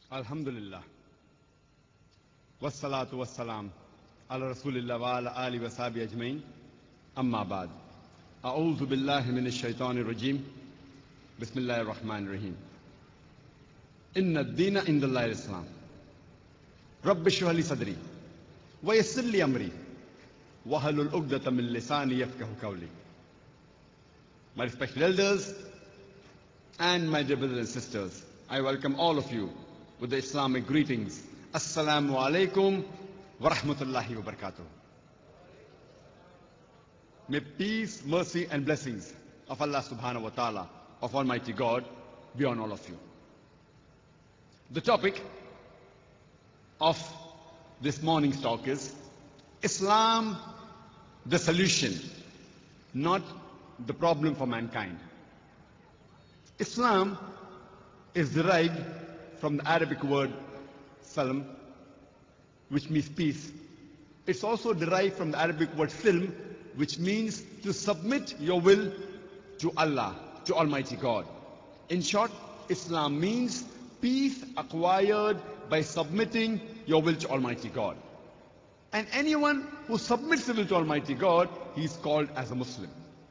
Alhamdulillah. Wassalatu wassalam ala Rasulillah wa ala alihi wa sahbihi ajmain. Amma ba'd. A'udhu billahi minash shaitanir rajim. Bismillahir rahmanir rahim. Inna ad-deena indallahi al-Islam. Rabbi shrah li sadri wa yassir li amri wahlul 'uqdatam min lisani yafqahu qawli. My respected elders and my dear brothers and sisters, I welcome all of you with the Islamic greetings. Assalamu alaikum wa rahmatullahi wa barakatuh. May peace, mercy and blessings of Allah subhanahu wa ta'ala, of Almighty God, be on all of you. The topic of this morning's talk is Islam, the solution, not the problem for mankind. Islam is derived from the Arabic word salam, which means peace. It's also derived from the Arabic word silm, which means to submit your will to Allah, to Almighty God. In short, Islam means peace acquired by submitting your will to Almighty God. And anyone who submits the will to Almighty God, he is called as a Muslim.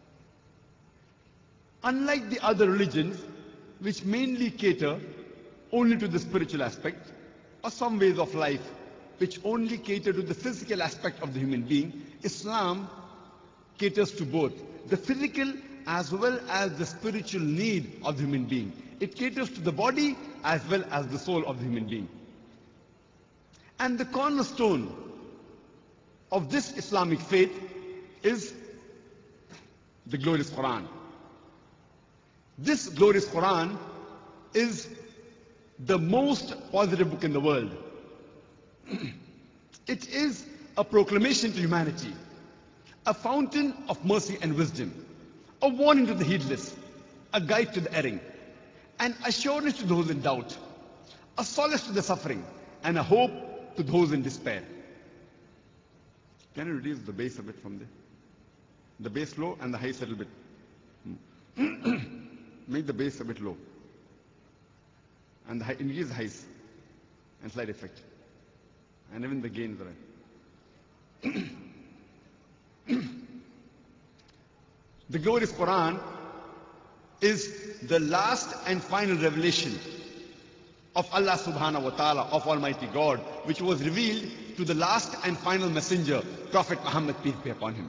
Unlike the other religions, which mainly cater only to the spiritual aspect, or some ways of life which only cater to the physical aspect of the human being, Islam caters to both the physical as well as the spiritual need of the human being. It caters to the body as well as the soul of the human being. And the cornerstone of this Islamic faith is the glorious Quran. This glorious Quran is the most positive book in the world. It is a proclamation to humanity, a fountain of mercy and wisdom, a warning to the heedless, a guide to the erring, an assurance to those in doubt, a solace to the suffering, and a hope to those in despair. Can you reduce the bass a bit from there? The bass low and the highs a little bit. Make the bass a bit low. And increase the highs and slight effect. And even the gains are right. The glorious Quran is the last and final revelation of Allah subhanahu wa ta'ala, of Almighty God, which was revealed to the last and final messenger, Prophet Muhammad, peace be upon him.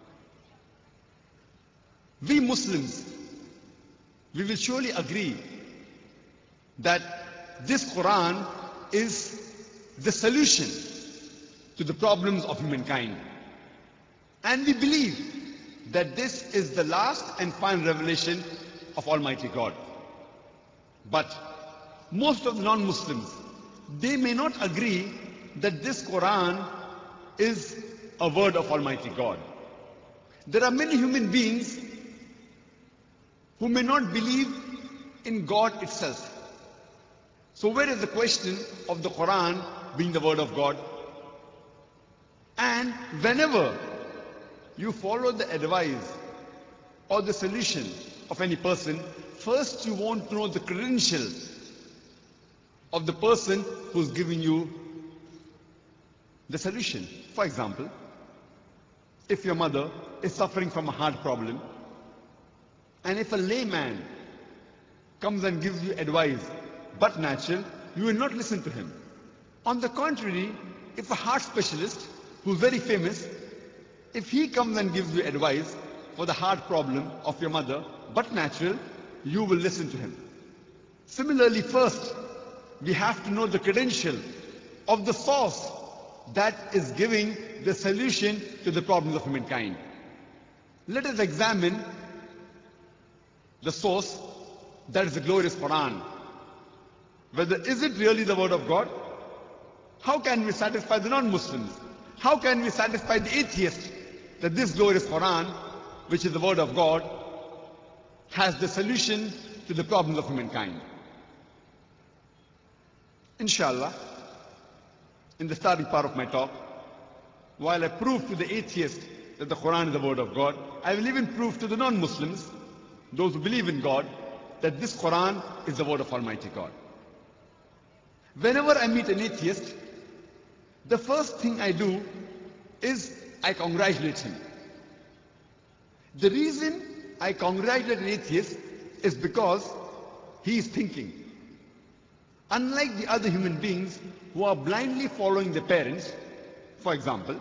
We Muslims, we will surely agree that this Quran is the solution to the problems of humankind. And we believe that this is the last and final revelation of Almighty God. But most of the non-Muslims, they may not agree that this Quran is a word of Almighty God. There are many human beings who may not believe in God itself. So where is the question of the Quran being the word of God? And whenever you follow the advice or the solution of any person, first you want to know the credentials of the person who's giving you the solution. For example, if your mother is suffering from a heart problem, and if a layman comes and gives you advice, but natural, you will not listen to him. On the contrary, if a heart specialist who's very famous, if he comes and gives you advice for the heart problem of your mother, but natural, you will listen to him. Similarly, first, we have to know the credential of the source that is giving the solution to the problems of humankind. Let us examine the source, that is the glorious Quran. Whether is it really the word of God? How can we satisfy the non-Muslims? How can we satisfy the atheists that this glorious Quran, which is the word of God, has the solution to the problems of humankind? Inshallah, in the starting part of my talk, while I prove to the atheist that the Quran is the word of God, I will even prove to the non-Muslims, those who believe in God, that this Quran is the word of Almighty God. Whenever I meet an atheist, the first thing I do is I congratulate him. The reason I congratulate an atheist is because he is thinking. Unlike the other human beings who are blindly following their parents, for example,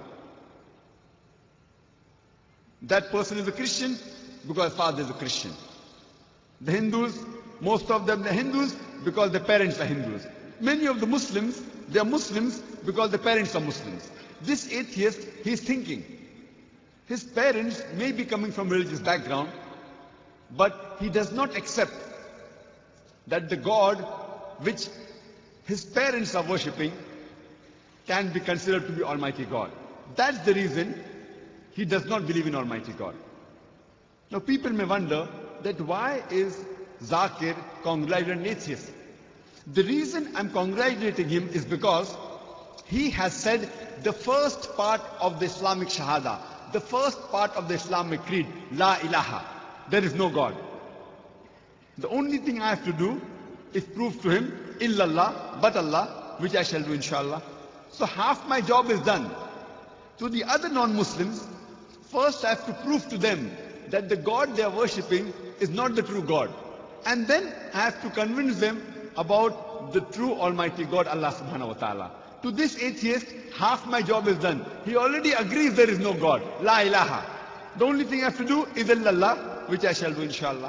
that person is a Christian because father is a Christian. The Hindus, most of them, they're Hindus because their parents are Hindus. Many of the Muslims, they are Muslims because their parents are Muslims. This atheist, he is thinking. His parents may be coming from religious background, but he does not accept that the God which his parents are worshipping can be considered to be Almighty God. That's the reason he does not believe in Almighty God. Now people may wonder that why is Zakir congratulating an atheist? The reason I'm congratulating him is because he has said the first part of the Islamic Shahada, the first part of the Islamic creed, La ilaha, there is no God. The only thing I have to do is prove to him, illallah, but Allah, which I shall do inshallah. So half my job is done. To the other non-Muslims, first I have to prove to them that the God they are worshipping is not the true God. And then I have to convince them about the true Almighty God, Allah subhanahu wa ta'ala. To this atheist, half my job is done. He already agrees there is no God. La ilaha. The only thing I have to do is illallah, which I shall do inshallah.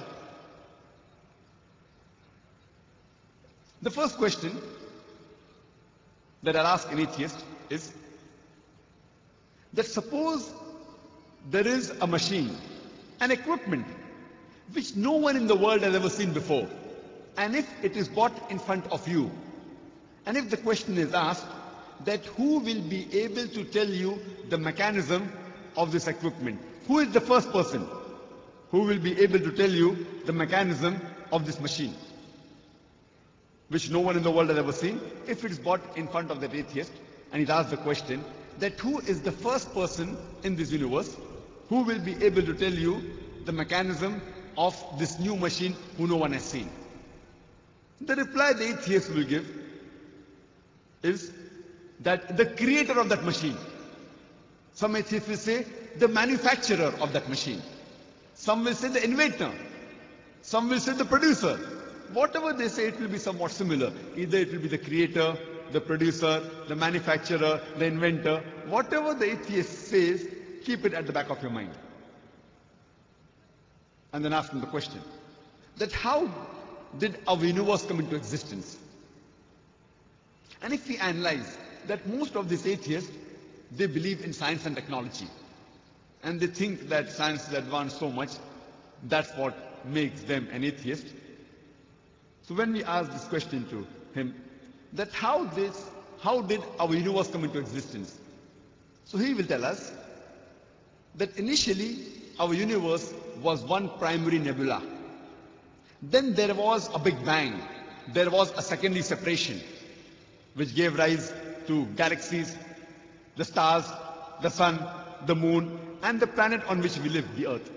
The first question that I'll ask an atheist is that suppose there is a machine, an equipment which no one in the world has ever seen before, and if it is brought in front of you, and if the question is asked that who will be able to tell you the mechanism of this equipment? Who is the first person who will be able to tell you the mechanism of this machine, which no one in the world has ever seen? If it is brought in front of that atheist and it asks the question that who is the first person in this universe who will be able to tell you the mechanism of this new machine who no one has seen? The reply the atheist will give is that the creator of that machine. Some atheists will say the manufacturer of that machine. Some will say the inventor. Some will say the producer. Whatever they say, it will be somewhat similar. Either it will be the creator, the producer, the manufacturer, the inventor. Whatever the atheist says, keep it at the back of your mind. And then ask them the question that how did our universe come into existence? And if we analyze that most of these atheists, they believe in science and technology. And they think that science is advanced so much, that's what makes them an atheist. So when we ask this question to him, that how did our universe come into existence? So he will tell us that initially our universe was one primary nebula. Then there was a big bang. There was a secondary separation, which gave rise to galaxies, the stars, the sun, the moon, and the planet on which we live, the earth.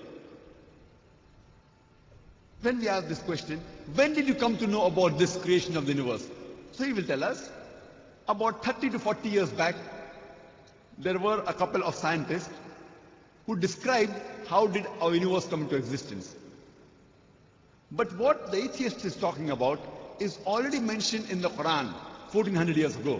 When we ask this question, when did you come to know about this creation of the universe? So he will tell us, about 30 to 40 years back, there were a couple of scientists who described how did our universe come into existence. But what the atheist is talking about is already mentioned in the Quran 1400 years ago.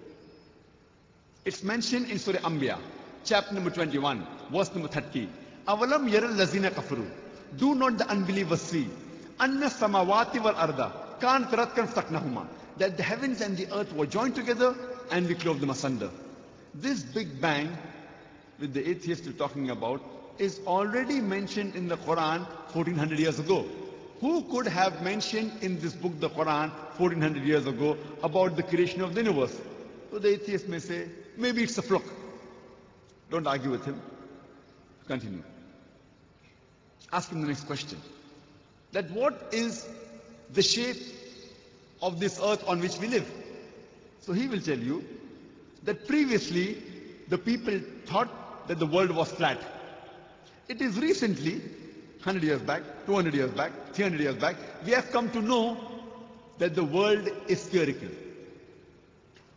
It's mentioned in Surah Anbiya, chapter number 21, verse number 30. Avalam yaral lazina kafaru. Do not the unbelievers see anna samawati wal arda kan taratkan saknahuma, that the heavens and the earth were joined together and we clove them asunder. This big bang which the atheist is talking about is already mentioned in the Quran 1400 years ago. Who could have mentioned in this book, the Quran, 1400 years ago about the creation of the universe? So the atheist may say, maybe it's a fluke. Don't argue with him. Continue. Ask him the next question. That what is the shape of this earth on which we live? So he will tell you that previously the people thought that the world was flat. It is recently, 100 years back, 200 years back, 300 years back, we have come to know that the world is spherical.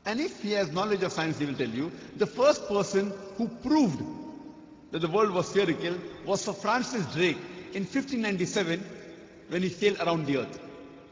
And if he has knowledge of science, he will tell you, the first person who proved that the world was spherical was Sir Francis Drake in 1597 when he sailed around the earth.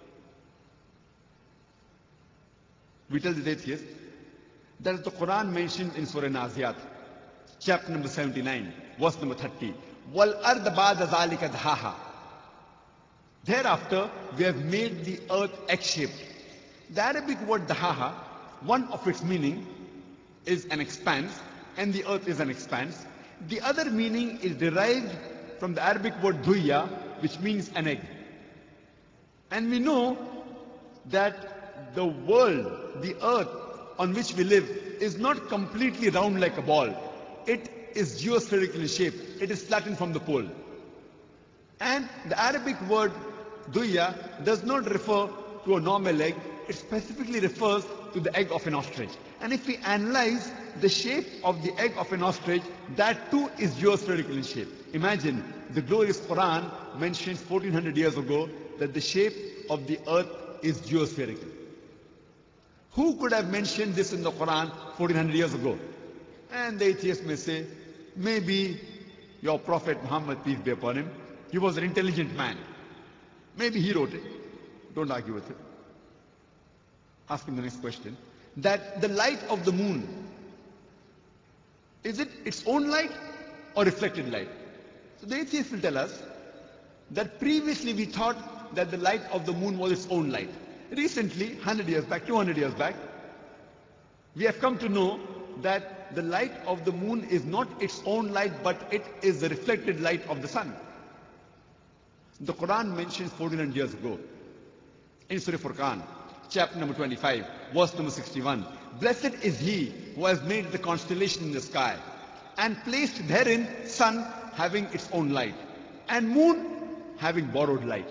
We tell the atheist that the Quran mentioned in Surah Naziyat, chapter number 79, verse number 30, Wal ard ba'da zalika dhaha. Thereafter, we have made the earth egg-shaped. The Arabic word dhaha, one of its meaning is an expanse, and the earth is an expanse. The other meaning is derived from the Arabic word duya, which means an egg. And we know that the world, the earth on which we live, is not completely round like a ball. It is geospherical in shape. It is flattened from the pole. And the Arabic word duya does not refer to a normal egg. It specifically refers to the egg of an ostrich. And if we analyze the shape of the egg of an ostrich, that too is geospherical in shape. Imagine the glorious Quran mentions 1400 years ago that the shape of the earth is geospherical. Who could have mentioned this in the Quran 1400 years ago? And the atheist may say, maybe your Prophet Muhammad, peace be upon him, he was an intelligent man. Maybe he wrote it. Don't argue with it. Ask him the next question. That the light of the moon, is it its own light or reflected light? So the atheist will tell us that previously we thought that the light of the moon was its own light. Recently, 100 years back, 200 years back, we have come to know that the light of the moon is not its own light, but it is the reflected light of the sun. The Quran mentions 1400 years ago in Surah Furqan, chapter number 25, verse number 61. Blessed is he who has made the constellation in the sky and placed therein sun having its own light and moon having borrowed light.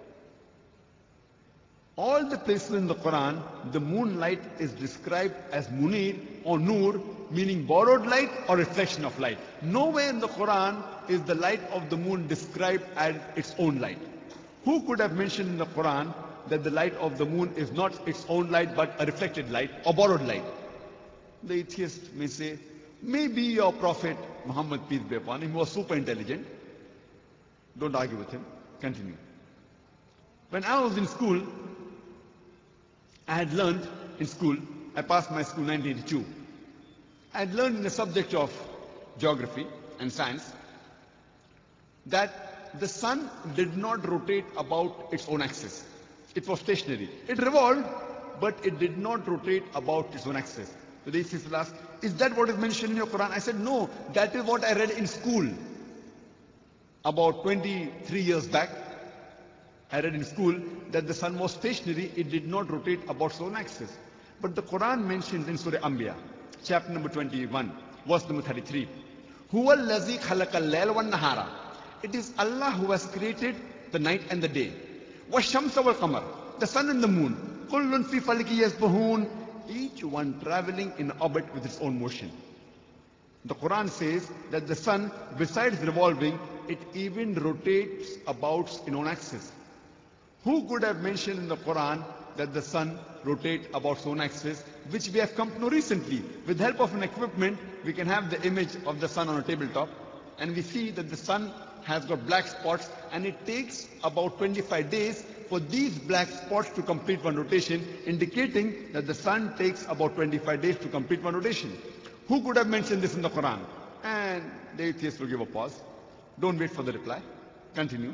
All the places in the Quran, the moonlight is described as munir or nur, meaning borrowed light or reflection of light. Nowhere in the Quran is the light of the moon described as its own light. Who could have mentioned in the Quran that the light of the moon is not its own light but a reflected light or borrowed light? The atheist may say, maybe your Prophet Muhammad, peace be upon him, was super intelligent. Don't argue with him. Continue. When I was in school, I had learned in school, I passed my school in 1982. I had learned in the subject of geography and science that the sun did not rotate about its own axis. It was stationary. It revolved, but it did not rotate about its own axis. So the atheist will ask, is that what is mentioned in your Quran? I said, no, that is what I read in school. About 23 years back, I read in school that the sun was stationary, it did not rotate about its own axis. But the Quran mentions in Surah Anbiya, chapter number 21, verse number 33, Huwa allazi khalaqal layla wan nahara. It is Allah who has created the night and the day. Washamsa wal qamar, the sun and the moon. Kullun fi faliki yasbahun, each one traveling in orbit with its own motion. The Quran says that the sun, besides revolving, it even rotates about its own axis. Who could have mentioned in the Quran that the sun rotates about its own axis, which we have come to know recently? With the help of an equipment, we can have the image of the sun on a tabletop, and we see that the sun has got black spots, and it takes about 25 days for these black spots to complete one rotation, indicating that the sun takes about 25 days to complete one rotation. Who could have mentioned this in the Quran? And the atheist will give a pause. Don't wait for the reply. Continue.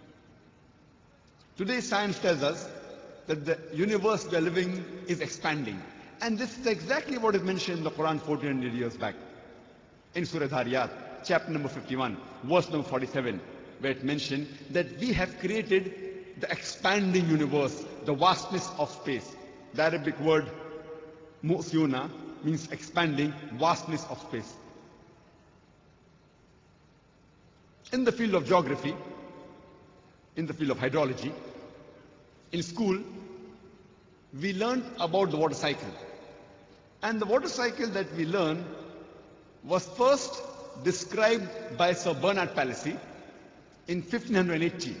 Today science tells us that the universe we are living is expanding. And this is exactly what is mentioned in the Quran 1400 years back. In Surah Dhariyat, chapter number 51, verse number 47, where it mentioned that we have created the expanding universe, the vastness of space. The Arabic word mu'siyuna means expanding, vastness of space. In the field of geography, in the field of hydrology, in school, we learned about the water cycle. And the water cycle that we learned was first described by Sir Bernard Palissy in 1580.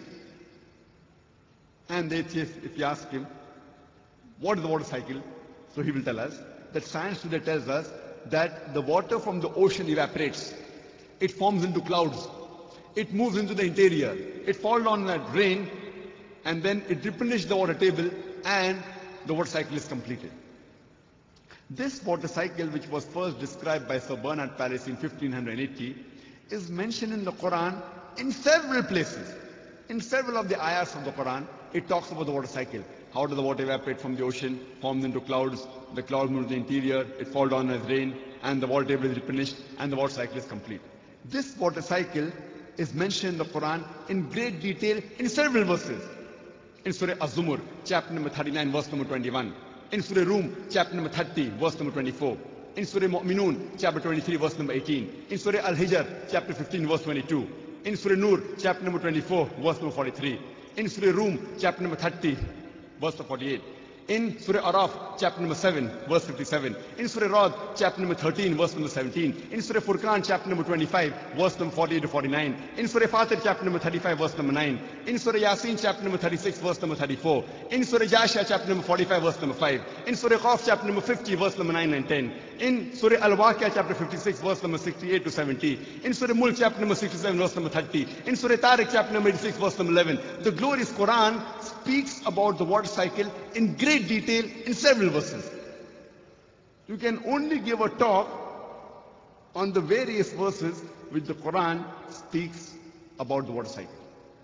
And the atheist, if you ask him, what is the water cycle? So he will tell us that science today tells us that the water from the ocean evaporates. It forms into clouds. It moves into the interior. It falls on that rain, and then it replenishes the water table, and the water cycle is completed. This water cycle, which was first described by Sir Bernard Palissy in 1580, is mentioned in the Quran in several places. In several of the ayahs of the Quran, it talks about the water cycle. How does the water evaporate from the ocean, forms into clouds, the clouds move to the interior, it falls down as rain, and the water table is replenished, and the water cycle is complete. This water cycle is mentioned in the Quran in great detail in several verses. In Surah Az-Zumur, chapter number 39, verse number 21. In Surah Rum, chapter number 30, verse number 24. In Surah Mu'minun, chapter 23, verse number 18. In Surah Al-Hijr, chapter 15, verse 22. In Surah Nur, chapter number 24, verse number 43. In Surah Rum, chapter number 30, verse number 48. In Surah Araf, chapter number 7, verse 57. In Surah Rad, chapter number 13, verse number 17. In Surah Furqan, chapter number 25, verse number 48 to 49. In Surah Fatir, chapter number 35, verse number 9. In Surah Yasin, chapter number 36, verse number 34. In Surah Jasha, chapter number 45, verse number 5. In Surah Qaf, chapter number 50, verse number 9 and 10. In Surah Al-Waqi'ah, chapter 56, verse number 68 to 70. In Surah Mulk, chapter number 67, verse number 30. In Surah Tariq, chapter number 86, verse number 11. The glorious Quran speaks about the water cycle in great detail in several verses. You can only give a talk on the various verses which the Quran speaks about the water cycle.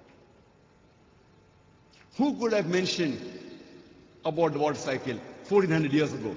Who could have mentioned about the water cycle 1400 years ago?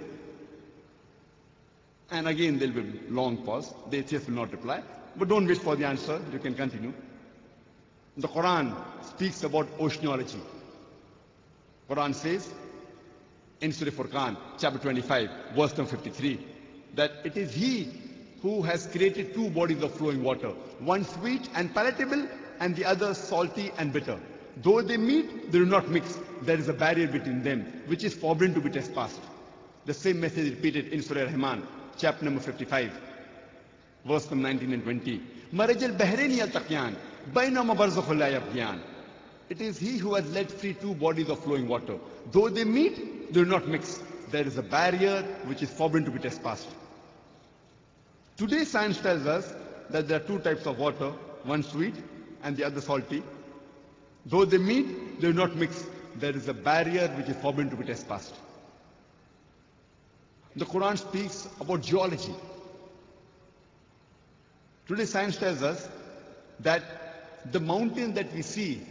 And again there will be long pause. The atheist will not reply. But don't wait for the answer. You can continue. The Quran speaks about oceanology. Quran says in Surah Furqan, chapter 25, verse number 53, that it is He who has created two bodies of flowing water, one sweet and palatable, and the other salty and bitter. Though they meet, they do not mix. There is a barrier between them, which is forbidden to be trespassed. The same message is repeated in Surah Rahman, chapter number 55, verse number 19 and 20. Maraj al-Bahraini al-Taqyan, baynahuma barzakhun la yabghiyan. It is He who has let free two bodies of flowing water. Though they meet, they do not mix. There is a barrier which is forbidden to be trespassed. Today science tells us that there are two types of water, one sweet and the other salty. Though they meet, they do not mix. There is a barrier which is forbidden to be trespassed. The Quran speaks about geology. Today science tells us that the mountain that we see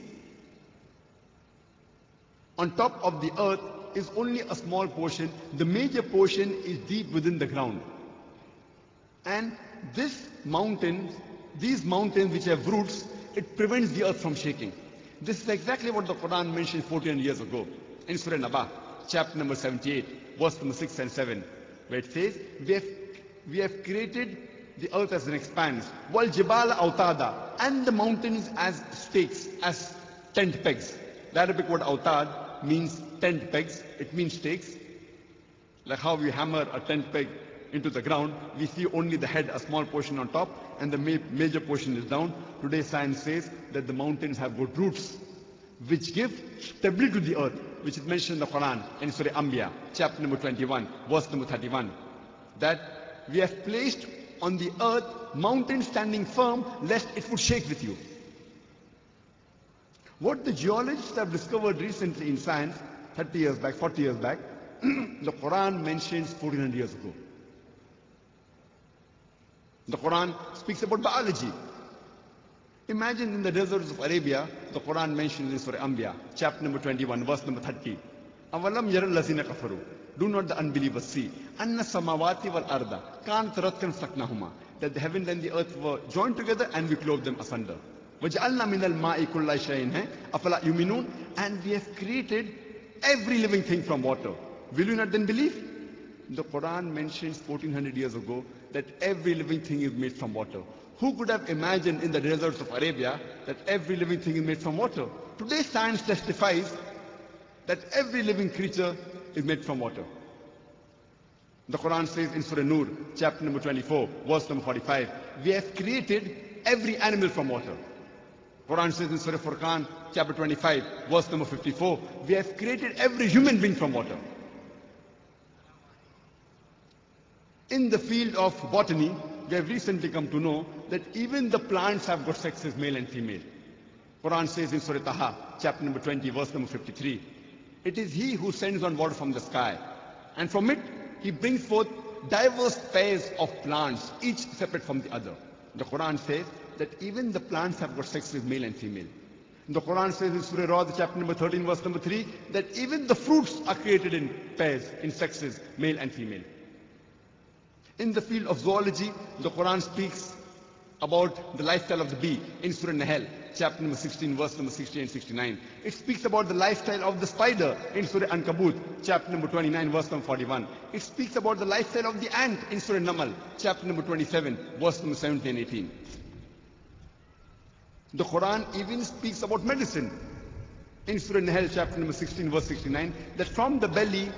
on top of the earth is only a small portion. The major portion is deep within the ground. And these mountains which have roots, it prevents the earth from shaking. This is exactly what the Quran mentioned 14 years ago in Surah Naba, chapter number 78, verse number 6 and 7, where it says, we have created the earth as an expanse, wal jibala autada, and the mountains as stakes, as tent pegs. The Arabic word autad means tent pegs. It means stakes. Like how we hammer a tent peg into the ground, we see only the head, a small portion on top, and the major portion is down. Today science says that the mountains have got roots which give stability to the earth, which is mentioned in the Quran in Surah Anbiya, chapter number 21, verse number 31, that we have placed on the earth mountains standing firm lest it would shake with you. What the geologists have discovered recently in science, 30 years back, 40 years back, the Quran mentions 1400 years ago. The Quran speaks about biology. Imagine in the deserts of Arabia, the Quran mentions in Surah Anbiya, chapter number 21, verse number 30. Avalam yaral lazina kafaru. Do not the unbelievers see? Anna samawati wal arda kanat ratkan saknahuma. That the heaven and the earth were joined together and we clove them asunder. وَجَعَلْنَا مِنَ الْمَاءِ كُلَّ شَيْءٍ أَفَلَا يُؤْمِنُونَ. And we have created every living thing from water. Will you not then believe? The Quran mentions 1400 years ago that every living thing is made from water. Who could have imagined in the deserts of Arabia that every living thing is made from water? Today science testifies that every living creature is made from water. The Quran says in Surah Nur, chapter number 24, verse number 45, we have created every animal from water. Quran says in Surah Furqan, chapter 25, verse number 54, we have created every human being from water. In the field of botany, we have recently come to know that even the plants have got sexes, male and female. Quran says in Surah Taha, chapter number 20, verse number 53, it is He who sends on water from the sky, and from it He brings forth diverse pairs of plants, each separate from the other. The Quran says that even the plants have got sexes, male and female. The Quran says in Surah Ra'd, chapter number 13, verse number 3, that even the fruits are created in pairs, in sexes, male and female. In the field of zoology, the Quran speaks about the lifestyle of the bee in Surah Nahl, chapter number 16, verse number 60 and 69. It speaks about the lifestyle of the spider in Surah Ankabut, chapter number 29, verse number 41. It speaks about the lifestyle of the ant in Surah Namal, chapter number 27, verse number 17 and 18. The Quran even speaks about medicine in Surah Nahl, chapter number 16, verse 69, that from the belly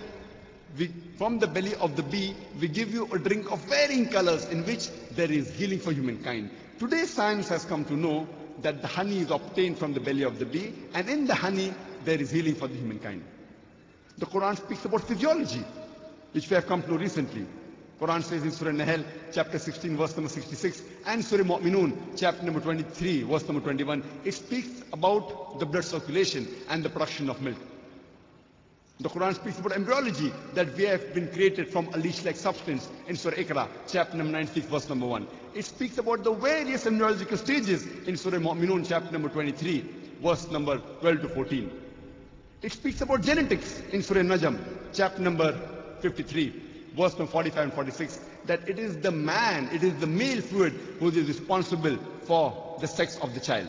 of the bee, we give you a drink of varying colors in which there is healing for humankind. Today science has come to know that the honey is obtained from the belly of the bee, and in the honey there is healing for the humankind. The Quran speaks about physiology, which we have come to know recently. Quran says in Surah Nahl, chapter 16, verse number 66, and Surah Mu'minun, chapter number 23, verse number 21, it speaks about the blood circulation and the production of milk. The Quran speaks about embryology, that we have been created from a leech-like substance in Surah Iqra, chapter number 96, verse number 1. It speaks about the various embryological stages in Surah Mu'minun, chapter number 23, verse number 12 to 14. It speaks about genetics in Surah Najm, chapter number 53, verse number 45 and 46, that it is the man, it is the male fluid who is responsible for the sex of the child.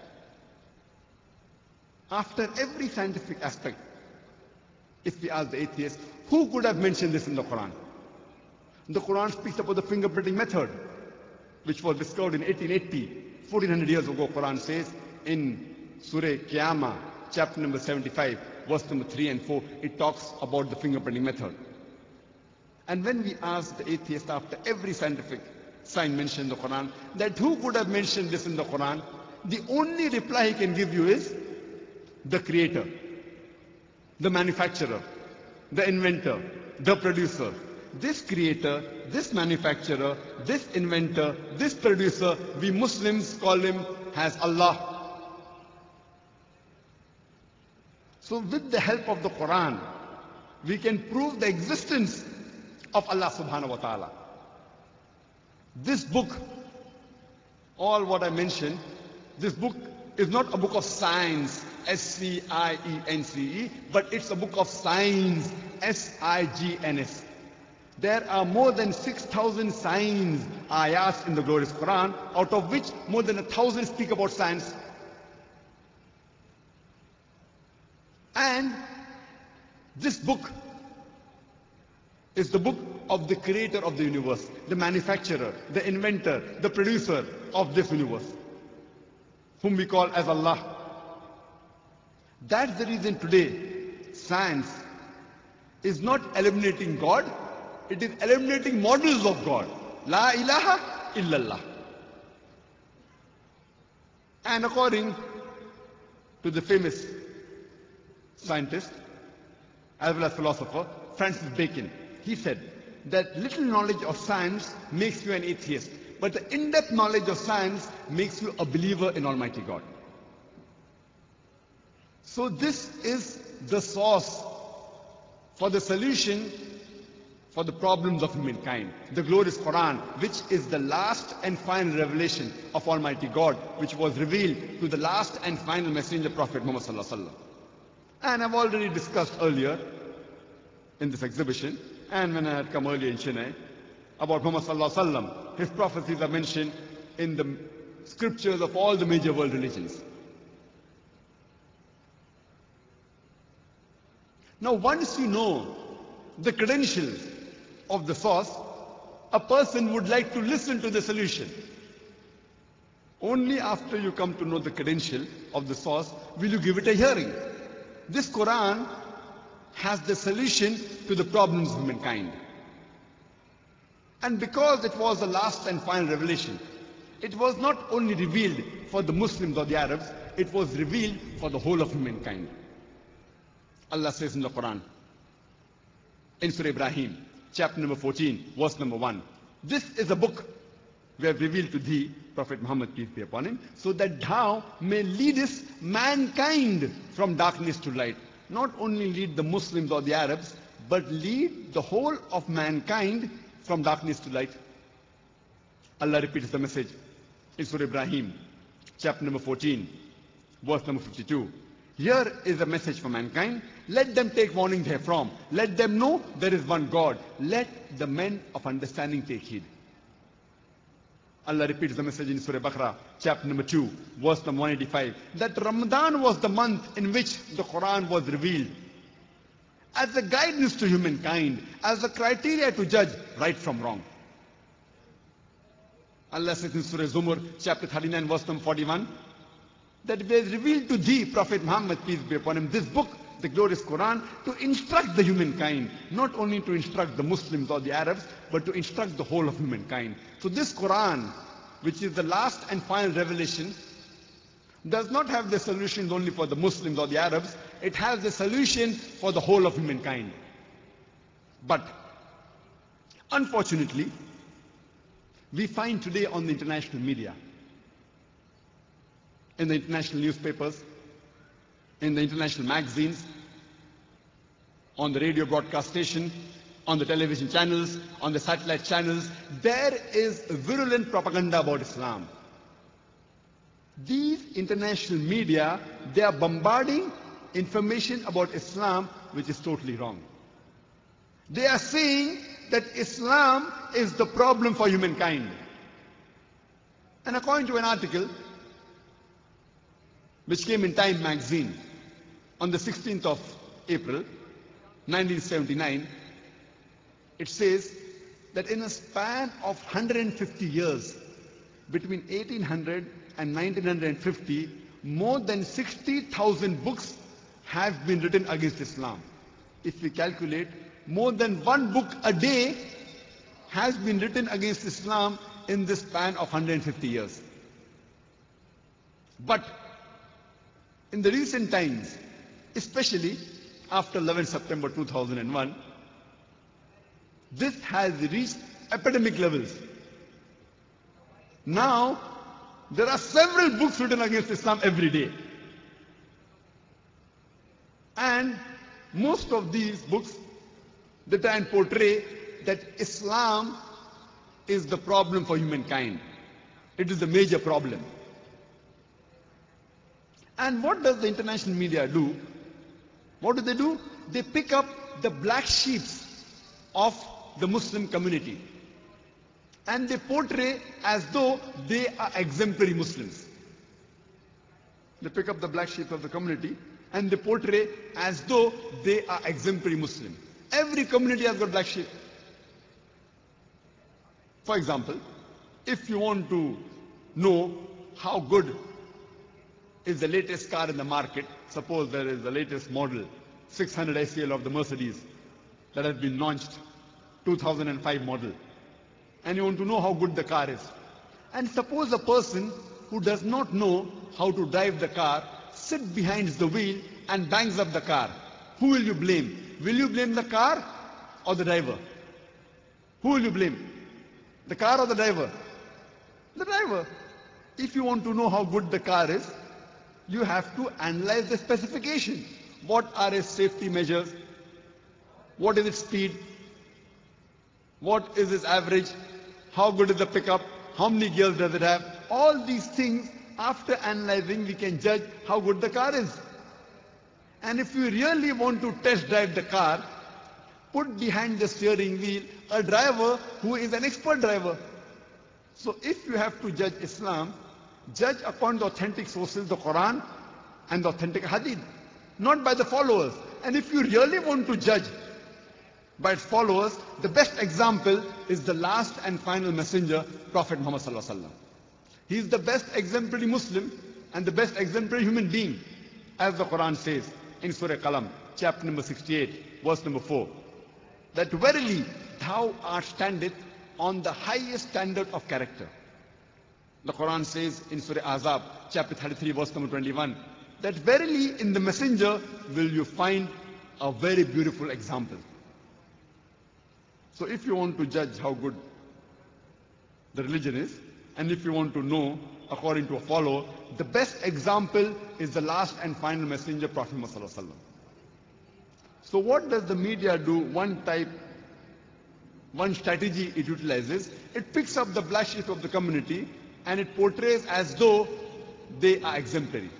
After every scientific aspect, if we ask the atheist, who could have mentioned this in the Quran? The Quran speaks about the fingerprinting method, which was discovered in 1880, 1400 years ago. Quran says in Surah Qiyamah, chapter number 75, verse number 3 and 4, it talks about the fingerprinting method. And when we ask the atheist after every scientific sign mentioned in the Quran, that who could have mentioned this in the Quran, the only reply he can give you is the creator, the manufacturer, the inventor, the producer. This creator, this manufacturer, this inventor, this producer, we Muslims call him as Allah. So with the help of the Quran, we can prove the existence of Allah subhanahu wa ta'ala. This book, all what I mentioned, this book is not a book of science, S-C-I-E-N-C-E, but it's a book of signs, S-I-G-N-S. There are more than 6,000 signs, ayats in the glorious Quran, out of which more than 1,000 speak about science. And this book is the book of the creator of the universe, the manufacturer, the inventor, the producer of this universe, whom we call as Allah. That's the reason today science is not eliminating God, it is eliminating models of God. La ilaha illallah. And according to the famous scientist as well as philosopher Francis Bacon, he said that little knowledge of science makes you an atheist, but the in-depth knowledge of science makes you a believer in Almighty God. So this is the source for the solution for the problems of humankind, the glorious Quran, which is the last and final revelation of Almighty God, which was revealed to the last and final messenger, Prophet Muhammad sallallahu alaihi wasallam. And I've already discussed earlier in this exhibition, and when I had come earlier in Chennai, about Muhammad sallallahu alaihi wasallam. His prophecies are mentioned in the scriptures of all the major world religions. Now, once you know the credentials of the source, a person would like to listen to the solution. Only after you come to know the credential of the source will you give it a hearing. This Quran has the solution to the problems of mankind. And because it was the last and final revelation, it was not only revealed for the Muslims or the Arabs, it was revealed for the whole of humankind. Allah says in the Quran, in Surah Ibrahim, chapter number 14, verse number 1. This is a book we have revealed to thee, Prophet Muhammad, peace be upon him, so that thou may leadest mankind from darkness to light. Not only lead the Muslims or the Arabs, but lead the whole of mankind from darkness to light. Allah repeats the message in Surah Ibrahim, chapter number 14, verse number 52. Here is a message for mankind. Let them take warning therefrom. Let them know there is one God. Let the men of understanding take heed. Allah repeats the message in Surah Baqarah, chapter number 2, verse number 185, that Ramadan was the month in which the Quran was revealed as a guidance to humankind, as a criteria to judge right from wrong. Allah says in Surah Zumar, chapter 39, verse number 41, that we have revealed to thee, Prophet Muhammad, peace be upon him, this book, the glorious Quran, to instruct the humankind, not only to instruct the Muslims or the Arabs, but to instruct the whole of humankind. So this Quran, which is the last and final revelation, does not have the solutions only for the Muslims or the Arabs, it has the solution for the whole of humankind. But unfortunately, we find today on the international media, in the international newspapers, in the international magazines, on the radio broadcast station, on the television channels, on the satellite channels, there is virulent propaganda about Islam. These international media, they are bombarding information about Islam which is totally wrong. They are saying that Islam is the problem for humankind. And according to an article which came in Time magazine on the 16th of April, 1979, it says that in a span of 150 years, between 1800 and 1950, more than 60,000 books have been written against Islam. If we calculate, more than one book a day has been written against Islam in this span of 150 years. But in the recent times, especially after 11 September 2001, this has reached epidemic levels. Now, there are several books written against Islam every day. And most of these books, they try and portray that Islam is the problem for humankind. It is the major problem. And what does the international media do? What do? They pick up the black sheep of the Muslim community and they portray as though they are exemplary Muslims. They pick up the black sheep of the community and they portray as though they are exemplary Muslim. Every community has got black sheep. For example, if you want to know how good is the latest car in the market, suppose there is the latest model, 600 SEL of the Mercedes that has been launched, 2005 model, and you want to know how good the car is. And suppose a person who does not know how to drive the car sits behind the wheel and bangs up the car. Who will you blame? Will you blame the car or the driver? Who will you blame? The car or the driver? The driver. If you want to know how good the car is, you have to analyze the specification. What are its safety measures? What is its speed? What is its average? How good is the pickup? How many gears does it have? All these things, after analyzing, we can judge how good the car is. And if you really want to test drive the car, put behind the steering wheel a driver who is an expert driver. So if you have to judge Islam, judge upon the authentic sources, the Quran and the authentic Hadith, not by the followers. And if you really want to judge by its followers, the best example is the last and final messenger, Prophet Muhammad sallallahu alaihi wasallam. He is the best exemplary Muslim and the best exemplary human being, as the Quran says in Surah Qalam, chapter number 68, verse number 4, that verily thou art standeth on the highest standard of character. The Quran says in Surah Ahzab, chapter 33, verse number 21, that verily in the messenger will you find a very beautiful example. So if you want to judge how good the religion is, and if you want to know according to a follow, the best example is the last and final messenger, Prophet Muhammad ﷺ. So what does the media do? One strategy it utilizes, it picks up the black sheep of the community and it portrays as though they are exemplary.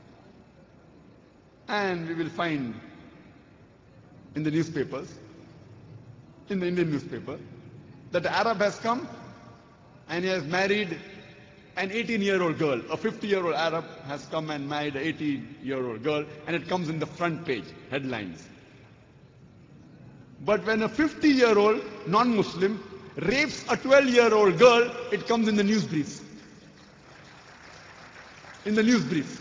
And we will find in the newspapers, in the Indian newspaper, that the Arab has come and he has married an 18-year-old girl. A 50-year-old Arab has come and married an 18-year-old girl, and it comes in the front page, headlines. But when a 50-year-old non-Muslim rapes a 12-year-old girl, it comes in the news briefs. In the news briefs.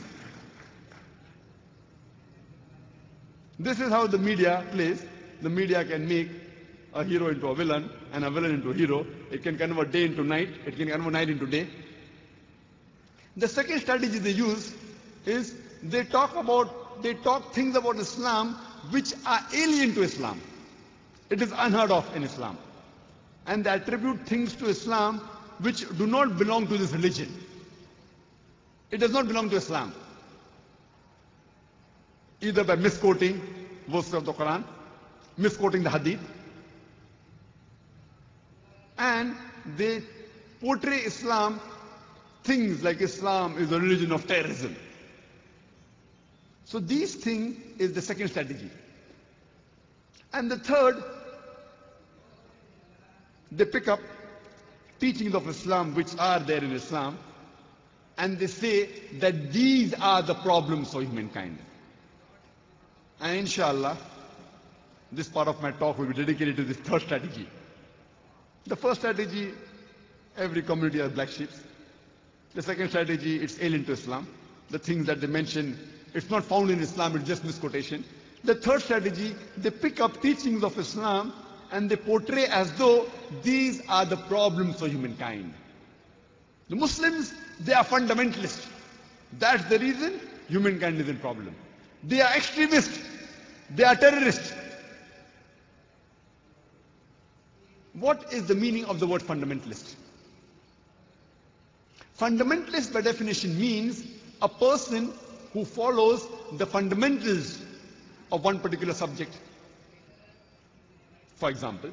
This is how the media plays. The media can make a hero into a villain and a villain into a hero. It can convert day into night. It can convert night into day. The second strategy they use is they talk things about Islam which are alien to Islam. It is unheard of in Islam. And they attribute things to Islam which do not belong to this religion. It does not belong to Islam. Either by misquoting verses of the Quran, misquoting the Hadith, and they portray Islam, things like Islam is a religion of terrorism. So these things is the second strategy. And the third, they pick up teachings of Islam which are there in Islam, and they say that these are the problems of humankind. And inshallah, this part of my talk will be dedicated to this third strategy. The first strategy, every community has black sheep. The second strategy, it's alien to Islam. The things that they mention, it's not found in Islam, it's just misquotation. The third strategy, they pick up teachings of Islam and they portray as though these are the problems of humankind. The Muslims, they are fundamentalists. That's the reason humankind is in problem. They are extremists. They are terrorists. What is the meaning of the word fundamentalist? Fundamentalist by definition means a person who follows the fundamentals of one particular subject. For example,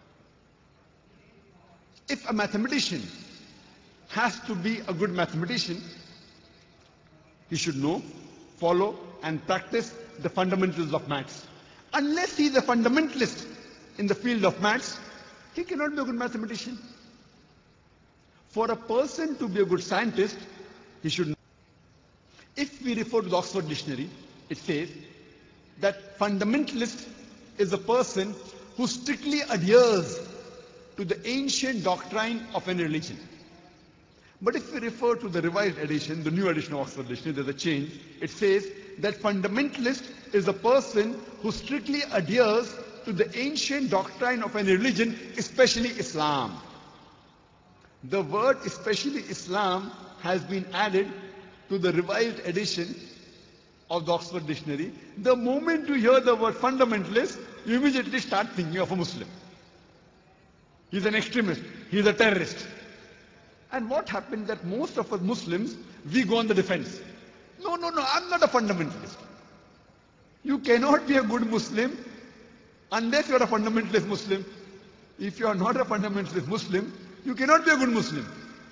if a mathematician has to be a good mathematician, he should know, follow, and practice the fundamentals of maths. Unless he is a fundamentalist in the field of maths, he cannot be a good mathematician. For a person to be a good scientist, he should know. If we refer to the Oxford Dictionary, it says that fundamentalist is a person who strictly adheres to the ancient doctrine of any religion. But if we refer to the revised edition, the new edition of Oxford Dictionary, there's a change. It says that fundamentalist is a person who strictly adheres to the ancient doctrine of any religion, especially Islam. The word especially Islam has been added to the revised edition of the Oxford Dictionary. The moment you hear the word fundamentalist, you immediately start thinking of a Muslim. He's an extremist. He's a terrorist. And what happens that most of us Muslims, we go on the defense. No, I'm not a fundamentalist. You cannot be a good Muslim unless you are a fundamentalist Muslim. If you are not a fundamentalist Muslim, you cannot be a good Muslim.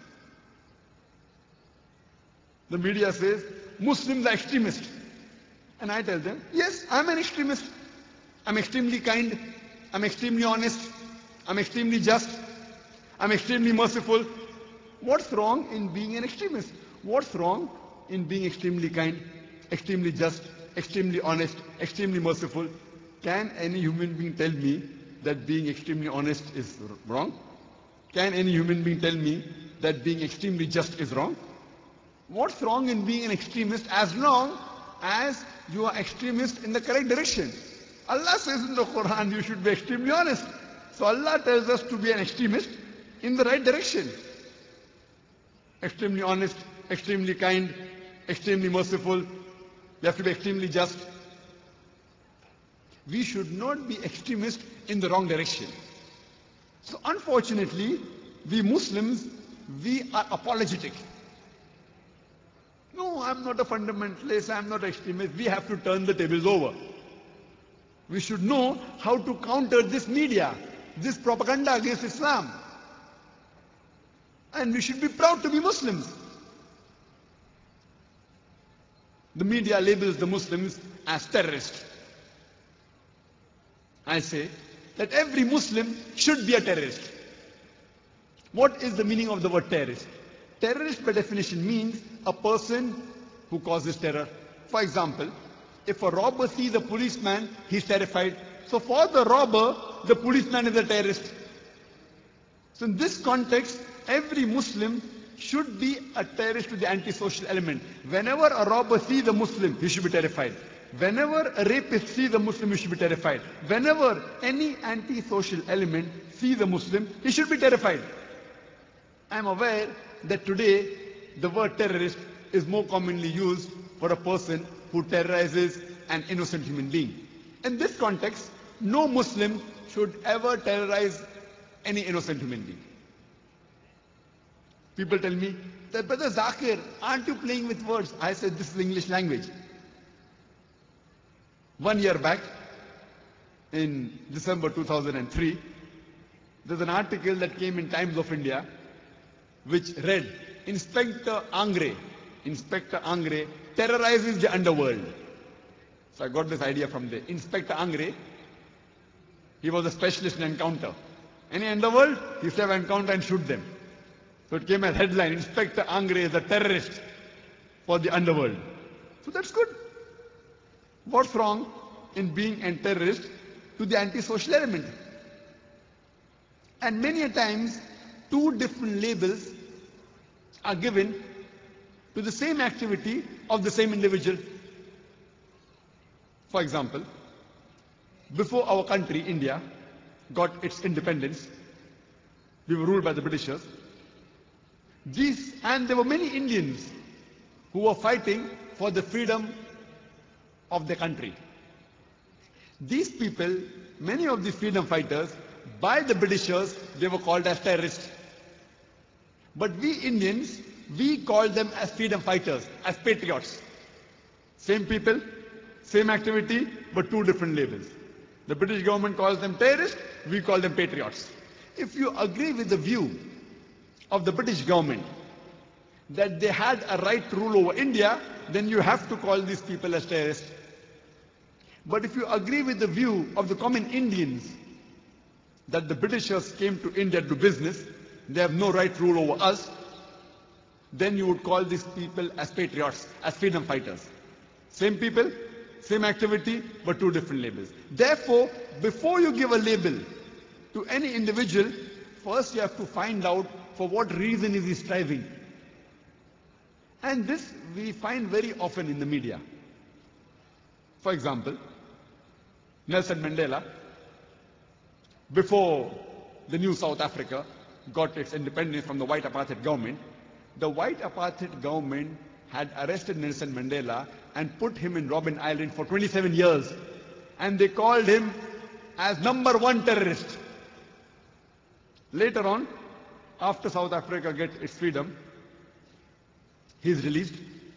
The media says, Muslims are extremists. And I tell them, yes, I'm an extremist. I'm extremely kind. I'm extremely honest. I'm extremely just. I'm extremely merciful. What's wrong in being an extremist? What's wrong in being extremely kind, extremely just, extremely honest, extremely merciful? Can any human being tell me that being extremely honest is wrong? Can any human being tell me that being extremely just is wrong? What's wrong in being an extremist as long as you are extremist in the correct direction? Allah says in the Quran you should be extremely honest. So Allah tells us to be an extremist in the right direction. Extremely honest, extremely kind, extremely merciful. You have to be extremely just. We should not be extremists in the wrong direction. So unfortunately, we Muslims, we are apologetic. No, I'm not a fundamentalist, I'm not extremist. We have to turn the tables over. We should know how to counter this media, this propaganda against Islam. And we should be proud to be Muslims. The media labels the Muslims as terrorists. I say that every Muslim should be a terrorist. What is the meaning of the word terrorist? Terrorist by definition means a person who causes terror. For example, if a robber sees a policeman, he's terrified. So for the robber, the policeman is a terrorist. So in this context, every Muslim should be a terrorist to the antisocial element. Whenever a robber sees a Muslim, he should be terrified. Whenever a rapist sees a Muslim, he should be terrified. Whenever any antisocial element sees a Muslim, he should be terrified. I am aware that today the word terrorist is more commonly used for a person who terrorizes an innocent human being. In this context, no Muslim should ever terrorize any innocent human being. People tell me that, Brother Zakir, aren't you playing with words? I said, this is English language. 1 year back, in December 2003, there's an article that came in Times of India which read, Inspector Angre terrorizes the underworld. So I got this idea from there. Inspector Angre, he was a specialist in encounter. Any underworld, he used to have encounter and shoot them. So it came as headline, Inspector Angre is a terrorist for the underworld. So that's good. What's wrong in being a terrorist to the antisocial element? And many a times, two different labels are given to the same activity of the same individual. For example, before our country, India, got its independence, we were ruled by the Britishers. And there were many Indians who were fighting for the freedom of their country. These people, many of these freedom fighters, by the Britishers, they were called as terrorists. But we Indians, we called them as freedom fighters, as patriots. Same people, same activity, but two different labels. The British government calls them terrorists, we call them patriots. If you agree with the view of the British government that they had a right to rule over India, then you have to call these people as terrorists. But if you agree with the view of the common Indians that the Britishers came to India to do business, they have no right to rule over us, then you would call these people as patriots, as freedom fighters. Same people, same activity, but two different labels. Therefore, before you give a label to any individual, first you have to find out for what reason is he striving. And this we find very often in the media. For example, Nelson Mandela, before the new South Africa got its independence from the white apartheid government, the white apartheid government had arrested Nelson Mandela and put him in Robben Island for 27 years. And they called him as #1 terrorist. Later on, after South Africa gets its freedom, he is released.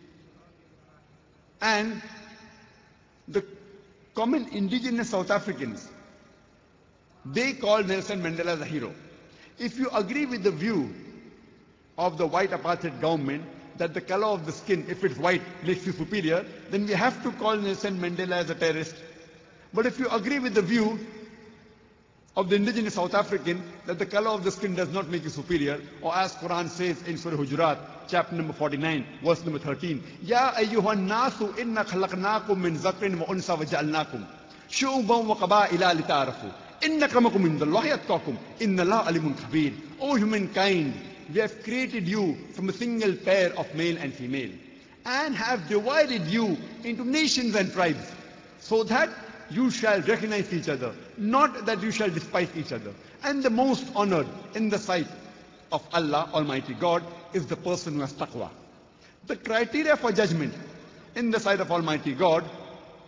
And the common indigenous South Africans, they called Nelson Mandela as a hero. If you agree with the view of the white apartheid government that the color of the skin, if it's white, makes you superior, then we have to call Nelson Mandela as a terrorist. But if you agree with the view of the indigenous South African that the color of the skin does not make you superior, or as Quran says in Surah Hujurat, chapter number 49, verse number 13, Ya ayyuhan nasu inna khalaqnakum min zakrin wa unsa wa ja'alnakum shu'uban wa qaba'ila lita'arafu inna akramakum indallahi atqakum inna Allaha alimun khabir. O humankind, we have created you from a single pair of male and female and have divided you into nations and tribes so that you shall recognize each other, not that you shall despise each other. And the most honored in the sight of Allah, Almighty God, is the person who has taqwa. The criteria for judgment in the sight of Almighty God,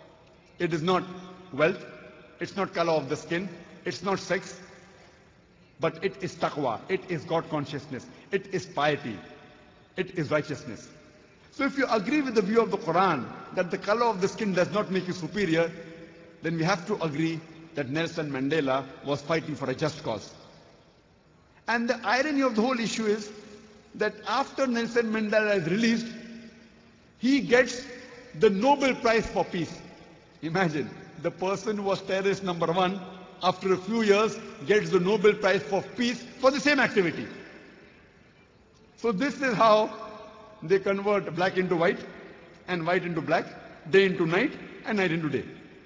it is not wealth, it's not color of the skin, it's not sex, But it is taqwa, it is God consciousness, it is piety, it is righteousness. So if you agree with the view of the Quran that the color of the skin does not make you superior, then we have to agree that Nelson Mandela was fighting for a just cause. And the irony of the whole issue is that after Nelson Mandela is released, he gets the Nobel Prize for Peace. Imagine, the person who was terrorist number one, after a few years, gets the Nobel Prize for Peace for the same activity. So this is how they convert black into white, and white into black, day into night, and night into day.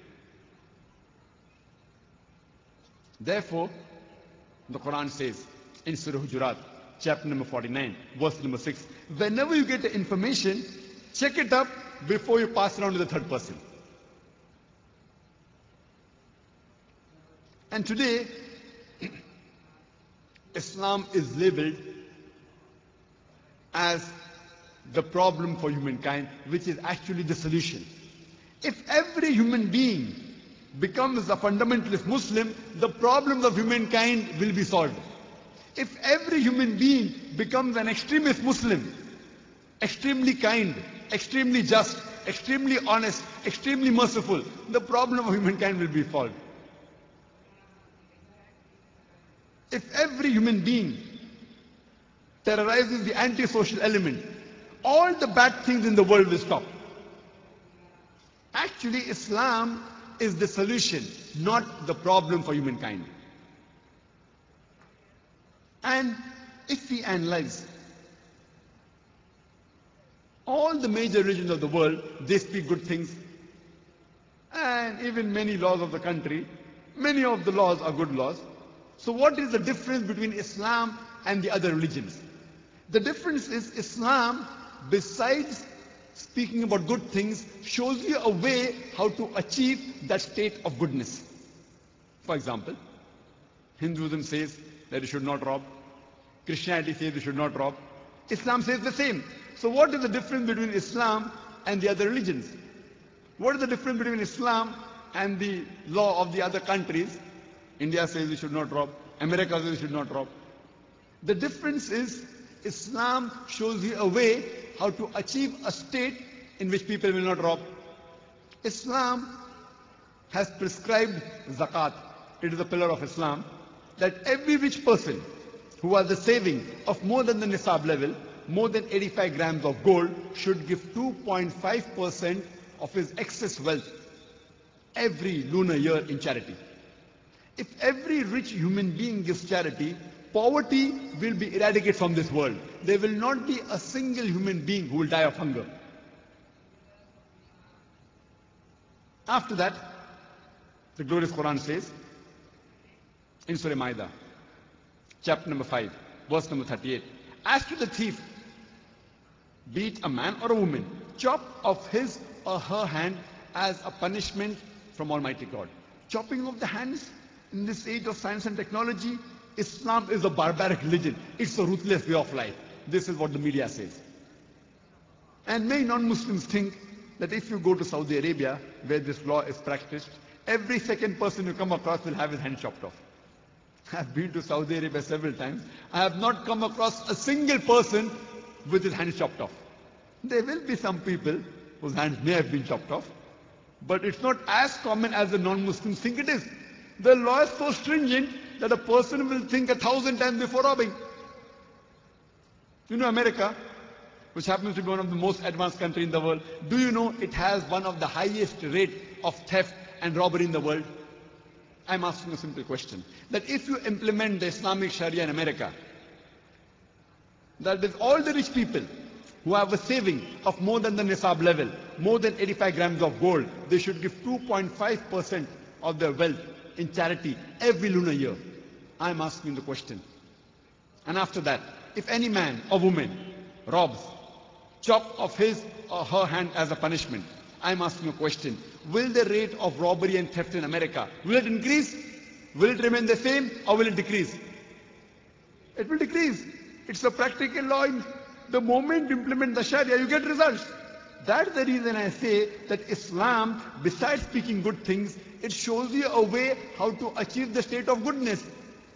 Therefore, the Quran says in Surah Hujurat, chapter number 49, verse number 6, whenever you get information, check it up before you pass it on to the third person. And today, Islam is labeled as the problem for humankind, which is actually the solution. If every human being becomes a fundamentalist Muslim, the problems of humankind will be solved. If every human being becomes an extremist Muslim, extremely kind, extremely just, extremely honest, extremely merciful, the problem of humankind will be solved. If every human being terrorizes the antisocial element, all the bad things in the world will stop. Actually, Islam is the solution, not the problem for humankind. And if we analyze all the major religions of the world, they speak good things. And even many laws of the country, many of the laws are good laws. So what is the difference between Islam and the other religions? The difference is Islam, besides speaking about good things, shows you a way how to achieve that state of goodness. For example, Hinduism says that you should not rob. Christianity says you should not rob. Islam says the same. So what is the difference between Islam and the other religions? What is the difference between Islam and the law of the other countries? India says you should not rob. America says you should not rob. The difference is Islam shows you a way how to achieve a state in which people will not rob. Islam has prescribed zakat. It is a pillar of Islam that every rich person who has a saving of more than the nisab level, more than 85 grams of gold, should give 2.5% of his excess wealth every lunar year in charity. If every rich human being gives charity, poverty will be eradicated from this world. There will not be a single human being who will die of hunger. After that, the glorious Quran says in Surah Ma'idah, chapter number 5, verse number 38, as to the thief, be it a man or a woman, chop off his or her hand as a punishment from Almighty God. Chopping off the hands in this age of science and technology, Islam is a barbaric religion. It's a ruthless way of life. This is what the media says. And many non-Muslims think that if you go to Saudi Arabia, where this law is practiced, every second person you come across will have his hand chopped off. I have been to Saudi Arabia several times. I have not come across a single person with his hand chopped off. There will be some people whose hands may have been chopped off, but it's not as common as the non-Muslims think it is. The law is so stringent that a person will think 1,000 times before robbing. You know America, which happens to be one of the most advanced countries in the world, do you know it has one of the highest rate of theft and robbery in the world? I'm asking a simple question, that if you implement the Islamic Sharia in America, that is all the rich people who have a saving of more than the nisab level, more than 85 grams of gold, they should give 2.5% of their wealth in charity every lunar year. I'm asking the question. And after that, if any man or woman robs, chop off his or her hand as a punishment, I'm asking a question. Will the rate of robbery and theft in America, will it increase? Will it remain the same, or will it decrease? It will decrease. It's a practical law. The moment you implement the Sharia, you get results. That's the reason I say that Islam, besides speaking good things, it shows you a way how to achieve the state of goodness.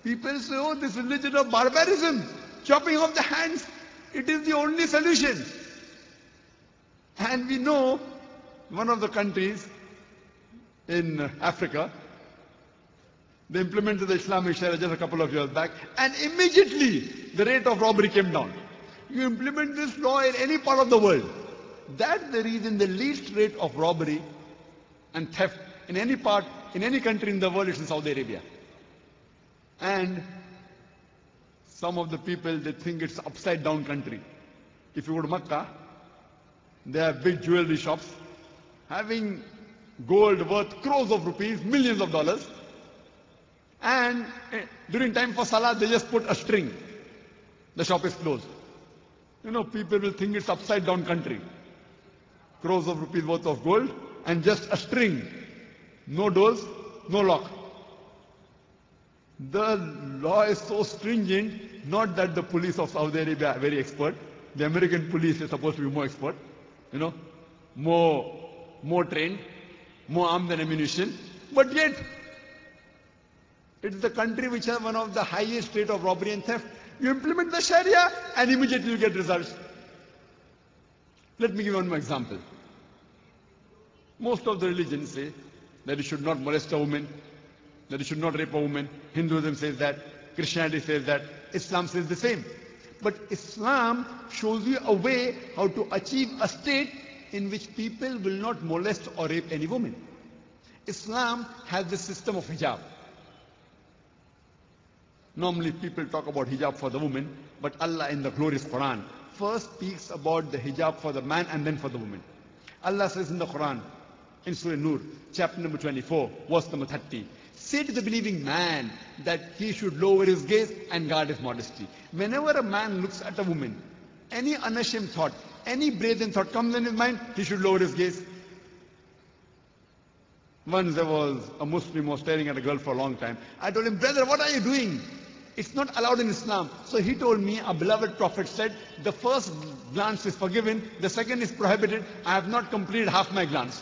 People say, oh, this religion of barbarism, chopping off the hands, it is the only solution. And we know one of the countries in Africa, they implemented the Islamic Sharia just a couple of years back, and immediately the rate of robbery came down. You implement this law in any part of the world. That's the reason the least rate of robbery and theft in any part, in any country in the world is in Saudi Arabia. And some of the people, they think it's upside down country. If you go to Makkah, there are big jewelry shops having gold worth crores of rupees, millions of dollars. And during time for Salah, they just put a string. The shop is closed. You know, people will think it's upside down country. Crores of rupees worth of gold and just a string. No doors, no lock. The law is so stringent, not that the police of Saudi Arabia are very expert. The American police is supposed to be more expert, you know, more trained, more armed and ammunition. But yet, it's the country which has one of the highest rate of robbery and theft. You implement the Sharia and immediately you get results. Let me give one more example. Most of the religions say that you should not molest a woman, that you should not rape a woman. Hinduism says that, Christianity says that, Islam says the same. But Islam shows you a way how to achieve a state in which people will not molest or rape any woman. Islam has the system of hijab. Normally people talk about hijab for the woman, but Allah in the glorious Quran first speaks about the hijab for the man and then for the woman. Allah says in the Quran, in Surah Nur, chapter number 24, verse number 30, say to the believing man that he should lower his gaze and guard his modesty. Whenever a man looks at a woman, any unashamed thought, any brazen thought comes in his mind, he should lower his gaze. Once there was a Muslim who was staring at a girl for a long time. I told him, brother, what are you doing? It's not allowed in Islam. So he told me, our beloved Prophet said, the first glance is forgiven, the second is prohibited. I have not completed half my glance.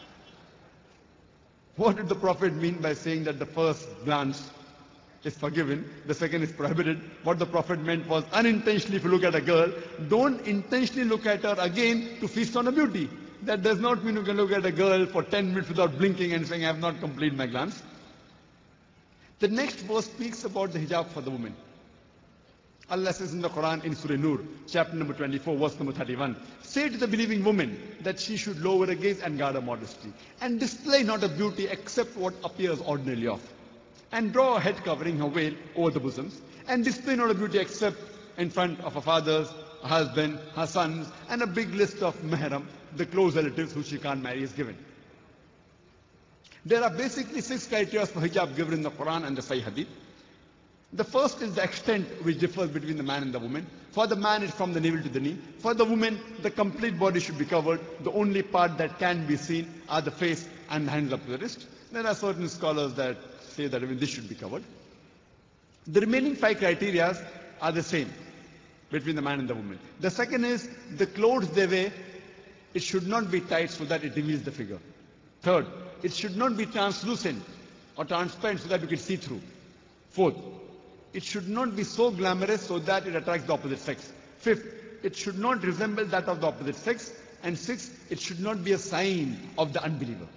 What did the Prophet mean by saying that the first glance is forgiven, the second is prohibited? What the Prophet meant was, unintentionally if you look at a girl, don't intentionally look at her again to feast on her beauty. That does not mean you can look at a girl for 10 minutes without blinking and saying, I have not completed my glance. The next verse speaks about the hijab for the woman. Allah says in the Quran in Surah Nur, chapter number 24, verse number 31, say to the believing woman that she should lower her gaze and guard her modesty, and display not her beauty except what appears ordinarily of, and draw a head covering her veil over the bosoms, and display not her beauty except in front of her fathers, her husband, her sons, and a big list of mahram, the close relatives who she can't marry is given. There are basically 6 criteria for hijab given in the Quran and the Sahih Hadith. The first is the extent which differs between the man and the woman. For the man, it's from the navel to the knee. For the woman, the complete body should be covered. The only part that can be seen are the face and the hands up to the wrist. There are certain scholars that say that even this should be covered. The remaining 5 criteria are the same between the man and the woman. The second is the clothes they wear, it should not be tight so that it reveals the figure. Third, it should not be translucent or transparent so that you can see through. Fourth, it should not be so glamorous so that it attracts the opposite sex. Fifth, it should not resemble that of the opposite sex. And sixth, it should not be a sign of the unbeliever.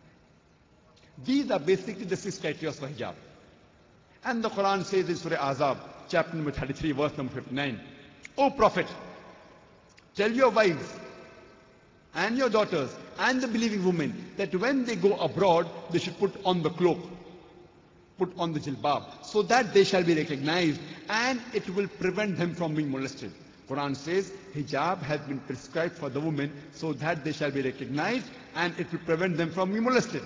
These are basically the 6 criteria for hijab. And the Quran says in Surah Azab, chapter number 33, verse number 59, O Prophet, tell your wives and your daughters and the believing women that when they go abroad, they should put on the cloak, put on the jilbab, so that they shall be recognized and it will prevent them from being molested. Quran says hijab has been prescribed for the women so that they shall be recognized and it will prevent them from being molested.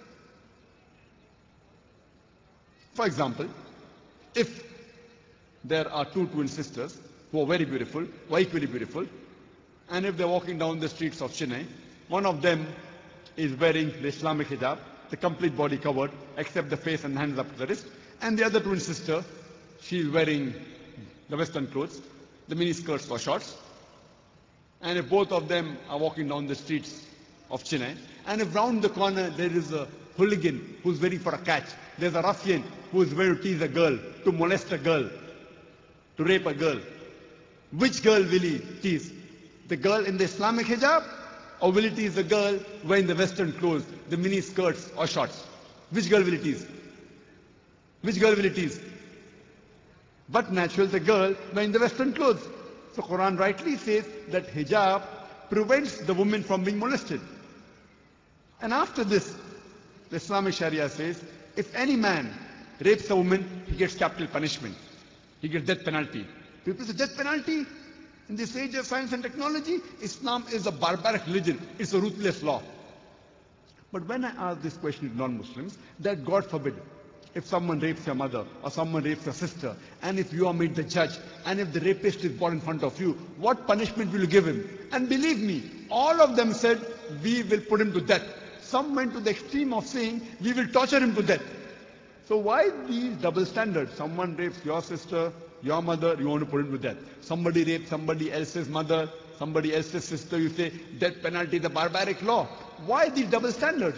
For example, if there are 2 twin sisters who are very beautiful, or equally beautiful, and if they're walking down the streets of Chennai, one of them is wearing the Islamic hijab, the complete body covered, except the face and hands up to the wrist, and the other twin sister, she is wearing the Western clothes, the mini skirts or shorts, and if both of them are walking down the streets of Chennai, and if round the corner there is a hooligan who's waiting for a catch, there's a ruffian who is going to tease a girl, to molest a girl, to rape a girl. Which girl will he tease? The girl in the Islamic hijab? Or will he tease the girl wearing the Western clothes, the mini skirts or shorts? Which girl will he tease? Which girl will he tease? But natural, the girl wearing the Western clothes. So Quran rightly says that hijab prevents the woman from being molested. And after this, the Islamic Sharia says, if any man rapes a woman, he gets capital punishment. He gets death penalty. People say, death penalty? In this age of science and technology, Islam is a barbaric religion. It's a ruthless law. But when I ask this question to non-Muslims, that God forbid, if someone rapes your mother or someone rapes your sister, and if you are made the judge, and if the rapist is brought in front of you, what punishment will you give him? And believe me, all of them said, we will put him to death. Some went to the extreme of saying, we will torture him to death. So why these double standards? Someone rapes your sister, your mother, you want to put him to death. Somebody rapes somebody else's mother, somebody else's sister, you say, death penalty, the barbaric law. Why these double standards?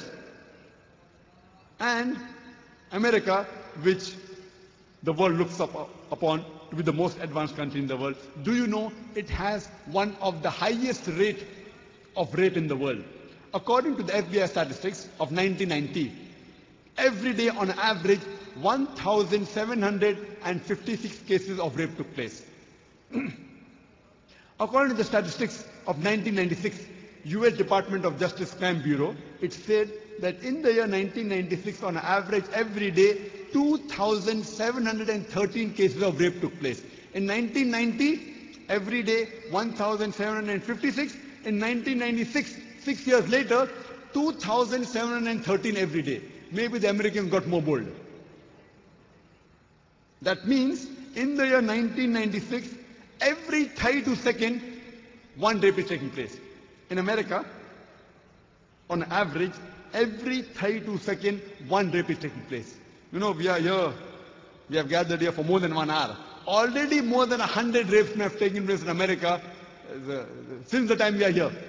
And America, which the world looks upon to be the most advanced country in the world, do you know it has one of the highest rate of rape in the world? According to the FBI statistics of 1990, every day on average 1,756 cases of rape took place. According to the statistics of 1996, US Department of Justice Crime Bureau, it said that in the year 1996, on average, every day, 2,713 cases of rape took place. In 1990, every day, 1,756. In 1996, 6 years later, 2,713 every day. Maybe the Americans got more bold. That means, in the year 1996, every 32 seconds, one rape is taking place. In America, on average, every 32 seconds, one rape is taking place. You know, we are here, we have gathered here for more than 1 hour. Already more than 100 rapes may have taken place in America since the time we are here.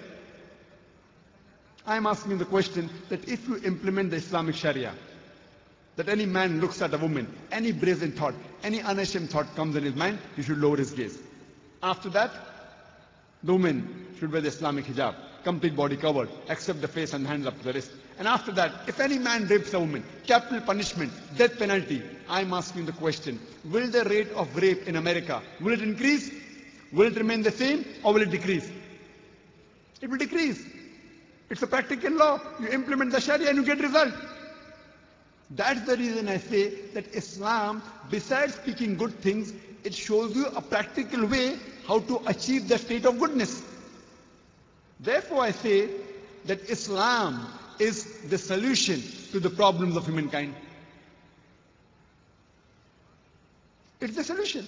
I am asking the question that if you implement the Islamic Sharia, that any man looks at a woman, any brazen thought, any unashamed thought comes in his mind, he should lower his gaze. After that, the woman should wear the Islamic hijab, complete body covered, except the face and hands up to the wrist. And after that, if any man rapes a woman, capital punishment, death penalty. I'm asking the question, will the rate of rape in America, will it increase? Will it remain the same or will it decrease? It will decrease. It's a practical law. You implement the Sharia and you get result. That's the reason I say that Islam, besides speaking good things, it shows you a practical way how to achieve the state of goodness. Therefore I say that Islam is the solution to the problems of humankind. It's the solution.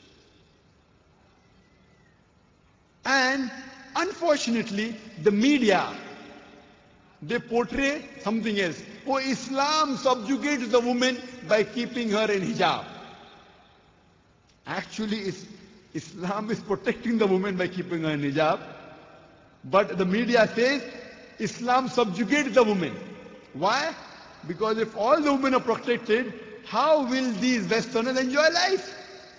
And unfortunately, the media, they portray something else. Oh, Islam subjugates the woman by keeping her in hijab. Actually, Islam is protecting the woman by keeping her in hijab. But the media says Islam subjugates the woman. Why? Because if all the women are protected, how will these Westerners enjoy life?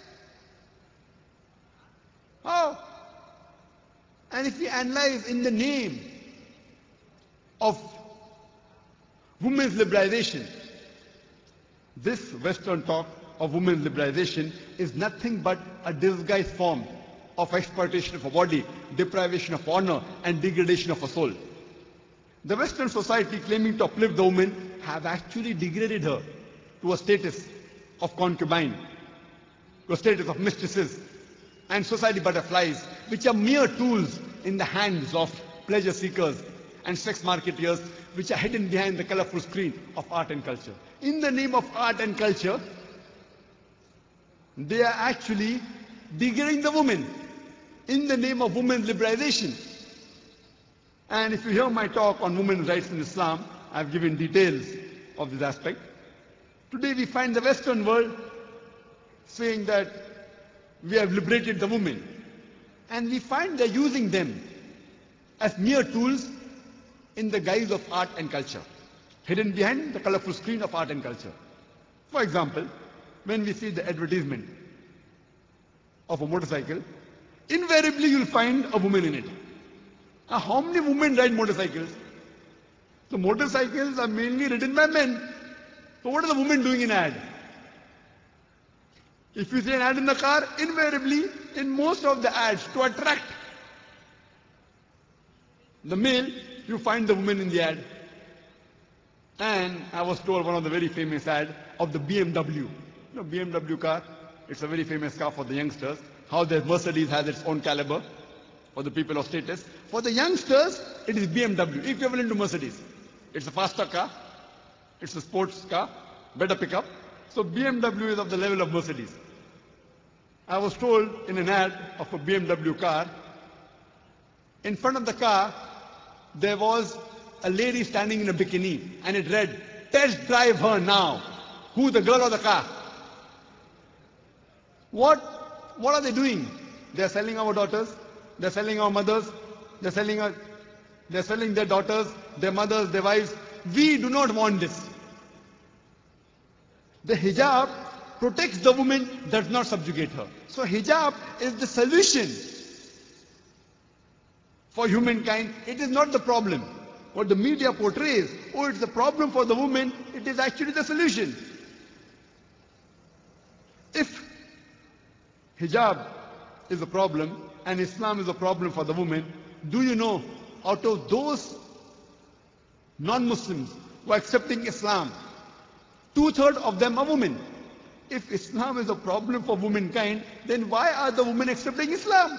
How? And if we analyze in the name of women's liberalization, this Western talk of women's liberalization is nothing but a disguised form of exploitation of a body, deprivation of honor, and degradation of a soul. The Western society, claiming to uplift the woman, have actually degraded her to a status of concubine, to a status of mistresses, and society butterflies, which are mere tools in the hands of pleasure seekers and sex marketeers, which are hidden behind the colorful screen of art and culture. In the name of art and culture, they are actually degrading the woman in the name of women's liberalization. And if you hear my talk on women's rights in Islam, I've given details of this aspect. Today we find the Western world saying that we have liberated the women. And we find they're using them as mere tools in the guise of art and culture, hidden behind the colorful screen of art and culture. For example, when we see the advertisement of a motorcycle, invariably you'll find a woman in it. Now, how many women ride motorcycles? The motorcycles are mainly ridden by men. So what are the women doing in ad? If you see an ad in the car, invariably, in most of the ads, to attract the male, you find the woman in the ad. And I was told one of the very famous ad of the BMW. You know, BMW car, it's a very famous car for the youngsters. How the Mercedes has its own caliber for the people of status. For the youngsters, it is BMW, equivalent to Mercedes. It's a faster car. It's a sports car, better pickup. So BMW is of the level of Mercedes. I was told in an ad of a BMW car, in front of the car, there was a lady standing in a bikini, and it read, "Test drive her now." Who, the girl or the car? What are they doing? They're selling our daughters, they're selling our mothers, they're selling their daughters, their mothers, their wives. We do not want this. The hijab protects the woman, does not subjugate her. So hijab is the solution for humankind. It is not the problem. What the media portrays, oh, it's the problem for the woman, it is actually the solution. If hijab is a problem and Islam is a problem for the woman, do you know, out of those non-Muslims who are accepting Islam, 2/3 of them are women. If Islam is a problem for womankind, then why are the women accepting Islam?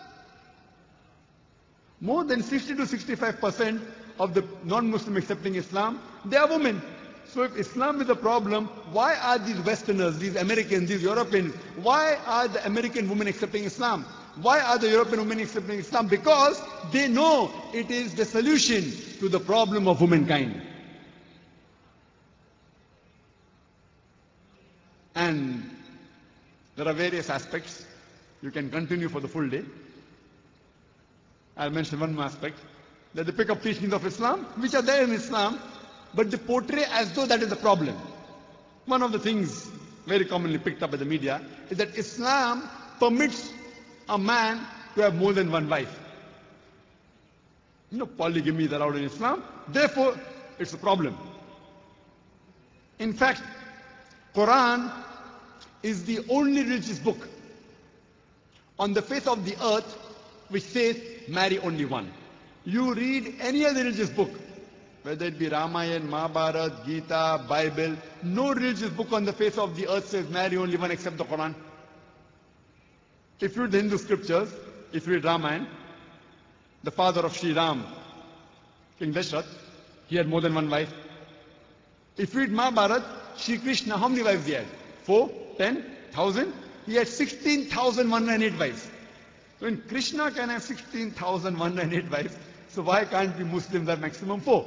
More than 60 to 65% of the non-Muslim accepting Islam, they are women. So if Islam is a problem, why are these Westerners, these Americans, these Europeans, why are the American women accepting Islam? Why are the European women accepting Islam? Because they know it is the solution to the problem of womankind. And there are various aspects. You can continue for the full day. I'll mention one more aspect, that they pick up teachings of Islam, which are there in Islam, but they portray as though that is the problem. One of the things very commonly picked up by the media is that Islam permits a man to have more than one wife. You know, polygamy is allowed in Islam, therefore it's a problem. In fact, Quran is the only religious book on the face of the earth which says marry only one. You read any other religious book, whether it be Ramayana, Mahabharata, Gita, Bible, no religious book on the face of the earth says marry only one except the Quran. If you read the Hindu scriptures, if you read Ramayana, the father of Sri Ram, King Dashrath, he had more than one wife. If you read Mahabharata, Sri Krishna, how many wives he had? 4, 10, 1,000? He had 16,108 wives. So when Krishna can have 16,108 wives, so why can't we Muslims have maximum 4?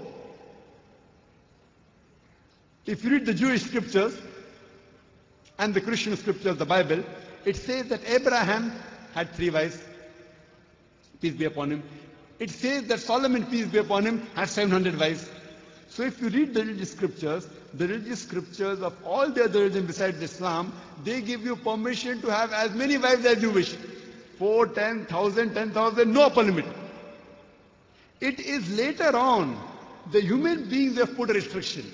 If you read the Jewish scriptures and the Christian scriptures, the Bible, it says that Abraham had 3 wives, peace be upon him. It says that Solomon, peace be upon him, had 700 wives. So if you read the religious scriptures of all the other religions besides Islam, they give you permission to have as many wives as you wish. 4, 10, 1,000, 10,000, no upper limit. It is later on, the human beings have put a restriction.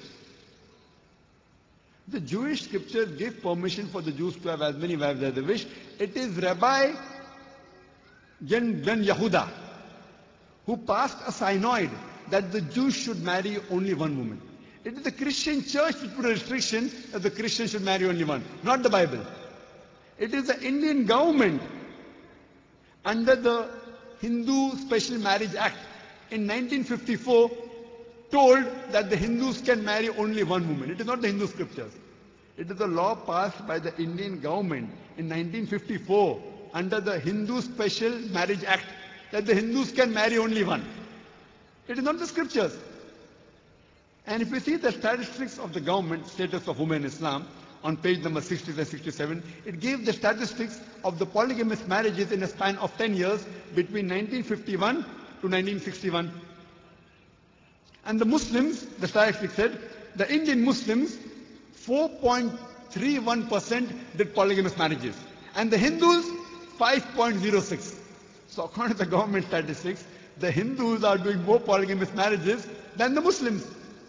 The Jewish scriptures give permission for the Jews to have as many wives as they wish. It is Rabbi Ben Yehuda who passed a synod that the Jews should marry only one woman. It is the Christian church which put a restriction that the Christians should marry only one, not the Bible. It is the Indian government under the Hindu Special Marriage Act in 1954 told that the Hindus can marry only one woman. It is not the Hindu scriptures. It is a law passed by the Indian government in 1954 under the Hindu Special Marriage Act that the Hindus can marry only one. It is not the scriptures. And if you see the statistics of the government status of women in Islam, on page number 60 and 67, it gives the statistics of the polygamous marriages in a span of 10 years between 1951 to 1961. And the Muslims, the statistics said, the Indian Muslims, 4.31% did polygamous marriages. And the Hindus, 5.06. So according to the government statistics, the Hindus are doing more polygamous marriages than the Muslims.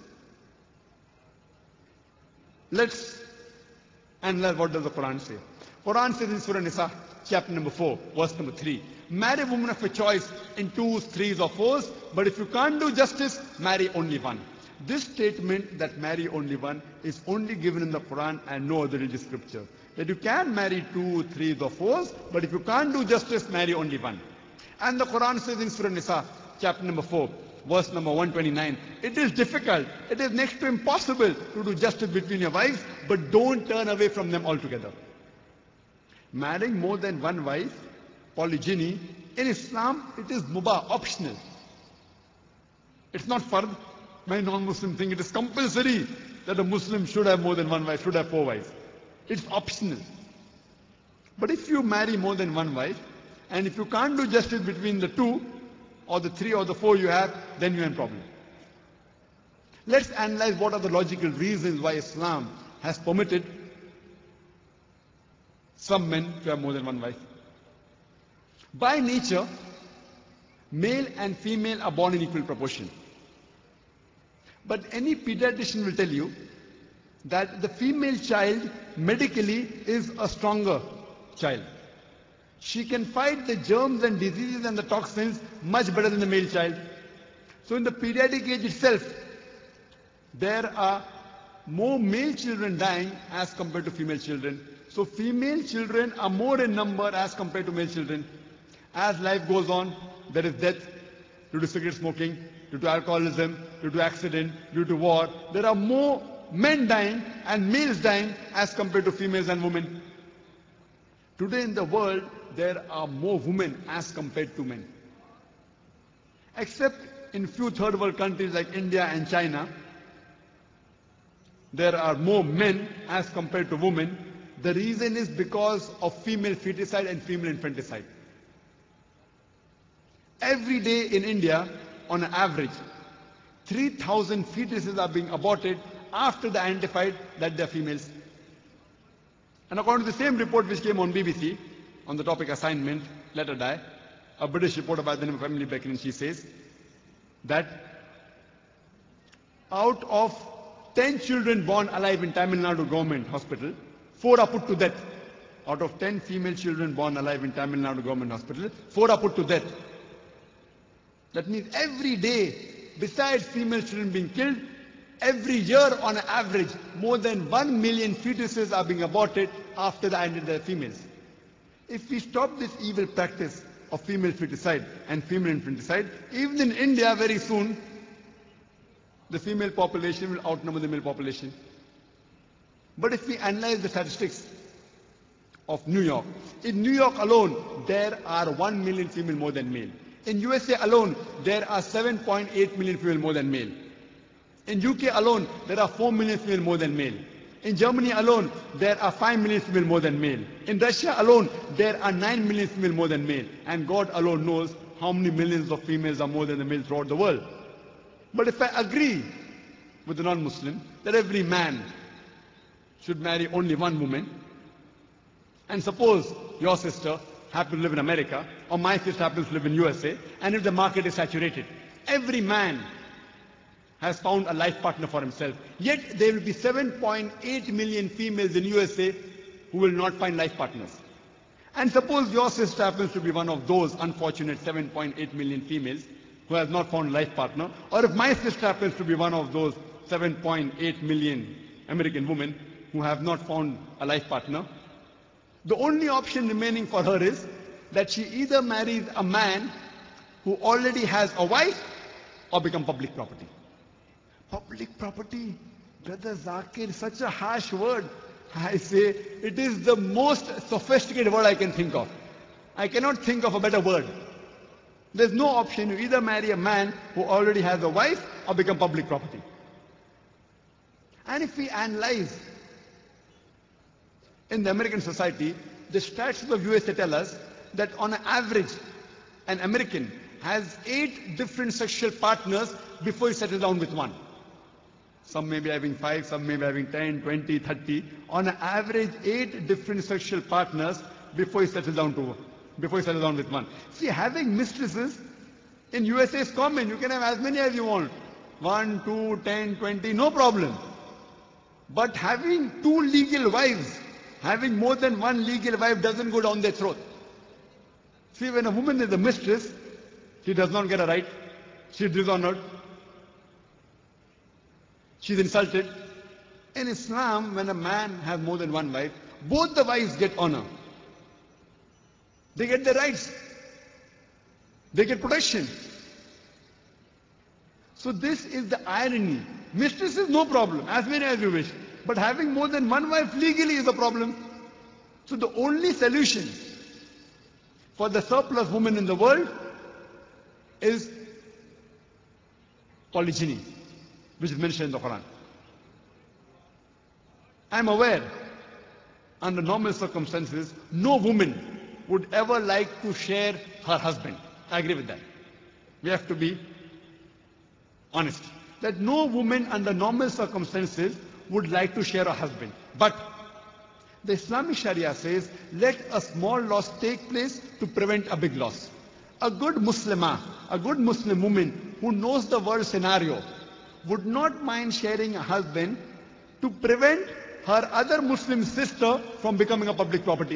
Let's analyze what does the Quran say. Quran says in Surah Nisa, chapter number 4, verse number 3, marry a woman of your choice in 2s, 3s or 4s, but if you can't do justice, marry only one. This statement that marry only one is only given in the Quran and no other religious scripture. That you can marry 2, 3s or 4s, but if you can't do justice, marry only one. And the Quran says in Surah Nisa, chapter number 4, verse number 129, it is difficult, it is next to impossible to do justice between your wives, but don't turn away from them altogether. Marrying more than one wife, polygyny, in Islam, it is mubah, optional. It's not fard. Many non-Muslims think it is compulsory that a Muslim should have more than one wife, should have 4 wives. It's optional. But if you marry more than one wife, and if you can't do justice between the 2, or the 3 or the 4 you have, then you're in problem. Let's analyze what are the logical reasons why Islam has permitted some men to have more than one wife. By nature, male and female are born in equal proportion. But any pediatrician will tell you that the female child medically is a stronger child. She can fight the germs and diseases and the toxins much better than the male child. So in the pediatric age itself, there are more male children dying as compared to female children. So female children are more in number as compared to male children. As life goes on, there is death due to cigarette smoking, due to alcoholism, due to accident, due to war. There are more men dying and males dying as compared to females and women. Today in the world, there are more women as compared to men. Except in few third world countries like India and China, there are more men as compared to women. The reason is because of female feticide and female infanticide. Every day in India, on an average, 3,000 fetuses are being aborted after they identified that they are females. And according to the same report which came on BBC on the topic assignment, let her die, a British reporter by the name of Emily Beckin, she says that out of 10 children born alive in Tamil Nadu government hospital, 4 are put to death. Out of 10 female children born alive in Tamil Nadu government hospital, 4 are put to death. That means every day, besides female children being killed, every year on an average, more than 1 million fetuses are being aborted after the identity of females. If we stop this evil practice of female feticide and female infanticide, even in India very soon, the female population will outnumber the male population. But if we analyze the statistics of New York, in New York alone, there are 1 million female more than male. In USA alone, there are 7.8 million female more than male. In UK alone, there are 4 million female more than male. In Germany alone, there are 5 million female more than male. In Russia alone, there are 9 million female more than male. And God alone knows how many millions of females are more than the male throughout the world. But if I agree with the non-Muslim that every man should marry only one woman, and suppose your sister happens to live in America, or my sister happens to live in USA, and if the market is saturated, every man has found a life partner for himself. Yet there will be 7.8 million females in USA who will not find life partners. And suppose your sister happens to be one of those unfortunate 7.8 million females who has not found a life partner, or if my sister happens to be one of those 7.8 million American women who have not found a life partner, the only option remaining for her is that she either marries a man who already has a wife or become public property. Public property, Brother Zakir, such a harsh word. I say it is the most sophisticated word I can think of. I cannot think of a better word. There's no option. You either marry a man who already has a wife or become public property. And if we analyze in the American society, the statistics of USA tell us that on average, an American has 8 different sexual partners before he settles down with one. Some may be having 5, some may be having 10, 20, 30. On an average, 8 different sexual partners before he settles down with one. See, having mistresses in USA is common. You can have as many as you want. 1, 2, 10, 20, no problem. But having 2 legal wives, having more than 1 legal wife doesn't go down their throat. See, when a woman is a mistress, she does not get a right. She is dishonored. She is insulted. In Islam, when a man has more than 1 wife, both the wives get honor. They get their rights. They get protection. So this is the irony. Mistresses, no problem, as many as you wish. But having more than 1 wife legally is a problem. So the only solution for the surplus women in the world is polygyny, which is mentioned in the Quran. I am aware, under normal circumstances, no woman would ever like to share her husband. I agree with that. We have to be honest. That no woman under normal circumstances would like to share a husband. But the Islamic Sharia says, let a small loss take place to prevent a big loss. A good Muslimah, a good Muslim woman who knows the world scenario would not mind sharing a husband to prevent her other Muslim sister from becoming a public property.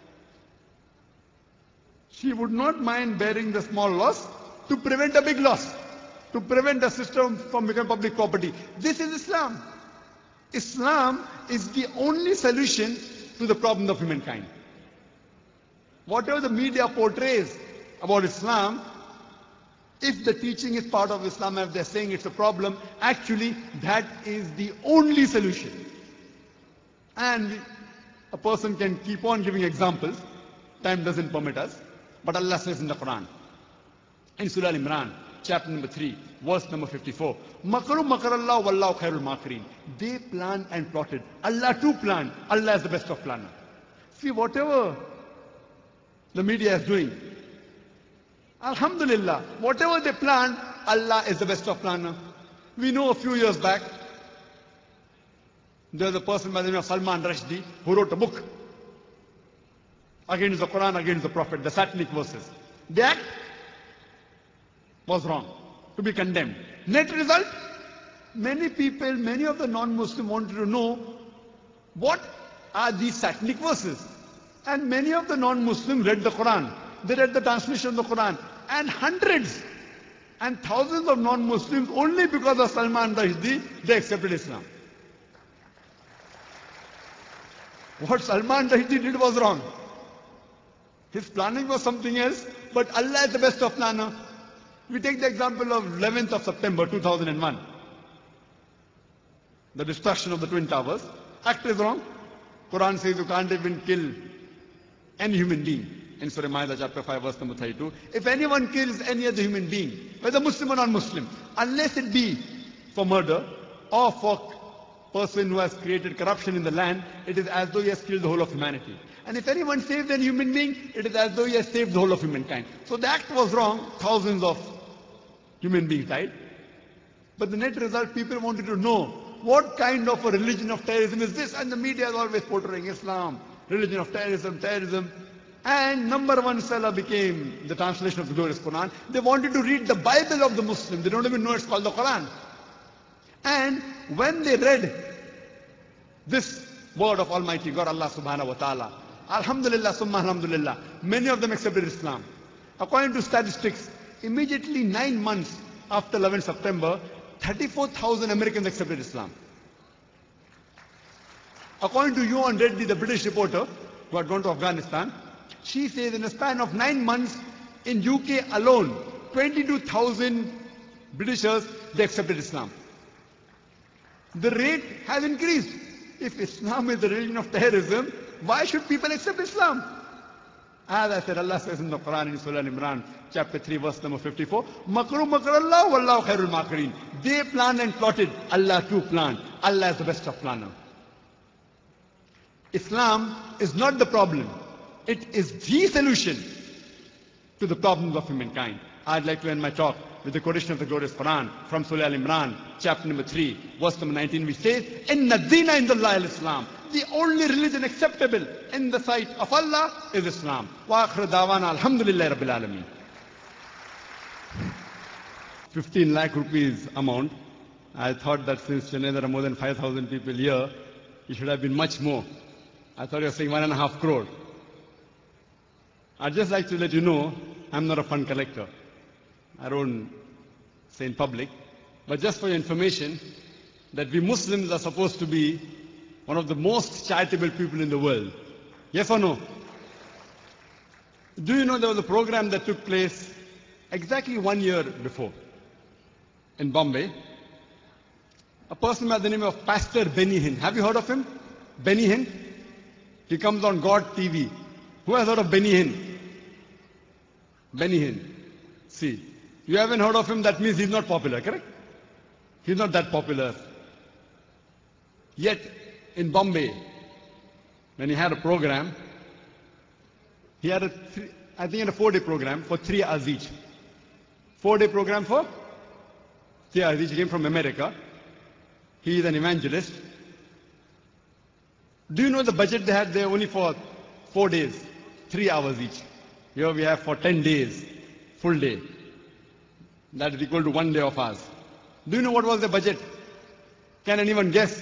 She would not mind bearing the small loss to prevent a big loss, to prevent a sister from becoming public property. This is Islam. Islam is the only solution to the problem of humankind. Whatever the media portrays about Islam, if the teaching is part of Islam, if they're saying it's a problem, actually that is the only solution. And a person can keep on giving examples. Time doesn't permit us. But Allah says in the Quran, in Surah Al-Imran, chapter number 3, verse number 54, Makaru makarallah wallahu khairul makirin. They planned and plotted. Allah too planned. Allah is the best of planner. See, whatever the media is doing, Alhamdulillah, whatever they planned, Allah is the best of planner. We know a few years back, there's a person by the name of Salman Rushdie who wrote a book against the Quran, against the Prophet, the satanic verses. The act was wrong, to be condemned. Net result, many people, many of the non-Muslims wanted to know what are these satanic verses. And many of the non-Muslims read the Quran. They read the translation of the Quran. And hundreds and thousands of non-Muslims, only because of Salman Rushdie, they accepted Islam. What Salman Rushdie did was wrong. His planning was something else, but Allah is the best of planner. We take the example of 11th of September 2001. The destruction of the Twin Towers. Act is wrong. Quran says you can't even kill any human being. In Surah Ma'idah chapter 5 verse number 32. If anyone kills any other human being, whether Muslim or non-Muslim, unless it be for murder or for person who has created corruption in the land, it is as though he has killed the whole of humanity. And if anyone saves any human being, it is as though he has saved the whole of humankind. So the act was wrong. Thousands of human beings died. But the net result, people wanted to know what kind of a religion of terrorism is this? And the media is always portraying Islam, religion of terrorism, terrorism. And number one seller became the translation of the glorious Quran. They wanted to read the Bible of the Muslim. They don't even know it's called the Quran. And when they read this word of Almighty God, Allah subhanahu wa ta'ala, Alhamdulillah, summa alhamdulillah, many of them accepted Islam. According to statistics, immediately 9 months after 11 September, 34,000 Americans accepted Islam. According to Yuan Reddy, the British reporter who had gone to Afghanistan, she says in a span of 9 months in UK alone, 22,000 Britishers, they accepted Islam. The rate has increased. If Islam is the religion of terrorism, why should people accept Islam? As I said, Allah says in the Quran in Surah Al-Imran, chapter 3, verse number 54, Makaru makarallah wallahu khairul makirin. They planned and plotted. Allah too planned. Allah is the best of planner. Islam is not the problem. It is the solution to the problems of humankind. I'd like to end my talk with the quotation of the glorious Quran from Surah Al-Imran, chapter number 3, verse number 19, which says, "Inna dina indallahi al-Islam." The only religion acceptable in the sight of Allah is Islam. Wa akhir dawana alhamdulillahi rabbil alameen. 15 lakh rupees amount. I thought that since Chennai there are more than 5,000 people here, it should have been much more. I thought you were saying 1.5 crore. I'd just like to let you know, I'm not a fund collector. I don't say in public. But just for your information, that we Muslims are supposed to be one of the most charitable people in the world. Yes or no? Do you know there was a program that took place exactly 1 year before in Bombay? A person by the name of Pastor Benny Hinn. Have you heard of him? Benny Hinn? He comes on God TV. Who has heard of Benny Hinn? Benny Hinn. See, you haven't heard of him, that means he's not popular, correct? He's not that popular. Yet, in Bombay, when he had a program, he had a 4-day program for 3 hours each. 4-day program for 3 hours each. He came from America. He is an evangelist. Do you know the budget they had there only for 4 days, 3 hours each? Here we have for 10 days, full day. That is equal to 1 day of ours. Do you know what was the budget? Can anyone guess?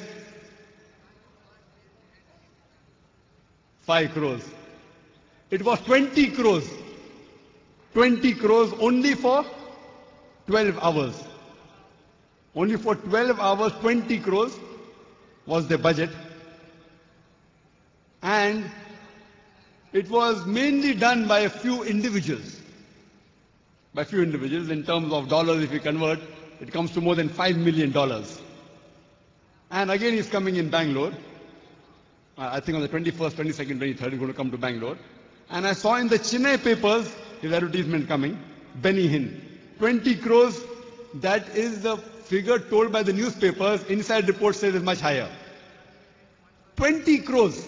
5 crores. It was 20 crores. 20 crores only for 12 hours. Only for 12 hours, 20 crores was the budget. And it was mainly done by a few individuals. By a few individuals, in terms of dollars, if you convert, it comes to more than $5 million. And again, he's coming in Bangalore. I think on the 21st, 22nd, 23rd, he's going to come to Bangalore. And I saw in the Chennai papers his advertisement coming, Benny Hinn. 20 crores, that is the figure told by the newspapers. Inside report says it's much higher. 20 crores.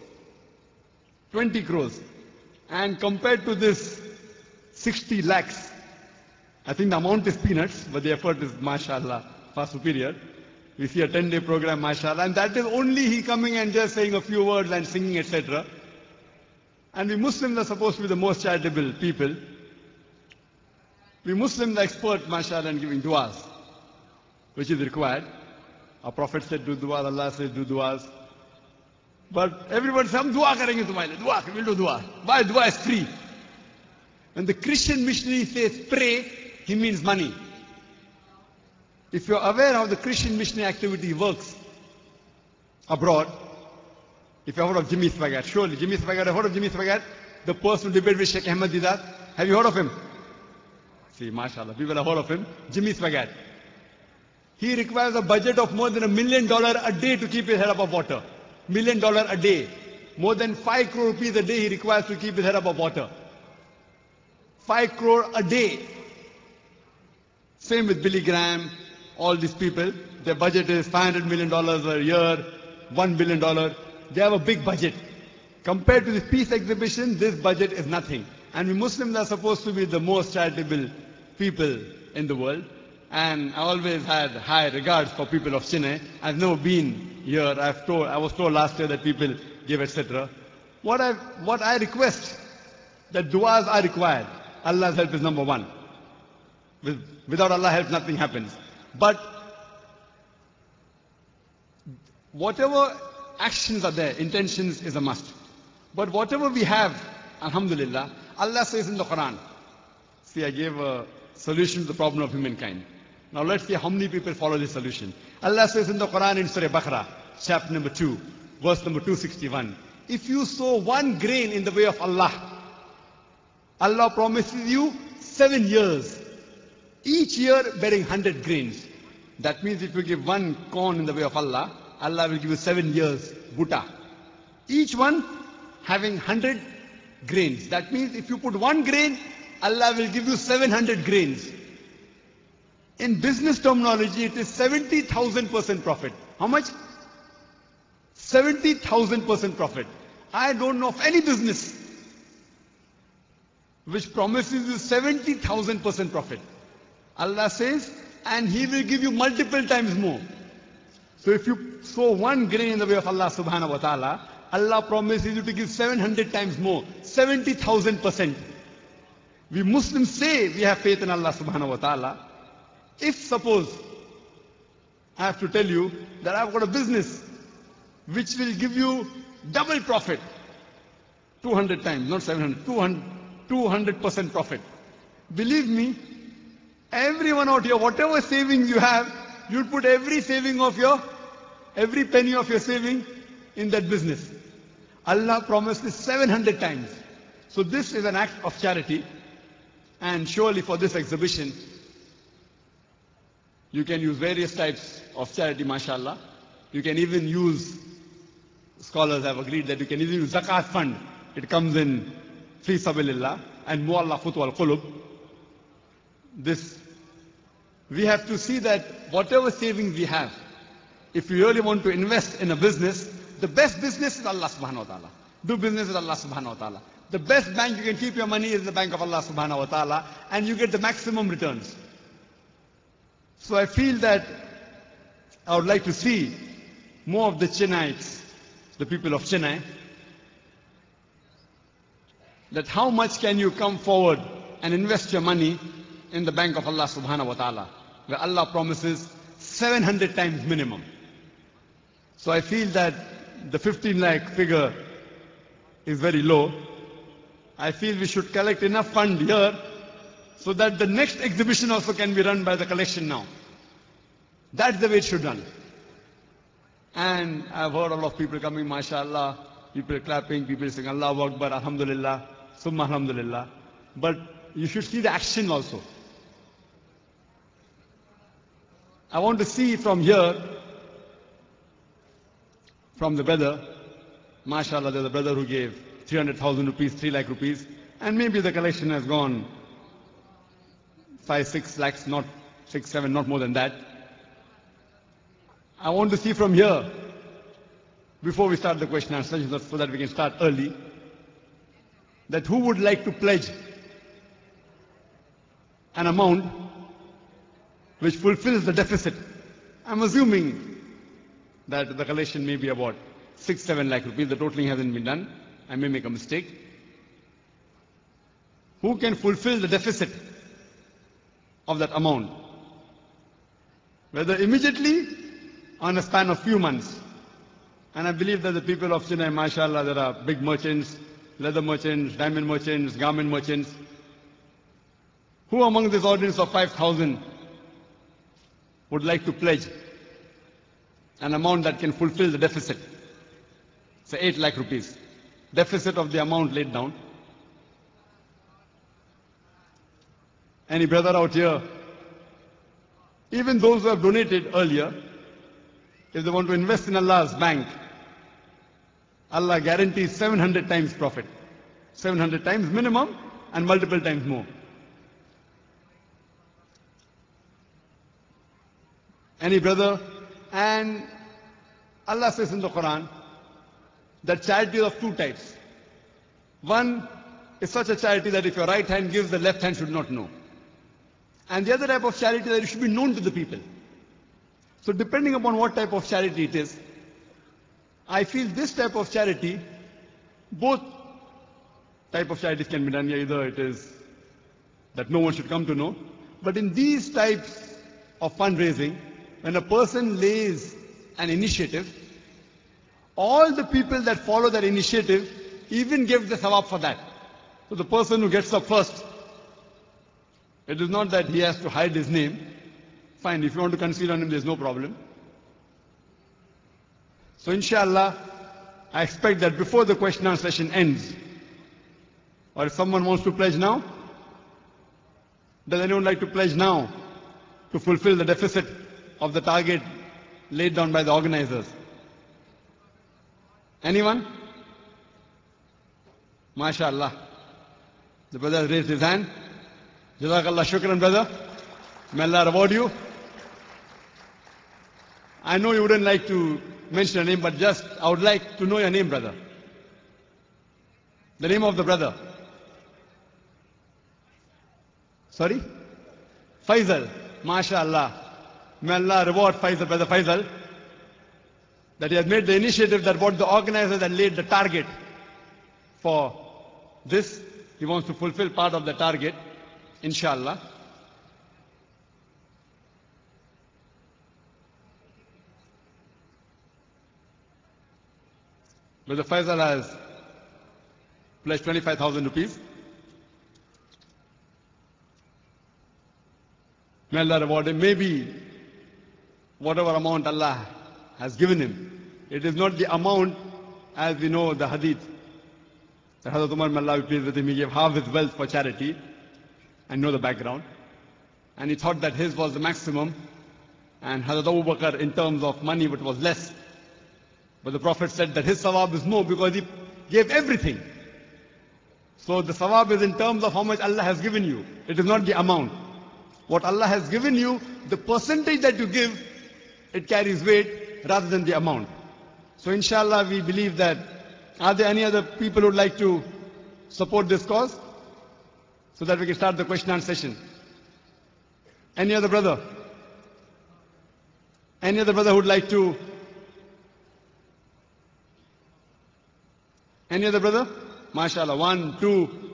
20 crores. And compared to this 60 lakhs, I think the amount is peanuts, but the effort is, mashallah, far superior. We see a 10-day program, mashallah, and that is only he coming and just saying a few words and singing, etc. And we Muslims are supposed to be the most charitable people. We Muslims are expert, mashallah, in giving du'as, which is required. Our Prophet said do du'as, Allah says do du'as. But everyone says, hum dua karenge tumhare, dua, we'll do dua. Why? Dua is free. When the Christian missionary says pray, he means money. If you're aware how the Christian missionary activity works abroad, if you've heard of Jimmy Swaggart, surely Jimmy Swaggart, have heard of Jimmy Swaggart? The person who debated with Sheikh Ahmed Didat. Have you heard of him? See, mashallah, people have heard of him. Jimmy Swaggart. He requires a budget of more than $1 million a day to keep his head above water. $1 million a day. More than 5 crore rupees a day he requires to keep his head above water. 5 crore a day. Same with Billy Graham, all these people. Their budget is $500 million a year, $1 billion. They have a big budget. Compared to the peace exhibition, this budget is nothing. And we Muslims are supposed to be the most charitable people in the world. And I always had high regards for people of Chennai. I've never been here. I was told last year that people give, etc. What I request, that du'as are required. Allah's help is number one. Without Allah's help, nothing happens. But whatever actions are there, intentions is a must. But whatever we have, alhamdulillah, Allah says in the Quran. See, I gave a solution to the problem of humankind. Now let's see how many people follow this solution. Allah says in the Quran in Surah Baqarah, chapter number 2, verse number 261. If you sow 1 grain in the way of Allah, Allah promises you 7 years. Each year bearing 100 grains. That means if you give 1 corn in the way of Allah, Allah will give you 7 years, butta. Each one having 100 grains. That means if you put 1 grain, Allah will give you 700 grains. In business terminology, it is 70,000% profit. How much? 70,000% profit. I don't know of any business which promises you 70,000% profit. Allah says, and He will give you multiple times more. So if you sow one grain in the way of Allah subhanahu wa ta'ala, Allah promises you to give 700 times more, 70,000%. We Muslims say we have faith in Allah subhanahu wa ta'ala. If suppose, I have to tell you that I've got a business which will give you double profit, 200 times, not 700, 200% profit. Believe me, everyone out here, whatever savings you have, you'll put every penny of your saving in that business. Allah promises 700 times. So this is an act of charity. And surely for this exhibition, you can use various types of charity, mashallah. You can even use, scholars have agreed that you can even use zakat fund. It comes in fi sabilillah and mu'allafatu al-qulub. We have to see that whatever savings we have, if we really want to invest in a business, the best business is Allah subhanahu wa ta'ala. Do business with Allah subhanahu wa ta'ala. The best bank you can keep your money is the bank of Allah subhanahu wa ta'ala, and you get the maximum returns. So I feel that I would like to see more of the Chennaites, the people of Chennai, that how much can you come forward and invest your money in the bank of Allah subhanahu wa ta'ala, where Allah promises 700 times minimum. So I feel that the 15 lakh figure is very low. I feel we should collect enough fund here so that the next exhibition also can be run by the collection now. That's the way it should run. And I've heard a lot of people coming, mashallah, people clapping, people saying Allahu Akbar, alhamdulillah, summa alhamdulillah. But you should see the action also. I want to see from here, from the brother, mashallah, there's a brother who gave 300,000 rupees, 3 lakh rupees, and maybe the collection has gone 5, 6 lakhs, not 6, 7, not more than that. I want to see from here, before we start the question and answer, so that we can start early, that who would like to pledge an amount which fulfills the deficit. I'm assuming that the collection may be about 6, 7 lakh rupees. The totaling hasn't been done. I may make a mistake. Who can fulfill the deficit of that amount? Whether immediately or in a span of few months. And I believe that the people of Chennai, mashallah, there are big merchants, leather merchants, diamond merchants, garment merchants. Who among this audience of 5,000 would like to pledge an amount that can fulfill the deficit? Say 8 lakh rupees. Deficit of the amount laid down. Any brother out here? Even those who have donated earlier, if they want to invest in Allah's bank, Allah guarantees 700 times profit. 700 times minimum and multiple times more. Any brother? And Allah says in the Quran that charity is of two types. One is such a charity that if your right hand gives, the left hand should not know. And the other type of charity that it should be known to the people. So depending upon what type of charity it is, I feel this type of charity, both type of charities can be done. Either it is that no one should come to know, but in these types of fundraising, when a person lays an initiative, all the people that follow that initiative even give the sawab for that. So the person who gets up first, it is not that he has to hide his name. Fine, if you want to conceal on him, there's no problem. So inshallah, I expect that before the question and answer session ends, or if someone wants to pledge now, does anyone like to pledge now to fulfill the deficit of the target laid down by the organizers? Anyone? MashaAllah. The brother has raised his hand. Jazakallah shukran, brother. May Allah reward you. I know you wouldn't like to mention a name, but just I would like to know your name, brother. The name of the brother. Sorry? Faisal, MashaAllah. May Allah reward Faisal, Brother Faisal, that he has made the initiative, that what the organizers had laid the target for this, he wants to fulfill part of the target, inshallah. Brother Faisal has pledged 25,000 rupees. May Allah reward him. Maybe whatever amount Allah has given him, it is not the amount, as we know the hadith, that Hazrat Umar, may Allah be pleased with him, he gave half his wealth for charity, and know the background. And he thought that his was the maximum, and Hazrat Abu Bakr in terms of money it was less. But the Prophet said that his sawab is more because he gave everything. So the sawab is in terms of how much Allah has given you. It is not the amount. What Allah has given you, the percentage that you give, it carries weight rather than the amount. So inshallah we believe that, are there any other people who would like to support this cause? So that we can start the question and answer session. Any other brother? Any other brother who would like to? Any other brother? MashaAllah. 1, 2.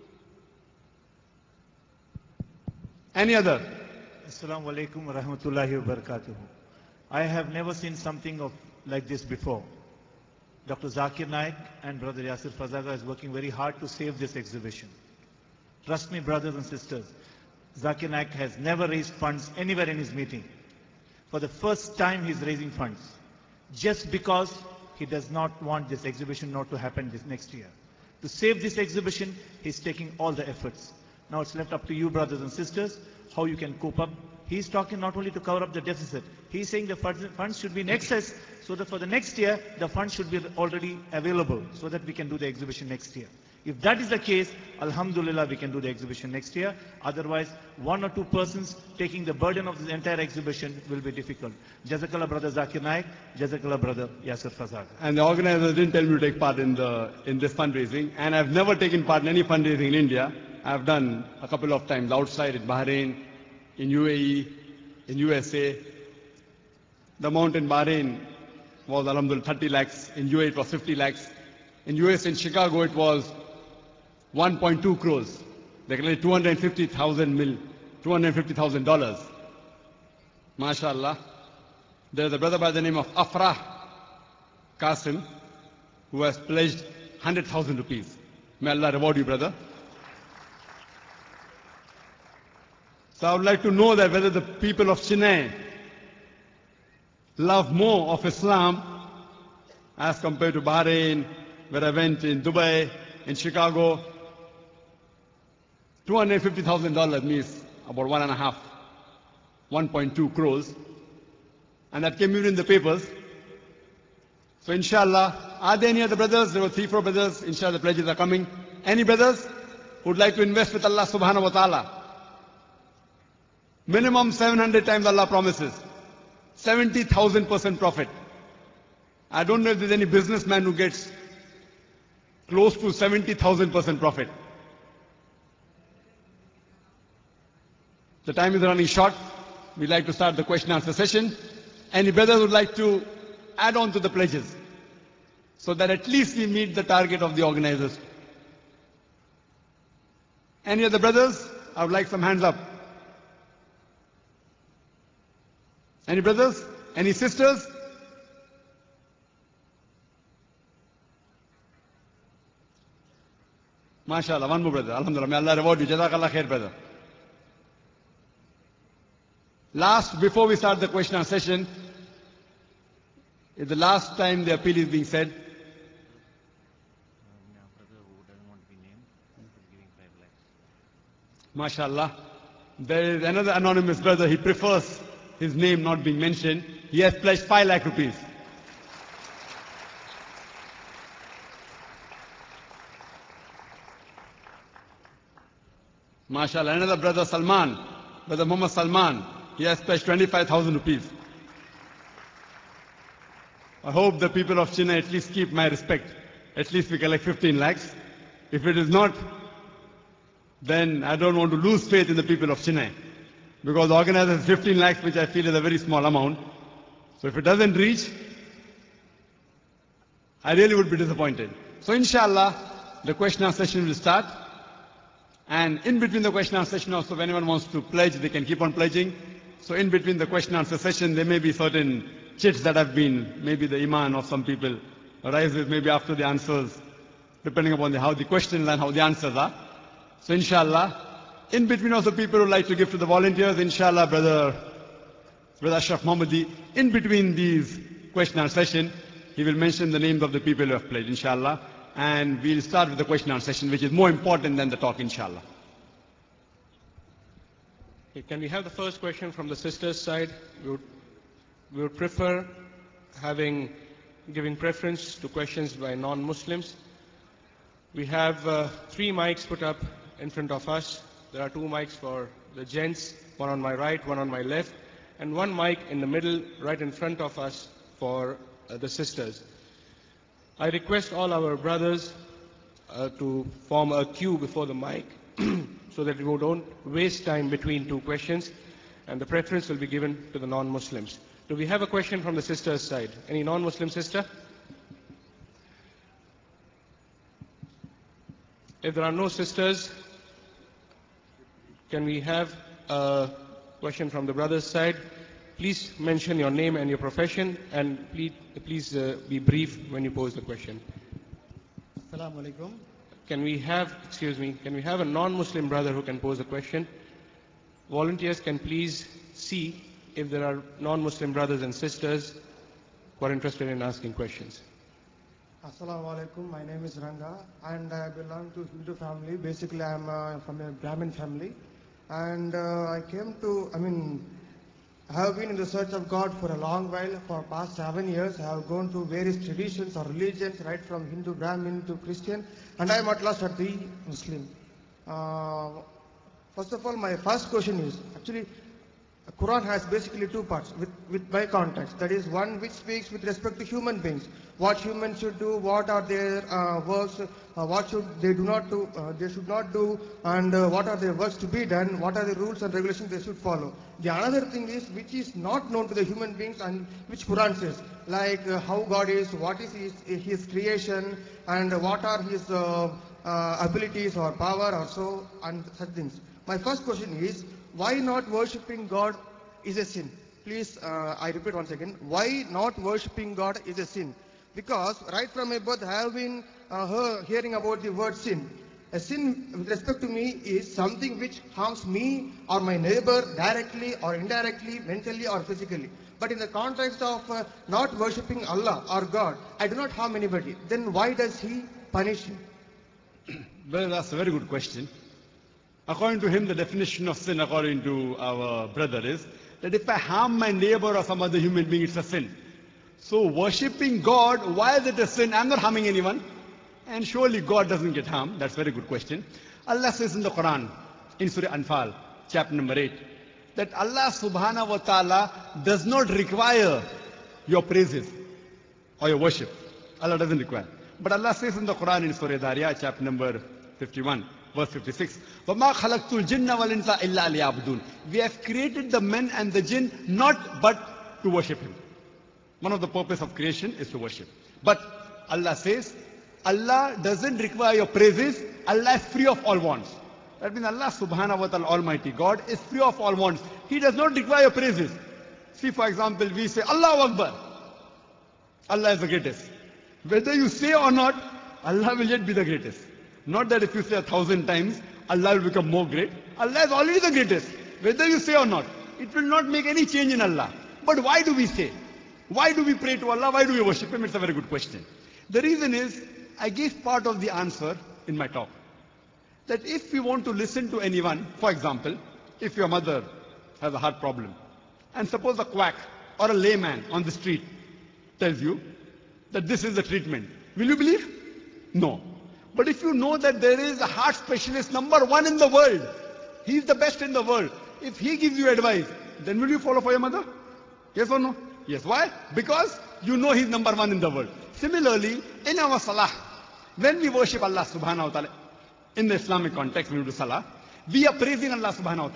Any other? Assalamu alaikum wa rahmatullahi wa barakatuhu. I have never seen something like this before. Dr. Zakir Naik and Brother Yasir Fazaga is working very hard to save this exhibition. Trust me, brothers and sisters, Zakir Naik has never raised funds anywhere in his meeting. For the first time he is raising funds, just because he does not want this exhibition not to happen this next year. To save this exhibition, he is taking all the efforts. Now it's left up to you, brothers and sisters, how you can cope up. He's talking not only to cover up the deficit, he's saying the funds should be in excess, so that for the next year, the funds should be already available, so that we can do the exhibition next year. If that is the case, alhamdulillah, we can do the exhibition next year. Otherwise, 1 or 2 persons taking the burden of the entire exhibition will be difficult. Jazakallah, Brother Zakir Naik. Jazakallah, Brother Yasir Fazaga. And the organizers didn't tell me to take part in this fundraising, and I've never taken part in any fundraising in India. I've done a couple of times outside, in Bahrain, in UAE, in USA. The amount in Bahrain was, alhamdulillah, 30 lakhs. In UAE, it was 50 lakhs. In US, in Chicago, it was 1.2 crores. They collected $250,000. MashaAllah. There's a brother by the name of Afrah Qasim who has pledged 100,000 rupees. May Allah reward you, brother. So I would like to know that whether the people of Chennai love more of Islam as compared to Bahrain, where I went, in Dubai, in Chicago. $250,000 means about 1.2 crores. And that came even in the papers. So inshallah, are there any other brothers? There were 3, 4 brothers. Inshallah, the pledges are coming. Any brothers who would like to invest with Allah subhanahu wa ta'ala? Minimum 700 times Allah promises. 70,000% profit. I don't know if there's any businessman who gets close to 70,000% profit. The time is running short. We'd like to start the question and answer session. Any brothers would like to add on to the pledges, so that at least we meet the target of the organizers? Any other brothers? I would like some hands up. Any brothers? Any sisters? MashaAllah, one more brother. Alhamdulillah, may Allah reward you. Jazakallah khair, brother. Last, before we start the question and session, is the last time the appeal is being said. MashaAllah. There is another anonymous brother, he prefers his name not being mentioned. He has pledged 5 lakh rupees. MashaAllah. Another brother, Salman, brother Muhammad Salman, he has pledged 25,000 rupees. I hope the people of Chennai at least keep my respect. At least we collect 15 lakhs. If it is not, then I don't want to lose faith in the people of Chennai. Because the organizer has 15 lakhs, which I feel is a very small amount. So if it doesn't reach, I really would be disappointed. So inshallah, the question and answer session will start. And in between the question and answer session also, if anyone wants to pledge, they can keep on pledging. So in between the question and answer session, there may be certain chits that have been, maybe the iman of some people arises maybe after the answers, depending upon how the questions and how the answers are. So inshallah, in between also people would like to give to the volunteers, inshallah, brother Ashraf Mohammadi, in between these question and answer session, he will mention the names of the people who have pledged, inshallah. And we'll start with the question and answer session, which is more important than the talk, inshallah. Okay, can we have the first question from the sisters' side? We would prefer giving preference to questions by non-Muslims. We have 3 mics put up in front of us. There are 2 mics for the gents, one on my right, one on my left, and 1 mic in the middle, right in front of us for the sisters. I request all our brothers to form a queue before the mic so that we don't waste time between 2 questions, and the preference will be given to the non-Muslims. Do we have a question from the sisters' side? Any non-Muslim sister? If there are no sisters, can we have a question from the brothers' side? Please mention your name and your profession, and please be brief when you pose the question. Assalamu alaikum. Can we have a non-Muslim brother who can pose a question? Volunteers can please see if there are non-Muslim brothers and sisters who are interested in asking questions. Assalamu alaikum. My name is Ranga, and I belong to Hindu family. Basically, I am from a Brahmin family, and I have been in the search of God for a long while. For past 7 years, I have gone through various traditions or religions, right from Hindu, Brahmin to Christian, and I am at last at the Muslim. First of all, my first question is, actually, Quran has basically 2 parts with by context. That is one which speaks with respect to human beings. What humans should do, what are their works, what should they do not do, they should not do, and what are their works to be done, what are the rules and regulations they should follow. The another thing is which is not known to the human beings and which Quran says, like how God is, what is his creation, and what are his abilities or power or so, and such things. My first question is, why not worshipping God is a sin? Please, I repeat once again. Why not worshipping God is a sin? Because right from my birth, I have been hearing about the word sin. A sin with respect to me is something which harms me or my neighbor directly or indirectly, mentally or physically. But in the context of not worshipping Allah or God, I do not harm anybody. Then why does He punish him? Well, that's a very good question. According to him, the definition of sin, according to our brother, is that if I harm my neighbor or some other human being, it's a sin. So worshipping God, why is it a sin? I'm not harming anyone. And surely God doesn't get harmed. That's a very good question. Allah says in the Quran, in Surah Anfal, chapter number 8, that Allah subhanahu wa ta'ala does not require your praises or your worship. Allah doesn't require. But Allah says in the Quran in Surah Dariyah, chapter number 51, verse 56, وَمَا خَلَقْتُ الْجِنَّ وَالْإِنسَ إِلَّا لِيَعْبُدُونَ. We have created the men and the jinn not but to worship Him. One of the purpose of creation is to worship. But Allah says, Allah doesn't require your praises. Allah is free of all wants. That means Allah subhanahu wa ta'ala, Almighty God, is free of all wants. He does not require your praises. See, for example, we say, Allahu Akbar. Allah is the greatest. Whether you say or not, Allah will yet be the greatest. Not that if you say 1,000 times, Allah will become more great. Allah is already the greatest. Whether you say or not, it will not make any change in Allah. But why do we say? Why do we pray to Allah? Why do we worship Him? It's a very good question. The reason is, I gave part of the answer in my talk. That if we want to listen to anyone, for example, if your mother has a heart problem, and suppose a quack or a layman on the street tells you that this is the treatment, will you believe? No. But if you know that there is a heart specialist #1 in the world, he's the best in the world, if he gives you advice, then will you follow for your mother? Yes or no? Yes. Why? Because you know he's #1 in the world. Similarly, in our salah, when we worship Allah subhanahu wa ta'ala, in the Islamic context, when we do salah, we are praising Allah subhanahu wa ta'ala.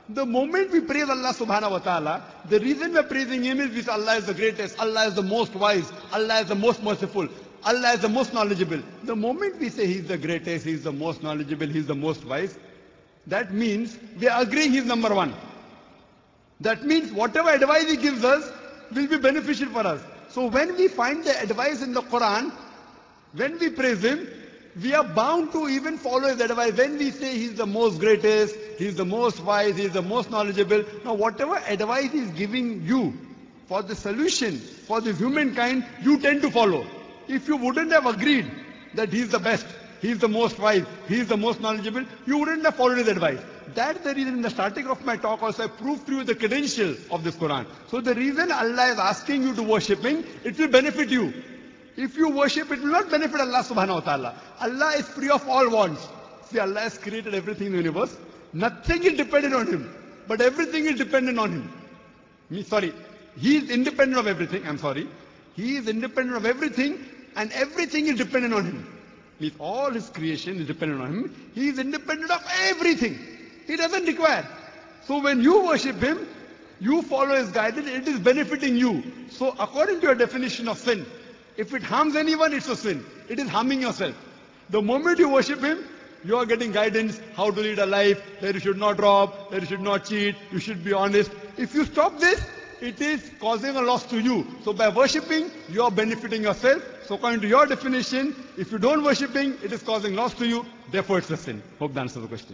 The moment we praise Allah subhanahu wa ta'ala, the reason we're praising Him is because Allah is the greatest, Allah is the most wise, Allah is the most merciful, Allah is the most knowledgeable. The moment we say He's the greatest, He's the most knowledgeable, He's the most wise, that means we are agreeing He's number one. That means whatever advice He gives us will be beneficial for us. So when we find the advice in the Quran, when we praise Him, we are bound to even follow His advice. When we say He's the most greatest, He's the most wise, He's the most knowledgeable, now whatever advice He's giving you for the solution, for the humankind, you tend to follow. If you wouldn't have agreed that He's the best, He's the most wise, He's the most knowledgeable, you wouldn't have followed His advice. That's the reason in the starting of my talk also I proved to you the credential of this Quran. So the reason Allah is asking you to worship Him, it will benefit you. If you worship, it will not benefit Allah subhanahu wa ta'ala. Allah is free of all wants. See, Allah has created everything in the universe. Nothing is dependent on Him, but everything is dependent on Him. He is independent of everything. He is independent of everything, and everything is dependent on Him. Means all His creation is dependent on Him. He is independent of everything. He doesn't require. So when you worship Him, you follow His guidance, it is benefiting you. So according to your definition of sin, if it harms anyone, it's a sin. It is harming yourself. The moment you worship Him, you are getting guidance how to lead a life, that you should not rob, that you should not cheat, you should be honest. If you stop this, it is causing a loss to you. So by worshipping, you are benefiting yourself. So according to your definition, if you don't worship Him, it is causing loss to you. Therefore, it's a sin. Hope that answers the question.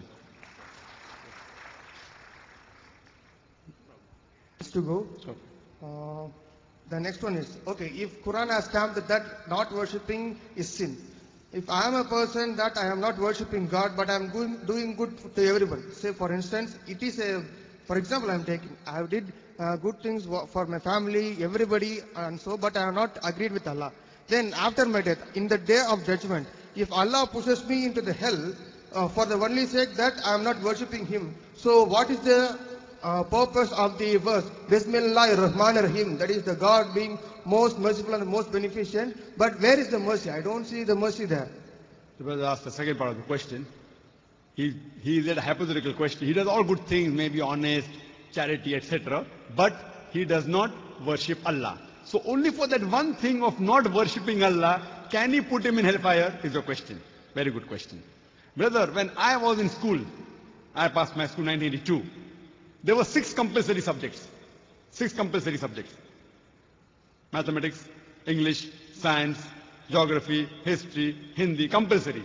To go. The next one is, okay, if Quran has stamped that not worshipping is sin. If I am a person that I am not worshipping God, but I am doing good to everyone. Say for instance, it is for example I did good things for my family, everybody and so, but I have not agreed with Allah. Then after my death, in the day of judgment, if Allah pushes me into the hell for the only sake that I am not worshipping Him, so what is the purpose of the verse? Bismillahir Rahmanir Rahim, that is the God being most merciful and most beneficent. But where is the mercy? I don't see the mercy there. The brother asked the second part of the question. He did a hypothetical question. He does all good things, maybe honest, charity, etc. But he does not worship Allah. So only for that one thing of not worshipping Allah, can he put him in hellfire? Is your question. Very good question. Brother, when I was in school, I passed my school in 1982. There were 6 compulsory subjects. 6 compulsory subjects. Mathematics, English, science, geography, history, Hindi, compulsory.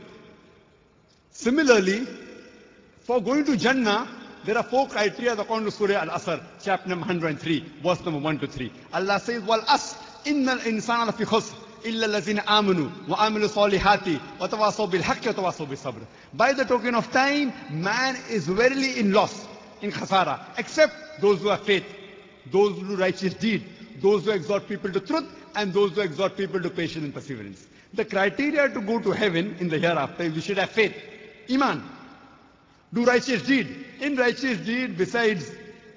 Similarly, for going to Jannah, there are 4 criteria according to Surah Al-Asr, chapter number 103, verse number 1 to 3. Allah says, "Wal as innal insana lafi khusr illa allazina amanu wa amilu salihati wa tawasaw bil haqqi wa tawasaw bis sabr." By the token of time, man is verily in loss, in khasara, except those who have faith, those who do righteous deed, those who exhort people to truth, and those who exhort people to patience and perseverance. The criteria to go to heaven in the hereafter is you should have faith, iman, do righteous deed. In righteous deed, besides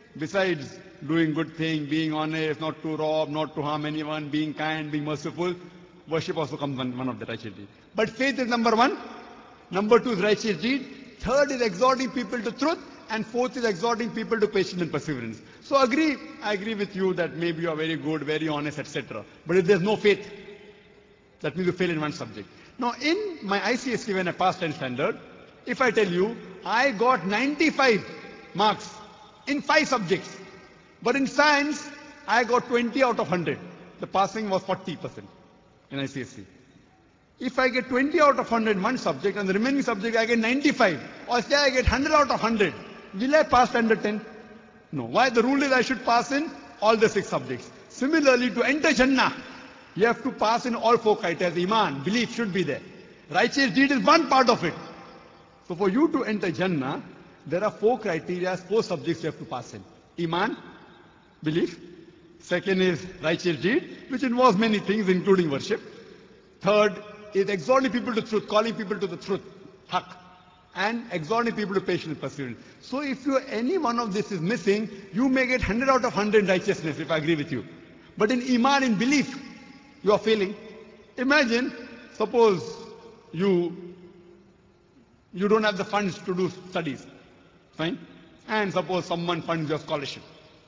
doing good thing, being honest, not to rob, not to harm anyone, being kind, being merciful, worship also comes one of the righteous deed. But faith is number 1. Number 2 is righteous deed. 3rd is exhorting people to truth. And 4th is exhorting people to patience and perseverance. So I agree with you that maybe you are very good, very honest, etc. But if there's no faith, that means you fail in one subject. Now in my ICSE, when I passed 10th standard, if I tell you, I got 95 marks in 5 subjects. But in science, I got 20 out of 100. The passing was 40% in ICSE. If I get 20 out of 100 in one subject and the remaining subject I get 95, or say I get 100 out of 100, will I pass standard 10? No. Why? The rule is I should pass in all the 6 subjects. Similarly, to enter Jannah, you have to pass in all 4 criteria. Iman, belief should be there. Righteous deed is one part of it. So for you to enter Jannah, there are 4 criteria, 4 subjects you have to pass in. Iman, belief. Second is righteous deed, which involves many things, including worship. Third is exhorting people to truth, calling people to the truth, haq, and exhorting people to patience and perseverance. So if any one of this is missing, you may get 100 out of 100 in righteousness, if I agree with you. But in iman, in belief, you are failing. Imagine, suppose you don't have the funds to do studies. Fine? And suppose someone funds your scholarship.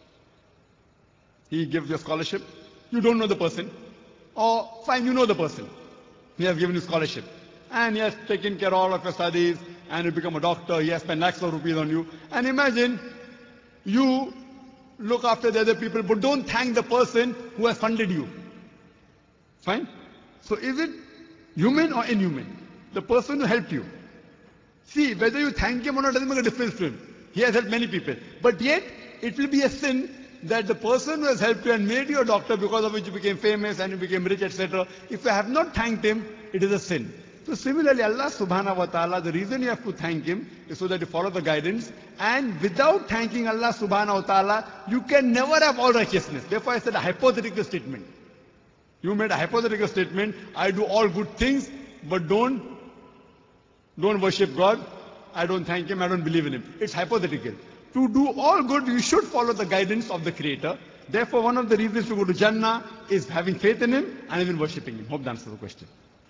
He gives you a scholarship. You don't know the person. Or fine, you know the person. He has given you scholarship. And he has taken care of all of your studies. And you become a doctor. He has spent lakhs of rupees on you. And imagine you look after the other people, but don't thank the person who has funded you. Fine? So is it human or inhuman? The person who helped you. See, whether you thank him or not doesn't make a difference to him. He has helped many people. But yet, it will be a sin that the person who has helped you and made you a doctor, because of which you became famous and you became rich, etc., if you have not thanked him, it is a sin. So similarly, Allah subhanahu wa ta'ala, the reason you have to thank him is so that you follow the guidance. And without thanking Allah subhanahu wa ta'ala, you can never have all righteousness. Therefore I said a hypothetical statement. You made a hypothetical statement, I do all good things, but don't worship God. I don't thank him, I don't believe in him. It's hypothetical. To do all good, you should follow the guidance of the Creator. Therefore, one of the reasons to go to Jannah is having faith in him and even worshipping him. Hope that answers the question.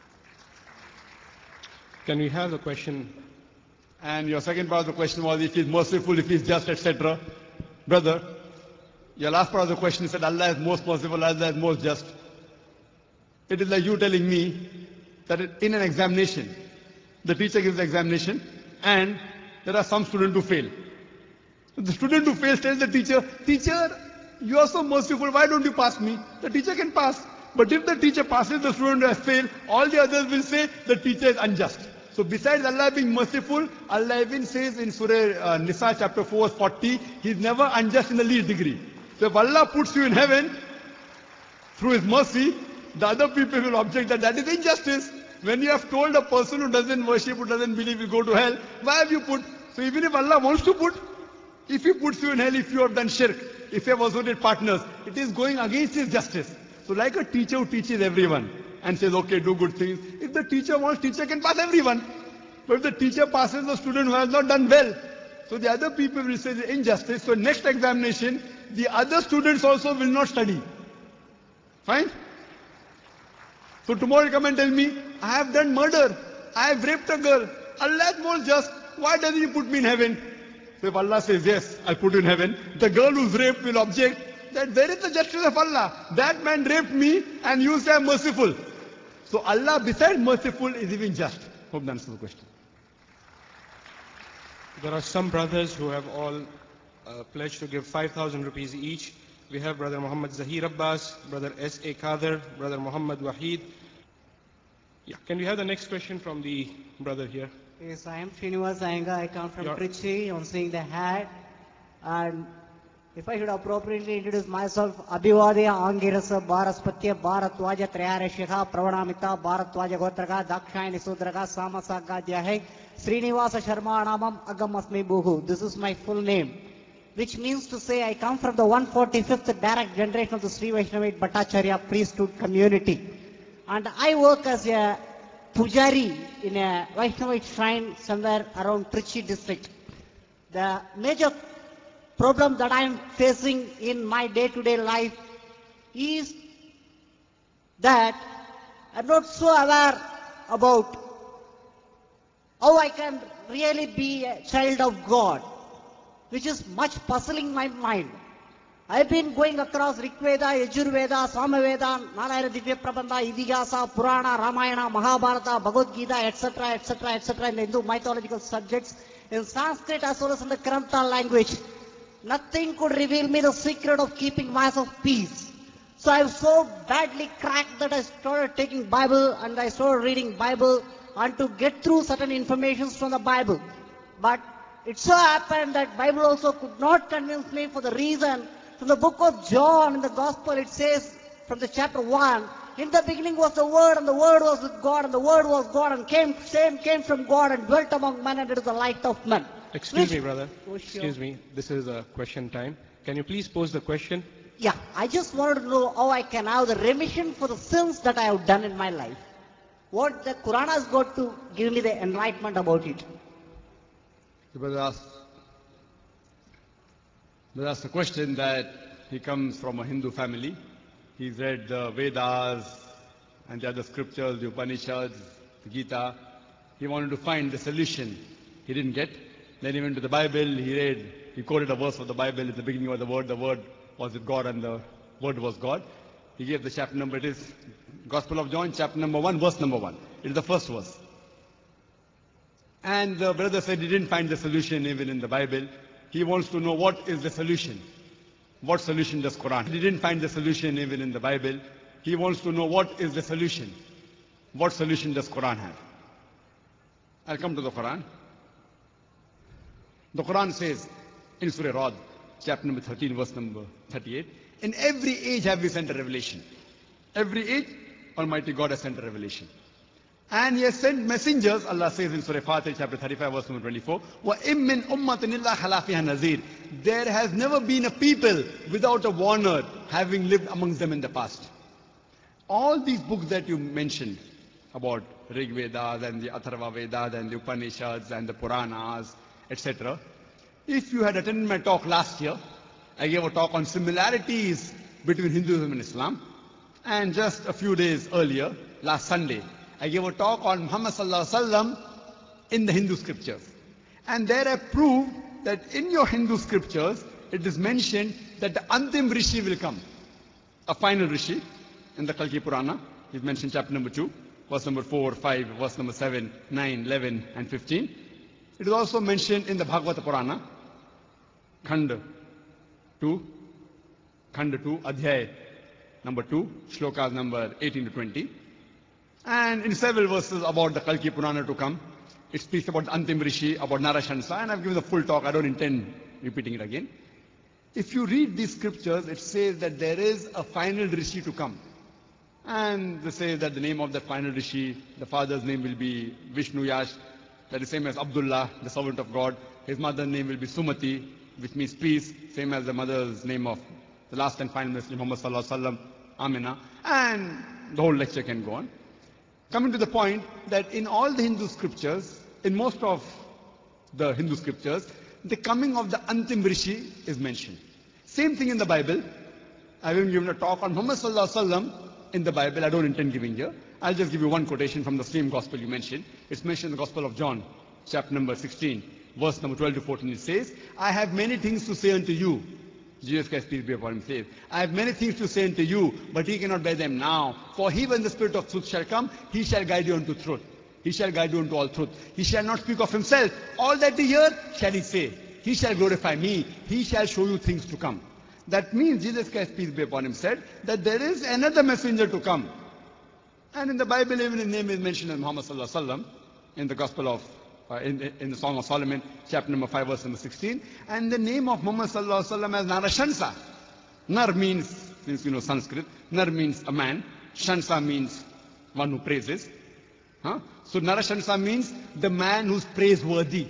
Can we have the question? And your second part of the question was if he's merciful, if he's just, etc. Brother, your last part of the question said Allah is most merciful, Allah is most just. It is like you telling me that in an examination, the teacher gives the examination and there are some students who fail. The student who fails tells the teacher, teacher, you are so merciful, why don't you pass me? The teacher can pass. But if the teacher passes the student who has failed, all the others will say the teacher is unjust. So besides Allah being merciful, Allah even says in Surah Nisa chapter 4 verse 40, He is never unjust in the least degree. So if Allah puts you in heaven through His mercy, the other people will object that that is injustice. When you have told a person who doesn't worship, who doesn't believe will go to hell, why have you put? So even if Allah wants to put, if He puts you in hell, if you have done shirk, if you have associated partners, it is going against His justice. So like a teacher who teaches everyone and says, okay, do good things. If the teacher wants, teacher can pass everyone. But if the teacher passes the student who has not done well, so the other people will say the injustice. So next examination, the other students also will not study. Fine? So tomorrow you come and tell me, I have done murder. I have raped a girl. Allah is more just. Why doesn't He put me in heaven? So if Allah says, yes, I'll put you in heaven, the girl who's raped will object that where is the justice of Allah? That man raped me and you say I'm merciful. So Allah, besides merciful, is even just. Hope that answers the question. There are some brothers who have all pledged to give 5,000 rupees each. We have Brother Muhammad Zahir Abbas, Brother S.A. Kader, Brother Muhammad Wahid. Yeah, can we have the next question from the brother here? Yes, I am Srinivas Iyengar. I come from Trichy. I'm seeing the hat. And if I should appropriately introduce myself, Abhivadya Angirasa Bharaspatya Bharatwaja Trayarashikha Pravanamita Bharatwaja Gotraga Dakshayani Sudraga Samasagadhyahai Srinivasa Sharma Namam Agamasmi Buhu. This is my full name, which means to say I come from the 145th direct generation of the Sri Vaishnavite Bhattacharya priesthood community. And I work as a pujari in a Vaishnavite shrine somewhere around Trichy district. The major problem that I am facing in my day-to-day life is that I am not so aware about how I can really be a child of God, which is much puzzling my mind. I have been going across Rigveda, Yajurveda, Samaveda, Narayana Divya Prabandha, Idihasa, Purana, Ramayana, Mahabharata, Bhagavad Gita, etc., etc., etc., in the Hindu mythological subjects, in Sanskrit as well as in the Kranta language. Nothing could reveal me the secret of keeping myself peace. So I was so badly cracked that I started taking Bible and I started reading Bible and to get through certain informations from the Bible. But it so happened that Bible also could not convince me for the reason, from the book of John in the Gospel it says from the chapter 1, in the beginning was the Word and the Word was with God and the Word was God and came from God and dwelt among men and it is the light of men. Excuse me, brother. Excuse me. This is a question time. Can you please pose the question? Yeah, I just wanted to know how I can have the remission for the sins that I have done in my life. What the Quran has got to give me the enlightenment about it. The brother asked a question that he comes from a Hindu family. He's read the Vedas and the other scriptures, the Upanishads, the Gita. He wanted to find the solution. He didn't get. Then he went to the Bible, he quoted a verse of the Bible. At the beginning of the word was with God and the word was God. He gave the chapter number. It is Gospel of John, chapter number 1, verse number 1. It is the first verse. And the brother said he didn't find the solution even in the Bible. He wants to know what is the solution. What solution does Quran? He didn't find the solution even in the Bible. He wants to know what is the solution. What solution does Quran have? I'll come to the Quran. The Quran says in Surah Ra'd, chapter number 13, verse number 38, in every age have we sent a revelation. Every age, Almighty God has sent a revelation. And He has sent messengers, Allah says in Surah Fatih, chapter 35, verse number 24, وَإِم مِّنْ أُمَّةٍ إِلَّا خَلَا فِيهَا نَذِيرٌ. There has never been a people without a warner having lived amongst them in the past. All these books that you mentioned about Rig Vedas and the Atharva Vedas and the Upanishads and the Puranas, etc. If you had attended my talk last year, I gave a talk on similarities between Hinduism and Islam. And just a few days earlier, last Sunday, I gave a talk on Muhammad Sallallahu Alaihi Wasallam in the Hindu scriptures. And there I proved that in your Hindu scriptures, it is mentioned that the Antim Rishi will come. A final Rishi in the Kalki Purana. He's mentioned chapter number 2, verse number 4, 5, verse number 7, 9, 11, and 15. It is also mentioned in the Bhagavata Purana, Khand 2, Adhyay number 2, shlokas number 18 to 20. And in several verses about the Kalki Purana to come, it speaks about the Antim Rishi, about Narashansa, and I've given the full talk. I don't intend repeating it again. If you read these scriptures, it says that there is a final Rishi to come. And they say that the name of the final Rishi, the father's name will be Vishnu Yash, that is same as Abdullah, the servant of God. His mother's name will be Sumati, which means peace, same as the mother's name of the last and final Muslim, Muhammad Sallallahu Alaihi Wasallam, Amina. And the whole lecture can go on. Coming to the point that in all the Hindu scriptures, in most of the Hindu scriptures, the coming of the Antim Rishi is mentioned. Same thing in the Bible. I've even given a talk on Muhammad Sallallahu Alaihi Wasallam in the Bible. I don't intend giving here. I'll just give you one quotation from the same gospel you mentioned. It's mentioned in the Gospel of John, chapter number 16, verse number 12 to 14. It says, I have many things to say unto you. Jesus Christ, peace be upon him, says, I have many things to say unto you, but ye cannot bear them now. For he, when the Spirit of truth shall come, he shall guide you unto truth. He shall guide you unto all truth. He shall not speak of himself. All that ye hear shall he say. He shall glorify me. He shall show you things to come. That means Jesus Christ, peace be upon him, said that there is another messenger to come. And in the Bible, even his name is mentioned as Muhammad Sallallahu Alaihi Wasallam in the Gospel of, in the Song of Solomon, chapter number 5, verse number 16. And the name of Muhammad Sallallahu Alaihi Wasallam as Narashansa. Nar means, since you know Sanskrit, Nar means a man. Shansa means one who praises. So Narashansa means the man who's praiseworthy,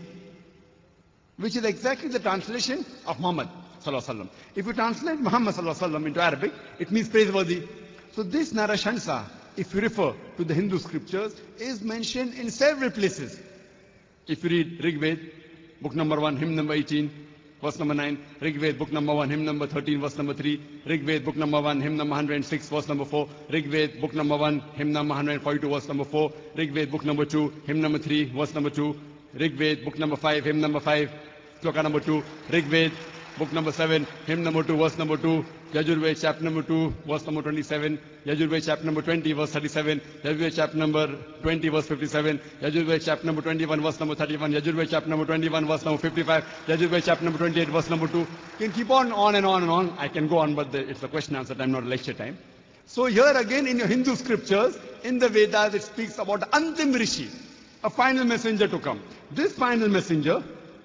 which is exactly the translation of Muhammad Sallallahu Alaihi Wasallam. If you translate Muhammad Sallallahu Alaihi Wasallam into Arabic, it means praiseworthy. So this Narashansa, if you refer to the Hindu scriptures, is mentioned in several places. If you read Rig Veda, book number 1, hymn number 18, verse number 9, Rig Veda, book number 1, hymn number 13, verse number 3, Rig Veda, book number 1, hymn number 106, verse number 4, Rig Veda, book number 1, hymn number 142, verse number 4, Rig Veda, book number 2, hymn number 3, verse number 2, Rig Veda, book number 5, hymn number 5, sloka number 2, Rig Veda, book number 7, hymn number 2, verse number 2, Yajurveda, chapter number 2, verse number 27, Yajurveda, chapter number 20, verse 37, Yajurveda, chapter number 20, verse 57, Yajurveda, chapter number 21, verse number 31, Yajurveda, chapter number 21, verse number 55, Yajurveda, chapter number 28, verse number 2. You can keep on and on and on. I can go on, but it's a question answer time, not a lecture time. So here again in your Hindu scriptures, in the Vedas, it speaks about the Antim Rishi, a final messenger to come. This final messenger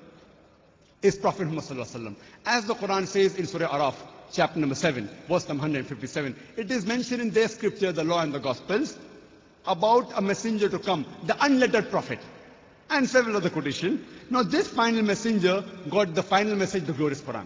is Prophet Muhammad Sallallahu Alaihi Wasallam. As the Quran says in Surah Araf, chapter number 7, verse number 157, it is mentioned in their scripture, the law and the Gospels, about a messenger to come, the unlettered prophet, and several other quotations. Now this final messenger got the final message, the glorious Quran.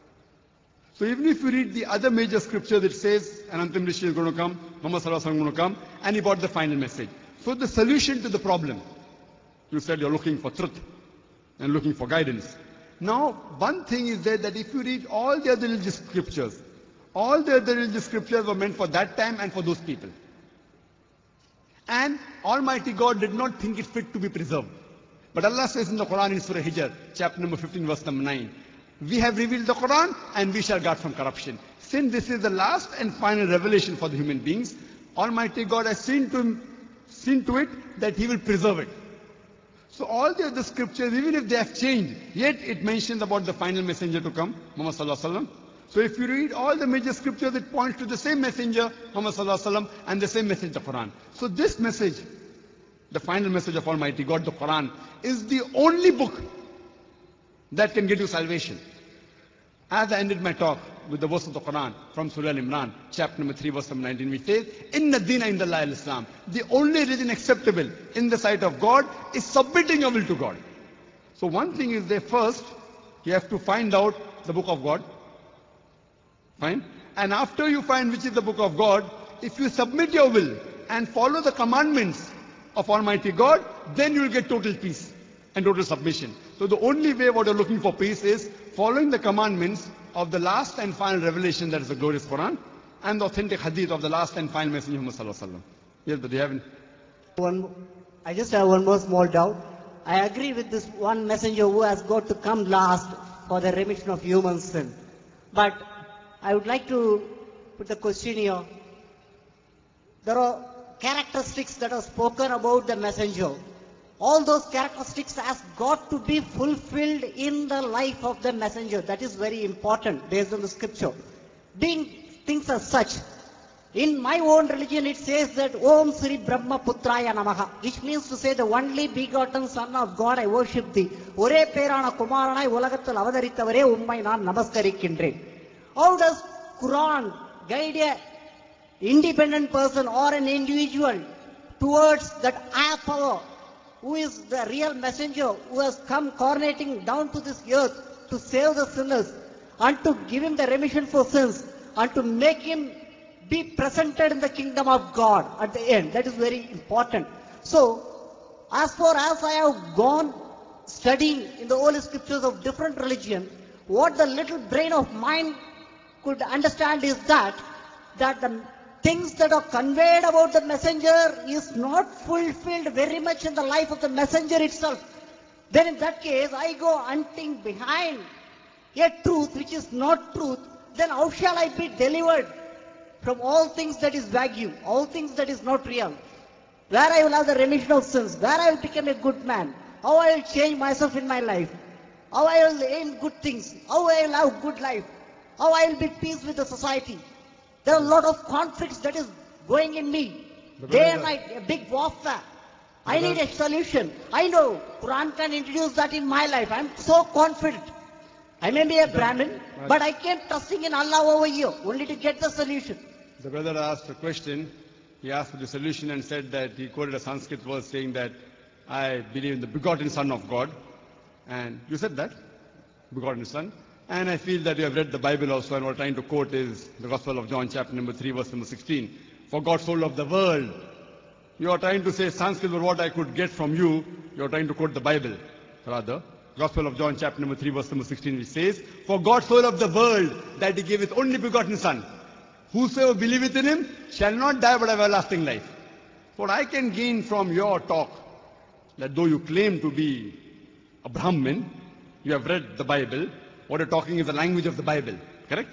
So even if you read the other major scriptures, it says an Antim Rishi is going to come, Muhammad Sallallahu Alaihi Wasallam is going to come, and he brought the final message. So the solution to the problem, you said you're looking for truth and looking for guidance. Now, one thing is that if you read all the other religious scriptures, all the other religious scriptures were meant for that time and for those people. And Almighty God did not think it fit to be preserved. But Allah says in the Quran in Surah Hijr, chapter number 15, verse number 9, we have revealed the Quran and we shall guard from corruption. Since this is the last and final revelation for the human beings, Almighty God has seen to it that He will preserve it. So all the other scriptures, even if they have changed, yet it mentions about the final messenger to come, Muhammad Sallallahu Alaihi Wasallam. So if you read all the major scriptures, it points to the same messenger, Muhammad Sallallahu Alaihi Wasallam, and the same message, the Quran. So this message, the final message of Almighty God, the Quran, is the only book that can get you salvation. As I ended my talk with the verse of the Quran from Surah Al-Imran, chapter number 3, verse number 19, which says, Inna Deena Indallahi al-Islam. The only religion acceptable in the sight of God is submitting your will to God. So one thing is that first, you have to find out the book of God. Fine? And after you find which is the book of God, if you submit your will and follow the commandments of Almighty God, then you will get total peace and total submission. So the only way what you're looking for peace is following the commandments of the last and final revelation, that is the glorious Quran, and the authentic hadith of the last and final messenger, Muhammad Sallallahu Alaihi Wasallam. Yes, but do you have any? I just have one more small doubt. I agree with this one messenger who has got to come last for the remission of human sin. But I would like to put the question here. There are characteristics that are spoken about the messenger. All those characteristics has got to be fulfilled in the life of the messenger. That is very important based on the scripture. Being things as such, in my own religion it says that Om Sri Brahma Putraya Namaha, which means to say the only begotten Son of God I worship thee. Ore Perana Kumaranai Ulagathil Avadharithavare Ummai Naan Namaskarikkindren. How does Quran guide a independent person or an individual towards that higher power, who is the real messenger, who has come coronating down to this earth to save the sinners and to give him the remission for sins and to make him be presented in the kingdom of God at the end? That is very important. So, as far as I have gone studying in the Holy Scriptures of different religion, what the little brain of mine could understand is that the things that are conveyed about the messenger is not fulfilled very much in the life of the messenger itself. Then in that case, I go hunting behind a truth which is not truth. Then how shall I be delivered from all things that is vague, all things that is not real? Where I will have the remission of sins, where I will become a good man, how I will change myself in my life, how I will aim good things, how I will have good life, how I will be peace with the society. There are a lot of conflicts that is going in me. Day and night, a big warfare. I need a solution. I know Quran can introduce that in my life. I am so confident. I may be a Brahmin, but I came trusting in Allah over here, only to get the solution. The brother asked a question. He asked for the solution and said that he quoted a Sanskrit verse saying that I believe in the begotten Son of God. And you said that, begotten Son. And I feel that you have read the Bible also, and what I'm trying to quote is the Gospel of John, chapter number 3, verse number 16. For God so loved the world. You are trying to say Sanskrit was what I could get from you. You are trying to quote the Bible, rather. Gospel of John, chapter number 3, verse number 16, which says, For God so loved the world that He gave His only begotten Son. Whosoever believeth in Him shall not die but have everlasting life. What I can gain from your talk, that though you claim to be a Brahmin, you have read the Bible, what you're talking is the language of the Bible, correct?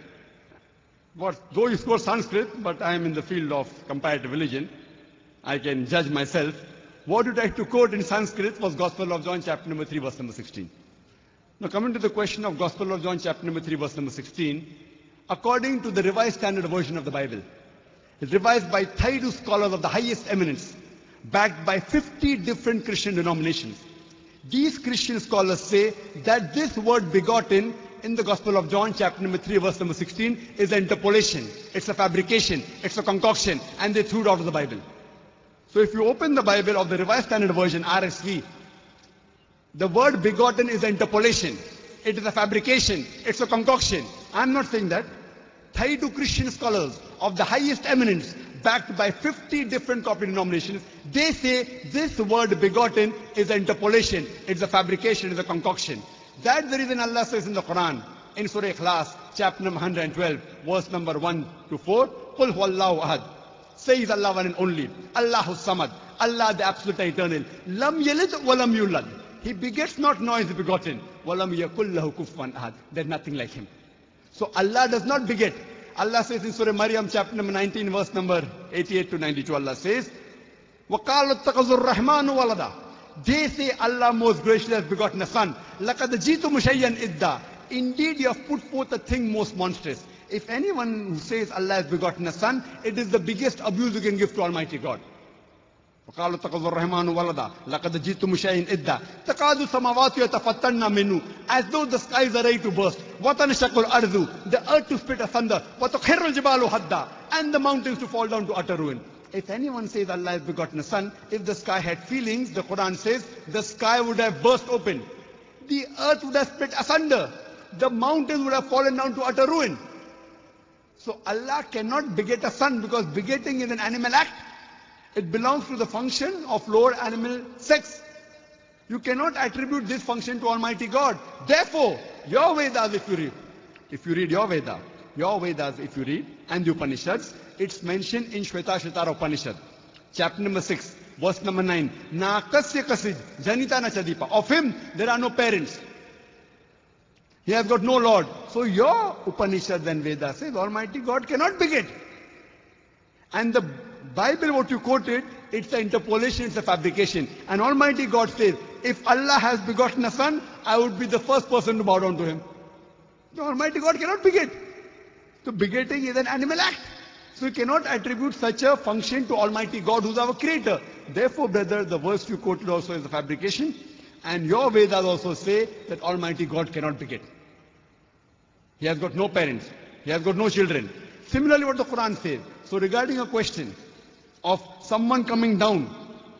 Though you spoke Sanskrit, but I am in the field of comparative religion, I can judge myself. What you tried to quote in Sanskrit was Gospel of John, chapter number 3, verse number 16. Now coming to the question of Gospel of John, chapter number 3, verse number 16, according to the Revised Standard Version of the Bible, it's revised by 32 scholars of the highest eminence, backed by 50 different Christian denominations. These Christian scholars say that this word begotten in the Gospel of John, chapter number 3, verse number 16, is an interpolation, it's a fabrication, it's a concoction, and they threw it out of the Bible. So if you open the Bible of the Revised Standard Version, RSV, the word begotten is an interpolation, it is a fabrication, it's a concoction. I'm not saying that. 32 Christian scholars of the highest eminence, backed by 50 different copy denominations, they say this word begotten is an interpolation, it's a fabrication, it's a concoction. That's the reason Allah says in the Quran, in Surah Ikhlas, chapter number 112, verse number 1 to 4, Qul huwallahu ahad. Says Allah one and only, Allahu samad, Allah the absolute eternal, lam yalid wa lam yulad. He begets not nor is begotten. وَلَمْ يَكُلْ لَهُ كُفُوًا أَحَدٌ. There's nothing like him. So Allah does not beget. Allah says in Surah Maryam chapter number 19 verse number 88 to 92, Allah says, وَقَالُوا اتَّخَذُوا الرَّحْمَنُ وَلَدًا. They say Allah most graciously has begotten a son. لَقَدْ جِئْتُمْ شَيْئًا إِدًّا. Indeed you have put forth a thing most monstrous. If anyone who says Allah has begotten a son, it is the biggest abuse you can give to Almighty God. وقالوا اتخذوا الرحمن ولدا لقد جئتم شيئا إدا تكاد السماوات يتفطرن منه, as though the skies are ready to burst. وتنشق الأرض, the earth to split asunder. وتخر الجبال هدا, and the mountains to fall down to utter ruin. If anyone says Allah has begotten a son, if the sky had feelings, the Quran says the sky would have burst open, the earth would have split asunder, the mountains would have fallen down to utter ruin. So Allah cannot beget a son, because begetting is an animal act. It belongs to the function of lower animal sex. You cannot attribute this function to Almighty God. Therefore, your Vedas, if you read your Vedas, if you read, and the Upanishads, it's mentioned in Shvetashvatara Upanishad, chapter number 6, verse number 9. Na kasya kasid, janita na chadipa. Of him, there are no parents. He has got no Lord. So your Upanishad and Vedas says Almighty God cannot beget. And the Bible, what you quoted, it's an interpolation, it's a fabrication. And Almighty God says, if Allah has begotten a son, I would be the first person to bow down to him. The Almighty God cannot beget. So begetting is an animal act. So you cannot attribute such a function to Almighty God, who's our creator. Therefore, brother, the verse you quoted also is a fabrication. And your Vedas also say that Almighty God cannot beget. He has got no parents. He has got no children. Similarly, what the Quran says. So regarding a question of someone coming down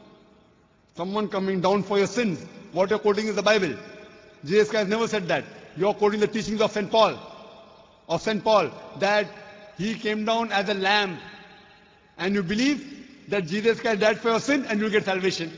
for your sins, what you're quoting is the Bible. Jesus Christ never said that. You're quoting the teachings of St. Paul, that he came down as a lamb, and you believe that Jesus Christ died for your sin and you'll get salvation.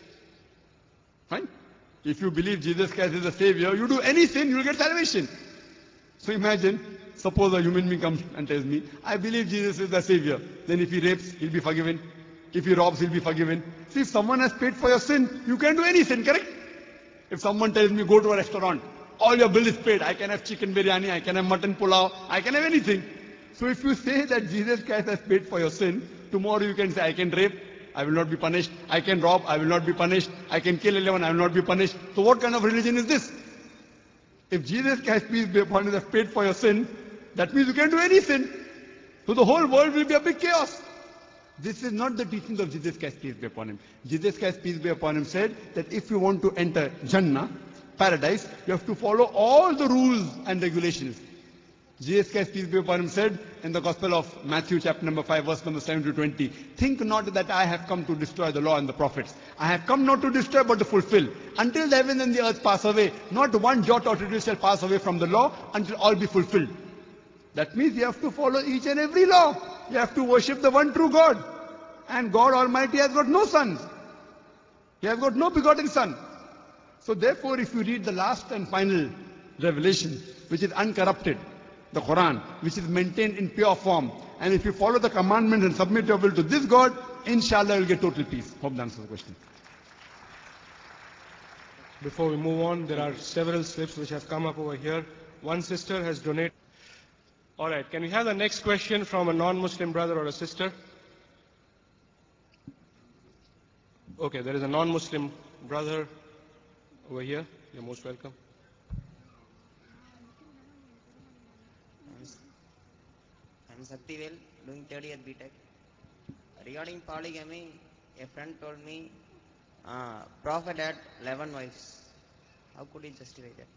Fine? If you believe Jesus Christ is the Savior, you do any sin, you'll get salvation. So imagine, suppose a human being comes and tells me, I believe Jesus is the Savior. Then if he rapes, he'll be forgiven. If he robs, he'll be forgiven. See, if someone has paid for your sin, you can do any sin, correct? If someone tells me, go to a restaurant, all your bill is paid. I can have chicken biryani, I can have mutton pulao, I can have anything. So if you say that Jesus Christ has paid for your sin, tomorrow you can say, I can rape, I will not be punished. I can rob, I will not be punished. I can kill 11, I will not be punished. So what kind of religion is this? If Jesus Christ, peace be upon him, has paid for your sin, that means you can do any sin. So the whole world will be a big chaos. This is not the teachings of Jesus Christ, peace be upon him. Jesus Christ, peace be upon him, said that if you want to enter Jannah, paradise, you have to follow all the rules and regulations. Jesus Christ, peace be upon him, said in the Gospel of Matthew, chapter number 5, verse number 7 to 20, think not that I have come to destroy the law and the prophets. I have come not to destroy but to fulfill. Until the heaven and the earth pass away, not one jot or tittle shall pass away from the law until all be fulfilled. That means you have to follow each and every law. You have to worship the one true God. And God Almighty has got no sons. He has got no begotten son. So therefore, if you read the last and final revelation, which is uncorrupted, the Quran, which is maintained in pure form, and if you follow the commandments and submit your will to this God, inshallah you'll get total peace. Hope that answers the question. Before we move on, there are several slips which have come up over here. One sister has donated. All right, can we have the next question from a non-Muslim brother or a sister? Okay, there is a non-Muslim brother over here. You're most welcome. I'm Saktivel, doing 3rd year BTech. Regarding polygamy, a friend told me Prophet had 11 wives. How could he justify that?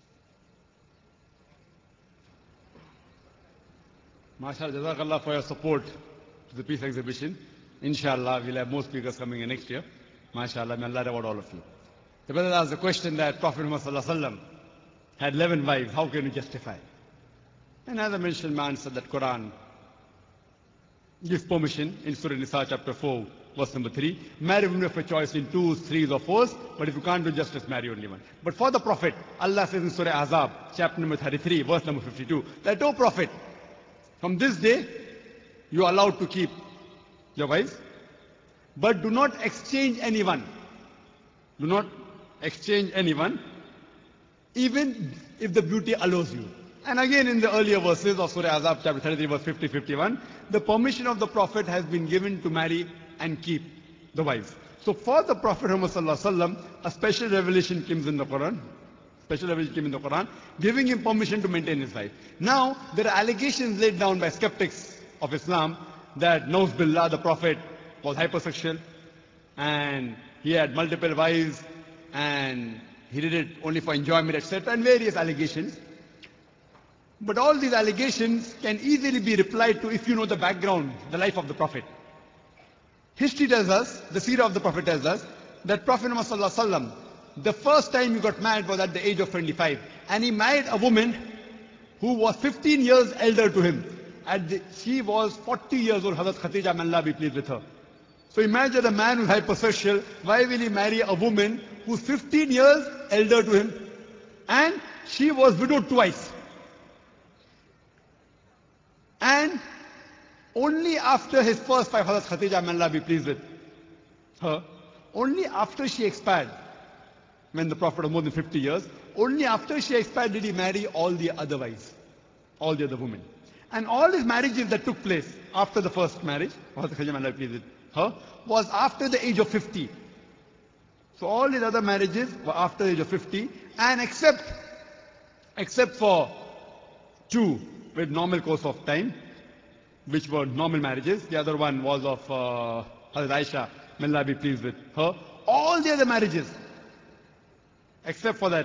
MashaAllah, Jazakallah for your support to the peace exhibition. Inshallah, we'll have more speakers coming in next year. MashaAllah, may Allah reward all of you. The brother asked the question that Prophet Muhammad had 11 wives. How can you justify? And as I mentioned, my answer that Quran gives permission in Surah Nisa chapter 4, verse number 3. Marry women of your choice in 2s, 3s or 4s, but if you can't do justice, marry only one. But for the Prophet, Allah says in Surah Ahzab, chapter number 33, verse number 52, that, O Prophet, from this day, you are allowed to keep your wives, but do not exchange anyone. Do not exchange anyone, even if the beauty allows you. And again in the earlier verses of Surah Azab chapter 33 verse 50-51, the permission of the Prophet has been given to marry and keep the wives. So for the Prophet Muhammad sallallahu alaihi wasallam, a special revelation comes in the Quran. Special revelation came in the Quran, giving him permission to maintain his wife. Now, there are allegations laid down by skeptics of Islam that Nauz Billah, the Prophet, was hypersexual and he had multiple wives and he did it only for enjoyment, etc., and various allegations. But all these allegations can easily be replied to if you know the background, the life of the Prophet. History tells us, the seerah of the Prophet tells us, that Prophet Muhammad sallallahu alaihi wasallam, the first time he got married was at the age of 25. And he married a woman who was 15 years elder to him. She was 40 years old, Hazrat Khatija, may Allah be pleased with her. So imagine a man who's hypersexual, why will he marry a woman who's 15 years elder to him? And she was widowed twice. And only after his first wife, Hazrat Khatija, may Allah be pleased with her, only after she expired, when the Prophet was more than 50 years, only after she expired did he marry all the other wives, all the other women. And all his marriages that took place after the first marriage, Hazrat Khatija, may Allah be pleased with her, was after the age of 50. So all his other marriages were after the age of 50, and except for two with normal course of time, which were normal marriages. The other one was of Hazrat Aisha, may Allah be pleased with her. All the other marriages, except for that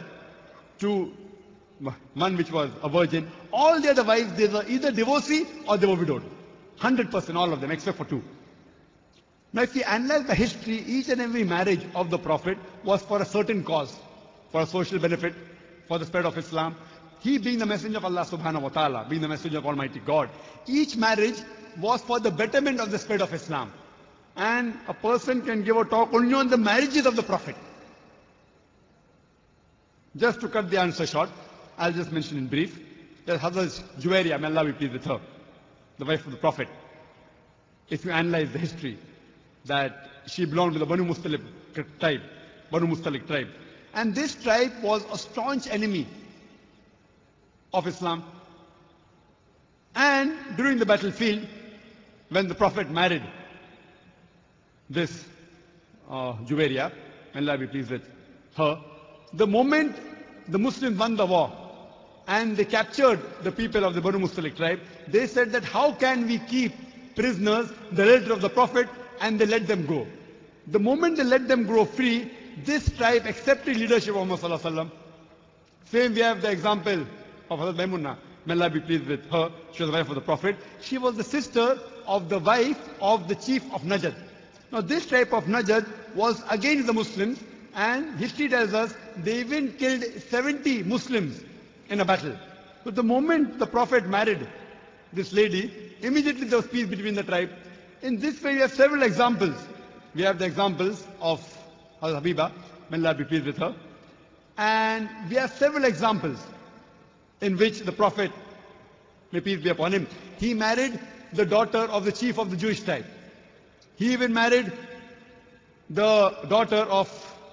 one which was a virgin, all the other wives, they were either divorcee or they were widowed. 100%, all of them, except for two. Now if we analyze the history, each and every marriage of the Prophet was for a certain cause, for a social benefit, for the spread of Islam. He being the messenger of Allah subhanahu wa ta'ala, being the messenger of Almighty God, each marriage was for the betterment of the spread of Islam. And a person can give a talk only on the marriages of the Prophet. Just to cut the answer short, I'll just mention in brief that Hazrat Juwairiya, may Allah be pleased with her, the wife of the Prophet. If you analyze the history, that she belonged to the Banu Mustalik tribe. And this tribe was a staunch enemy of Islam. And during the battlefield, when the Prophet married this Juwairiya, may Allah be pleased with her, the moment the Muslims won the war and they captured the people of the Banu Mustalik tribe, they said that how can we keep prisoners the relatives of the Prophet, and they let them go. The moment they let them go free, this tribe accepted leadership of Muhammad sallallahu alaihi wasallam. Same we have the example of Hazrat Maimuna, may Allah be pleased with her. She was the wife of the Prophet. She was the sister of the wife of the chief of Najd. Now this tribe of Najd was against the Muslims, and history tells us they even killed 70 Muslims in a battle. So the moment the Prophet married this lady, immediately there was peace between the tribe. In this way we have several examples. We have the examples of Hazrat Habiba, may Allah be pleased with her. And we have several examples in which the Prophet, may peace be upon him, he married the daughter of the chief of the Jewish tribe. He even married the daughter of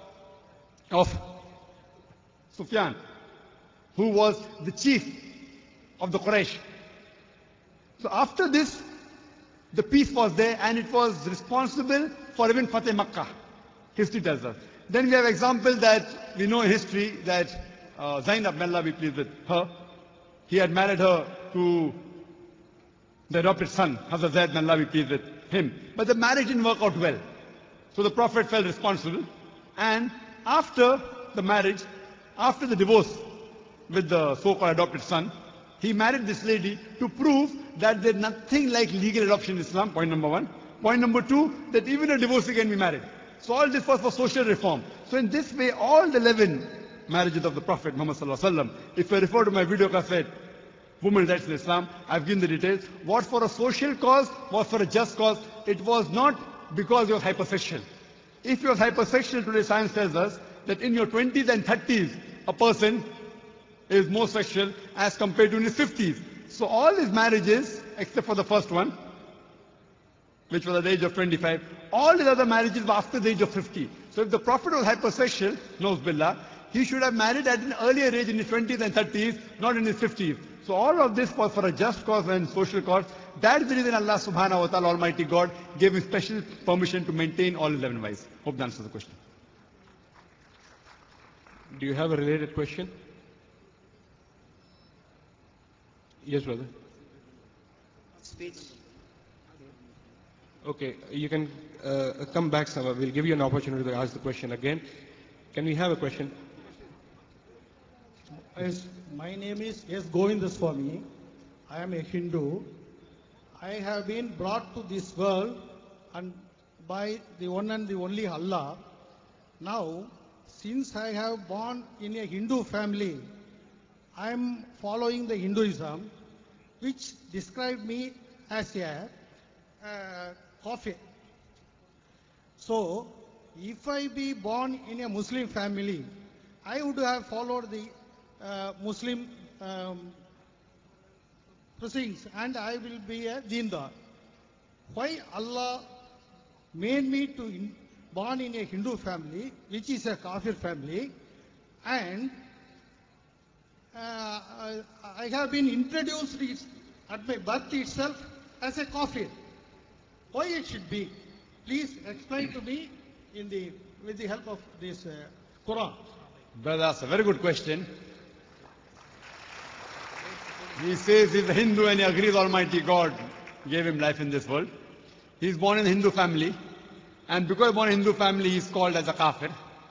Sufyan, who was the chief of the Quraysh. So after this, the peace was there, and it was responsible for even Fateh Makkah. History tells us. Then we have example that we know in history that Zainab, may Allah be pleased with her, he had married her to the adopted son, Hazrat Zaid, may Allah be pleased with him. But the marriage didn't work out well. So the Prophet felt responsible. And after the marriage, after the divorce with the so-called adopted son, he married this lady to prove that there's nothing like legal adoption in Islam, point number one. Point number two, that even a divorcee can be married. So all this was for social reform. So in this way, all the 11 marriages of the Prophet Muhammad sallallahu alaihi wasallam, if I refer to my video cassette, Women's Rights in Islam, I've given the details, was for a social cause, was for a just cause. It was not because he was hypersexual. If he was hypersexual, today science tells us that in your 20s and 30s, a person is more sexual as compared to in his 50s. So all his marriages, except for the first one, which was at the age of 25, all his other marriages were after the age of 50. So if the Prophet was hypersexual, knows billah, he should have married at an earlier age in his 20s and 30s, not in his 50s. So all of this was for a just cause and social cause. That is the reason Allah subhanahu wa ta'ala, Almighty God, gave him special permission to maintain all 11 wives. Hope that answers the question. Do you have a related question? Yes, brother. Speech. Okay, you can come back somewhere. We'll give you an opportunity to ask the question again. Can we have a question? Yes, my name is S. Govindaswamy. I am a Hindu. I have been brought to this world and by the one and the only Allah. Now, since I have born in a Hindu family, I am following the Hinduism, which described me as a kafir. So, if I be born in a Muslim family, I would have followed the Muslim proceedings and I will be a Deendar. Why Allah made me to born in a Hindu family, which is a kafir family, and I have been introduced at my birth itself as a kafir. Why it should be? Please explain to me with the help of this Quran. Brother, that's a very good question. He says he's a Hindu and he agrees Almighty God gave him life in this world. He's born in a Hindu family. And because he's born in a Hindu family, he's called as a kafir.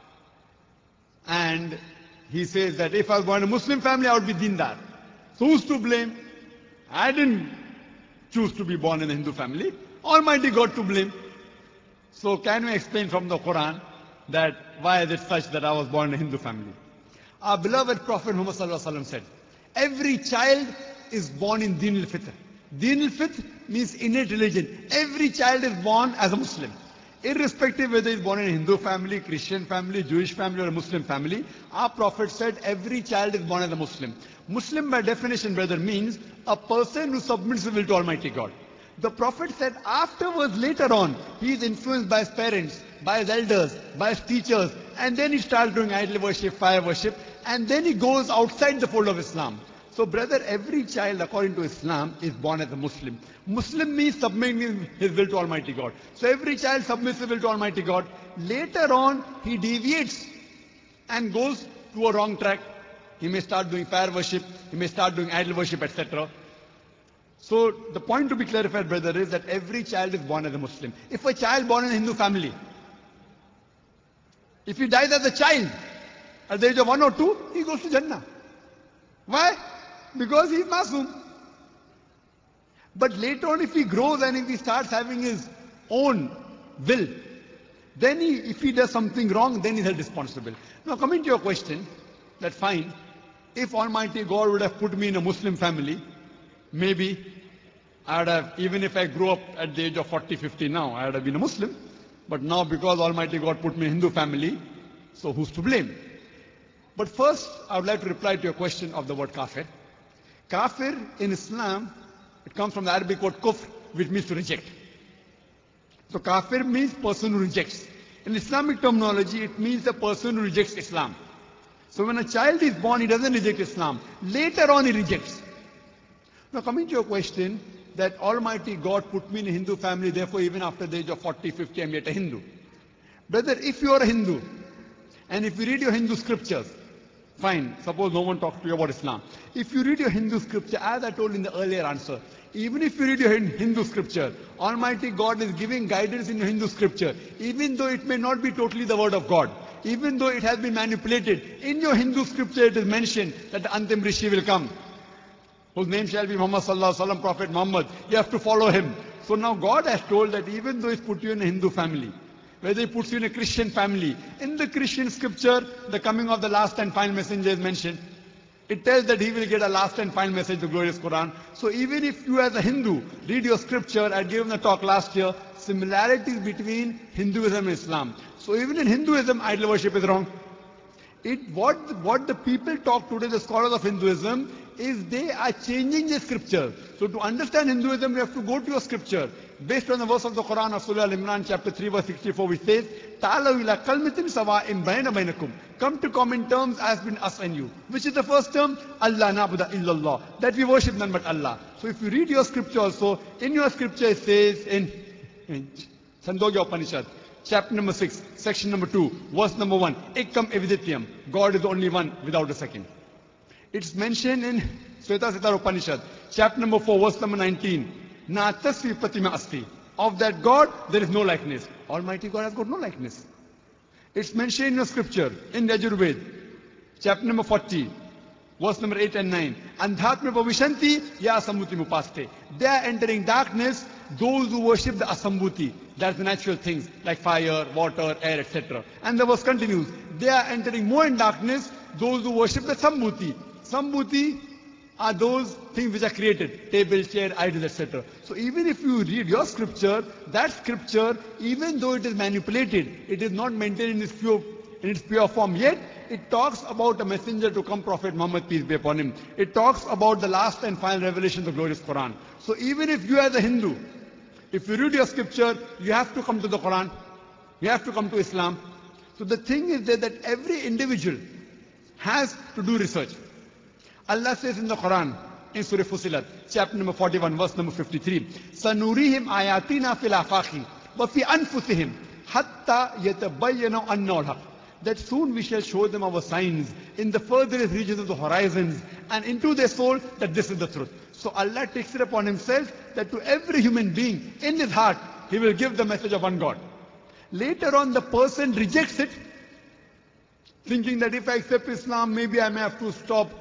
And he says that if I was born in a Muslim family, I would be Deendar. So who's to blame? I didn't choose to be born in a Hindu family. Almighty God to blame. So can we explain from the Quran that why is it such that I was born in a Hindu family? Our beloved Prophet Muhammad Sallallahu Alaihi Wasallam said, every child is born in Deen al-Fitr. Deen al-Fitr means innate religion. Every child is born as a Muslim. Irrespective whether he is born in a Hindu family, Christian family, Jewish family or a Muslim family, our Prophet said every child is born as a Muslim. Muslim by definition, brother, means a person who submits his will to Almighty God. The Prophet said afterwards, later on, he is influenced by his parents, by his elders, by his teachers, and then he starts doing idol worship, fire worship, and then he goes outside the fold of Islam. So brother, every child according to Islam is born as a Muslim. Muslim means submitting his will to Almighty God. So every child submits his will to Almighty God. Later on, he deviates and goes to a wrong track. He may start doing fire worship, he may start doing idol worship, etc. So the point to be clarified, brother, is that every child is born as a Muslim. If a child born in a Hindu family, if he dies as a child, at the age of 1 or 2, he goes to Jannah. Why? Because he is Masoom. But later on, if he grows and if he starts having his own will, then if he does something wrong, then he's held responsible. Now coming to your question, that fine, if Almighty God would have put me in a Muslim family, maybe I would have, even if I grew up at the age of 40, 50 now, I would have been a Muslim. But now because Almighty God put me in a Hindu family, so who's to blame? But first, I would like to reply to your question of the word kafir. Kafir in Islam, it comes from the Arabic word kufr, which means to reject. So kafir means person who rejects. In Islamic terminology, it means a person who rejects Islam. So when a child is born, he doesn't reject Islam. Later on, he rejects. Now coming to your question, that Almighty God put me in a Hindu family, therefore even after the age of 40, 50, I'm yet a Hindu. Brother, if you are a Hindu, and if you read your Hindu scriptures, fine, suppose no one talks to you about Islam. If you read your Hindu scripture, as I told in the earlier answer, even if you read your Hindu scripture, Almighty God is giving guidance in your Hindu scripture, even though it may not be totally the word of God, even though it has been manipulated. In your Hindu scripture it is mentioned that the Antim Rishi will come, whose name shall be Muhammad Sallallahu Alaihi Wasallam, Prophet Muhammad. You have to follow him. So now God has told that even though He's put you in a Hindu family, whether He puts you in a Christian family, in the Christian scripture, the coming of the last and final messenger is mentioned. It tells that he will get a last and final message, the glorious Quran. So even if you as a Hindu read your scripture, I gave the talk last year, similarities between Hinduism and Islam. So even in Hinduism, idol worship is wrong. What the people talk today, the scholars of Hinduism, is they are changing the scripture. So to understand Hinduism, we have to go to a scripture based on the verse of the Quran of Surah Al-Imran, chapter 3, verse 64, which says, "Ta'alaw ila kalmatin sawa'in bayna bainakum." Come to common terms as between us and you. Which is the first term? Allah na'budu illallah. That we worship none but Allah. So if you read your scripture also, in your scripture it says in Chandogya Upanishad, chapter number 6, section number 2, verse number 1, Ekam Evidityam. God is the only one without a second. It's mentioned in Shveta Upanishad, chapter number 4, verse number 19. Na tasvi pratima asti. Of that God, there is no likeness. Almighty God has got no likeness. It's mentioned in the scripture, in Yajurved, chapter number 40, verse number 8 and 9. Andhatma bhavishanti ya asambuti mupaste. They are entering darkness, those who worship the asambhuti. That's the natural things, like fire, water, air, etc. And the verse continues. They are entering more in darkness, those who worship the sambhuti. Sambhuti are those things which are created, table, chair, idols, etc. So even if you read your scripture, that scripture, even though it is manipulated, it is not maintained in its pure form, yet it talks about a messenger to come, Prophet Muhammad, peace be upon him. It talks about the last and final revelation of the glorious Quran. So even if you as a Hindu, if you read your scripture, you have to come to the Quran, you have to come to Islam. So the thing is that every individual has to do research. Allah says in the Quran, in Surah Fusilat, chapter number 41, verse number 53, "Sanurihim ayatina fil afaqi wa fi anfusihim hatta yatabayyana annahu al-haq." That soon we shall show them our signs in the furthest regions of the horizons and into their soul that this is the truth. So Allah takes it upon himself that to every human being in his heart, he will give the message of one God. Later on, the person rejects it, thinking that if I accept Islam, maybe I may have to stop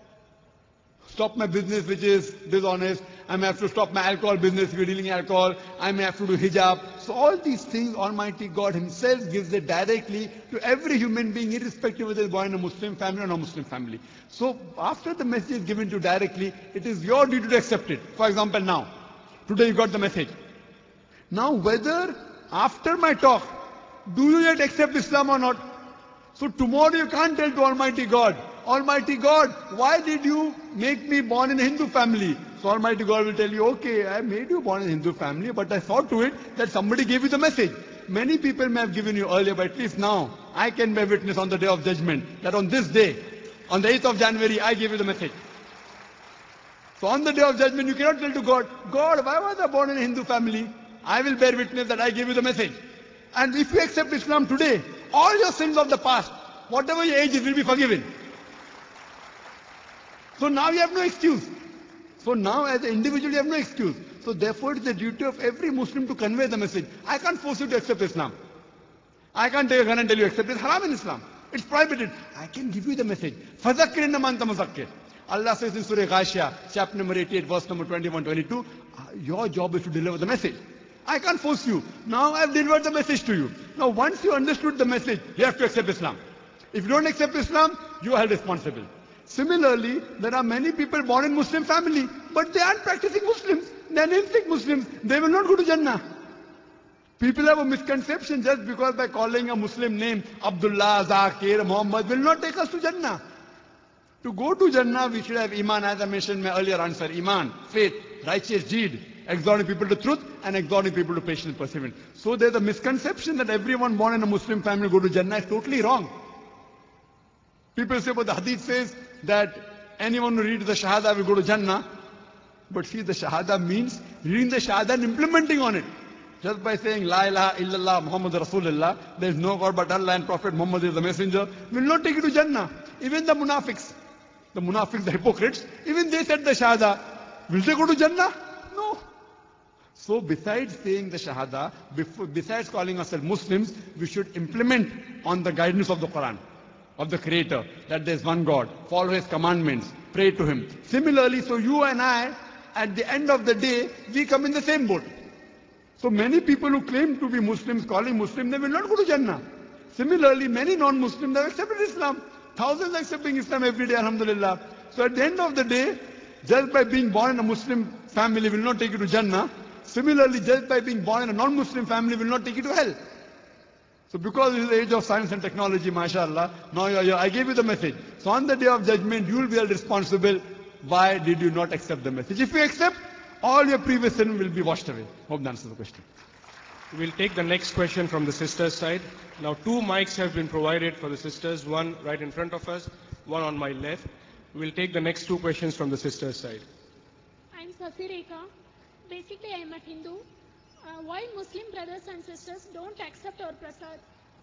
my business which is dishonest. I may have to stop my alcohol business if you're dealing alcohol. I may have to do hijab. So all these things, Almighty God himself gives it directly to every human being, irrespective whether they're born in a Muslim family or non-Muslim family. So after the message is given to you directly, it is your duty to accept it. For example, now, today you got the message. Now whether after my talk, do you yet accept Islam or not? So tomorrow you can't tell to Almighty God, Almighty God, why did you make me born in a Hindu family? So Almighty God will tell you, okay, I made you born in a Hindu family, but I saw to it that somebody gave you the message. Many people may have given you earlier, but at least now, I can bear witness on the day of judgment, that on this day, on the 8th of January, I gave you the message. So on the day of judgment, you cannot tell to God, God, why was I born in a Hindu family? I will bear witness that I gave you the message. And if you accept Islam today, all your sins of the past, whatever your age is, will be forgiven. So now you have no excuse. So now as an individual you have no excuse. So therefore it is the duty of every Muslim to convey the message. I can't force you to accept Islam. I can't take a gun and tell you accept it. It's haram in Islam. It's prohibited. I can give you the message. فَذَكِّرْ إِنَّمَا أَنْتَ مُذَكِّرٌ. Allah says in Surah Ghashiyah, chapter number 88, verse number 21, 22, your job is to deliver the message. I can't force you. Now I've delivered the message to you. Now once you understood the message, you have to accept Islam. If you don't accept Islam, you are held responsible. Similarly, there are many people born in Muslim family, but they aren't practicing Muslims. They are name-fake Muslims. They will not go to Jannah. People have a misconception just because by calling a Muslim name, Abdullah, Zakir, Muhammad, will not take us to Jannah. To go to Jannah, we should have Iman, as I mentioned in my earlier answer. Iman, faith, righteous deed, exhorting people to truth and exhorting people to patience and perseverance. So there's a misconception that everyone born in a Muslim family go to Jannah. Is totally wrong. People say, but the hadith says that anyone who reads the Shahada will go to Jannah. But see, the Shahada means reading the Shahada and implementing on it. Just by saying, La ilaha illallah Muhammad Rasulullah, there is no God but Allah and Prophet Muhammad is the messenger, will not take you to Jannah. Even the munafiqs, the hypocrites, even they said the Shahada. Will they go to Jannah? No. So besides saying the Shahada, besides calling ourselves Muslims, we should implement on the guidance of the Quran, of the Creator, that there is one God, follow His commandments, pray to Him. Similarly, so you and I, at the end of the day, we come in the same boat. So many people who claim to be Muslims, calling Muslim, they will not go to Jannah. Similarly, many non-Muslims have accepted Islam. Thousands are accepting Islam every day, alhamdulillah. So at the end of the day, just by being born in a Muslim family will not take you to Jannah. Similarly, just by being born in a non-Muslim family will not take you to hell. So because it is the age of science and technology, mashallah, now you're here. I gave you the message. So on the day of judgment, you will be held responsible why did you not accept the message? If you accept, all your previous sin will be washed away. Hope that answers the question. We'll take the next question from the sisters' side. Now, 2 mics have been provided for the sisters, one right in front of us, one on my left. We'll take the next 2 questions from the sisters' side. I'm Safireka. Basically, I'm a Hindu. Why Muslim brothers and sisters don't accept our prasad?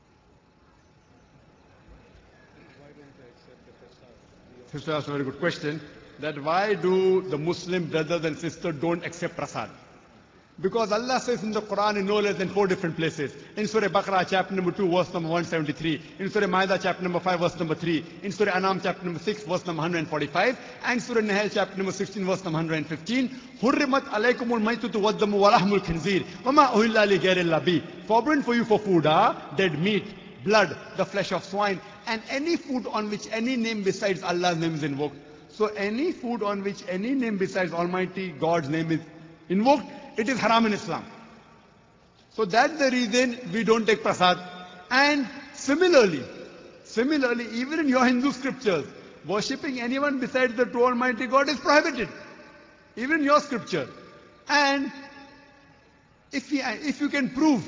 Sister asked a very good question, that why do the Muslim brothers and sisters don't accept prasad? Because Allah says in the Quran in no less than 4 different places. In Surah Baqarah chapter number 2 verse number 173. In Surah Ma'idah chapter number 5 verse number 3. In Surah Anam chapter number 6 verse number 145. And Surah Nahl chapter number 16 verse number 115. Hurrimat alaykumul maytutu waddamu walahmul khinzir. Wama uhilla li ghayril bi. Forbidden for you for food dead meat, blood, the flesh of swine, and any food on which any name besides Allah's name is invoked. So any food on which any name besides Almighty God's name is invoked, it is haram in Islam. So that's the reason we don't take prasad. And similarly, even in your Hindu scriptures, worshipping anyone besides the true Almighty God is prohibited. Even in your scripture. And if you can prove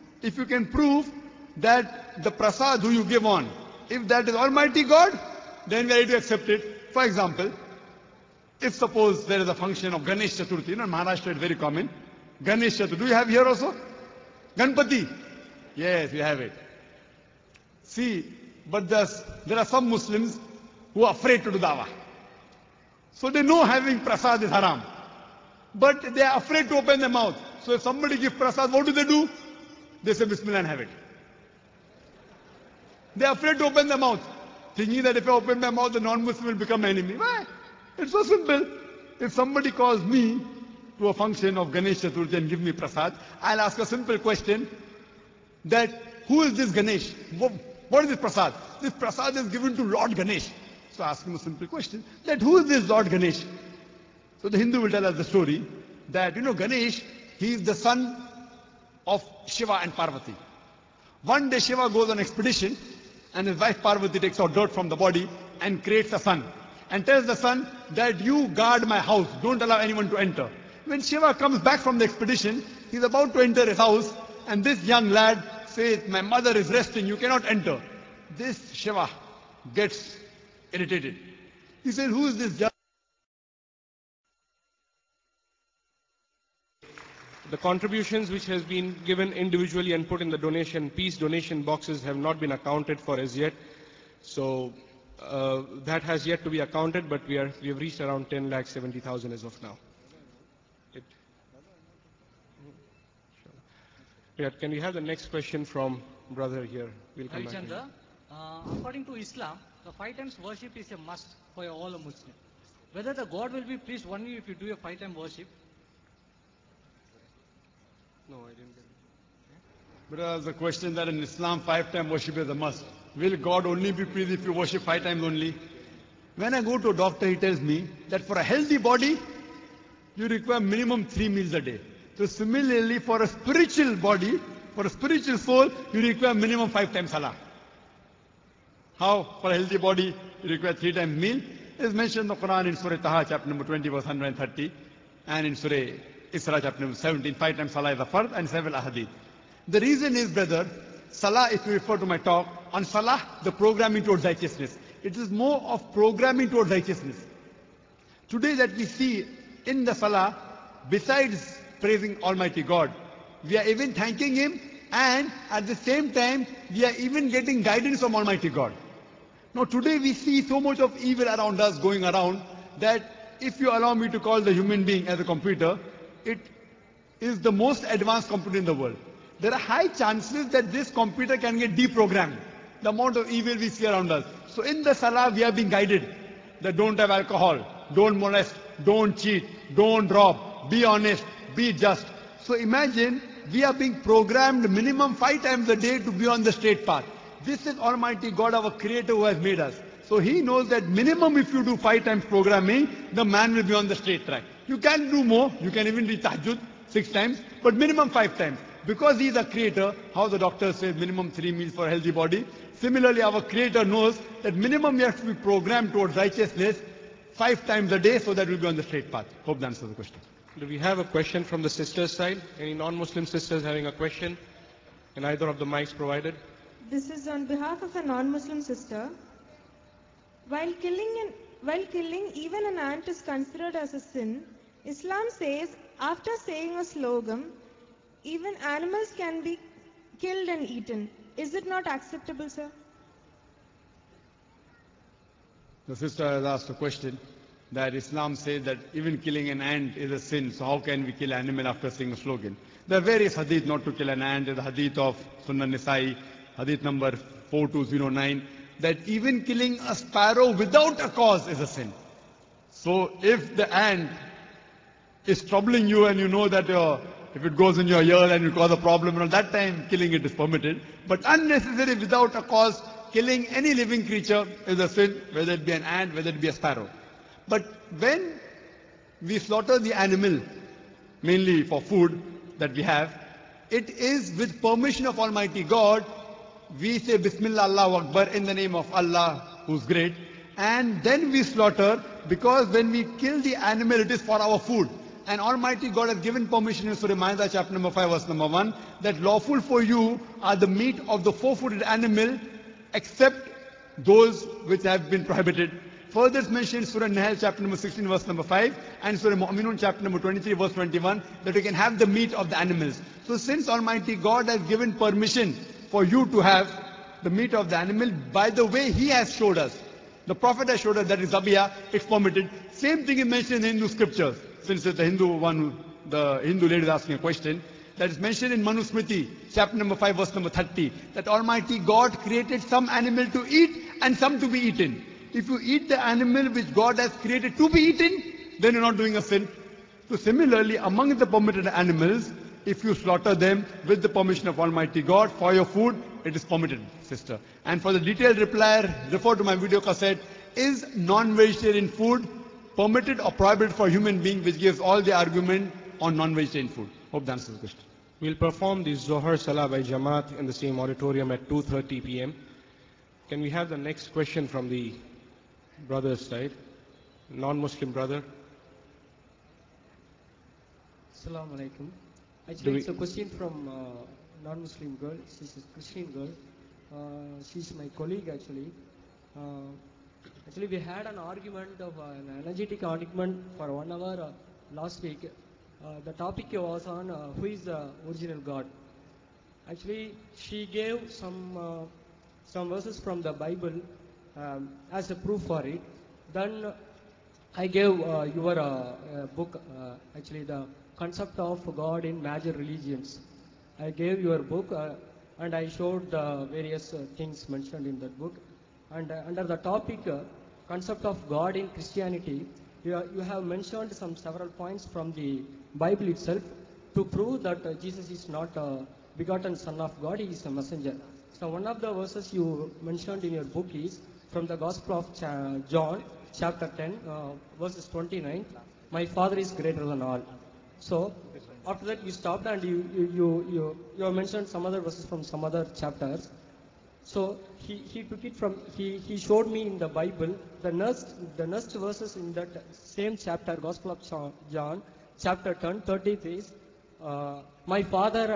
that the prasad who you give on, if that is Almighty God, then we are ready to accept it. For example, if suppose there is a function of Ganesh Chaturthi, in Maharashtra it's very common. Ganesh Chaturthi. Do you have here also? Ganpati. Yes, we have it. See, but there are some Muslims who are afraid to do dawah. So they know having prasad is haram. But they are afraid to open their mouth. So if somebody gives prasad, what do? They say Bismillah and have it. They are afraid to open their mouth, thinking that if I open my mouth, the non-Muslim will become my enemy. Why? It's so simple. If somebody calls me to a function of Ganesh Chaturthi and give me prasad, I'll ask a simple question that who is this Ganesh? What is this prasad? This prasad is given to Lord Ganesh. So ask him a simple question that who is this Lord Ganesh? So the Hindu will tell us the story that, Ganesh, he is the son of Shiva and Parvati. One day Shiva goes on expedition and his wife Parvati takes out dirt from the body and creates a sun. And tells the son that you guard my house, don't allow anyone to enter. When Shiva comes back from the expedition, he's about to enter his house, and this young lad says, my mother is resting, you cannot enter. This Shiva gets irritated. He says, who is this young? The contributions which has been given individually and put in the peace donation boxes have not been accounted for as yet. So that has yet to be accounted, but we have reached around 10,70,000 as of now. Yeah, can we have the next question from brother here? We'll come back. Chandra, according to Islam, the 5 times worship is a must for all a Muslim. Whether the God will be pleased only if you do a 5-time worship? No, I didn't get it. But there's a question that in Islam 5-time worship is a must. Will God only be pleased if you worship 5 times only? When I go to a doctor, he tells me that for a healthy body, you require minimum 3 meals a day. So similarly, for a spiritual body, for a spiritual soul, you require minimum 5 times salah. How? For a healthy body, you require 3 times meal. It is mentioned in the Quran in Surah Taha, chapter number 20, verse 130, and in Surah Isra, chapter number 17, 5 times salah is a fard, and several ahadith. The reason is, brother, salah, if you refer to my talk, on salah, the programming towards righteousness. It is more of programming towards righteousness. Today that we see in the salah, besides praising Almighty God, we are even thanking Him, and at the same time, we are even getting guidance from Almighty God. Now today we see so much of evil around us going around, that if you allow me to call the human being as a computer, it is the most advanced computer in the world. There are high chances that this computer can get deprogrammed. The amount of evil we see around us. So in the salah we are being guided that don't have alcohol, don't molest, don't cheat, don't rob, be honest, be just. So imagine we are being programmed minimum 5 times a day to be on the straight path. This is Almighty God, our Creator, who has made us. So He knows that minimum if you do 5 times programming, the man will be on the straight track. You can do more, you can even read tahajjud 6 times, but minimum 5 times. Because He is a Creator, how the doctor says minimum 3 meals for a healthy body. Similarly, our Creator knows that minimum we have to be programmed towards righteousness 5 times a day so that we'll be on the straight path. Hope that answers the question. Do we have a question from the sisters' side? Any non-Muslim sisters having a question in either of the mics provided? This is on behalf of a non-Muslim sister. While killing even an ant is considered as a sin, Islam says after saying a slogan, even animals can be killed and eaten. Is it not acceptable, sir? The sister has asked a question that Islam says that even killing an ant is a sin, so how can we kill an animal after saying a slogan? There are various hadith not to kill an ant. There's the hadith of Sunnah Nisai, hadith number 4209, that even killing a sparrow without a cause is a sin. So if the ant is troubling you and you know that if it goes in your ear and it cause a problem, at that time killing it is permitted. But unnecessary without a cause, killing any living creature is a sin, whether it be an ant, whether it be a sparrow. But when we slaughter the animal, mainly for food that we have, it is with permission of Almighty God. We say Bismillah Allahu Akbar in the name of Allah who's great, and then we slaughter, because when we kill the animal it is for our food. And Almighty God has given permission in Surah Ma'idah chapter number 5 verse number 1 that lawful for you are the meat of the four-footed animal except those which have been prohibited. Further it's mentioned in Surah Nahl chapter number 16 verse number 5 and Surah Mu'minun chapter number 23 verse 21 that you can have the meat of the animals. So since Almighty God has given permission for you to have the meat of the animal by the way He has showed us, the Prophet has showed us that is Zabiyah, it's permitted. Same thing is mentioned in the Hindu scriptures. Since it's the Hindu lady is asking a question, that is mentioned in Manusmriti, chapter number 5, verse number 30, that Almighty God created some animal to eat and some to be eaten. If you eat the animal which God has created to be eaten, then you're not doing a sin. So similarly, among the permitted animals, if you slaughter them with the permission of Almighty God for your food, it is permitted, sister. And for the detailed reply, refer to my video cassette, is non-vegetarian food permitted or prohibited for human being, which gives all the argument on non-vegetarian food. Hope that answers the question. We'll perform the Zohar Salah by Jamaat in the same auditorium at 2:30 p.m. Can we have the next question from the brother's side? Non-Muslim brother. Assalamu alaikum. Actually, it's a question from non-Muslim girl. She's a Christian girl. She's my colleague actually. Actually, we had an argument of an energetic argument for 1 hour last week. The topic was on who is the original God. Actually, she gave some verses from the Bible as a proof for it. Then I gave your book, actually the concept of God in major religions. I gave your book and I showed the various things mentioned in that book. And under the topic concept of God in Christianity, you have mentioned several points from the Bible itself to prove that Jesus is not a begotten Son of God, He is a messenger. So one of the verses you mentioned in your book is from the Gospel of John, chapter 10, verses 29. My Father is greater than all. So after that you stopped and you mentioned some other verses from some other chapters. So he took it from, he showed me in the Bible the next verses in that same chapter, Gospel of John, chapter 10, 33, my Father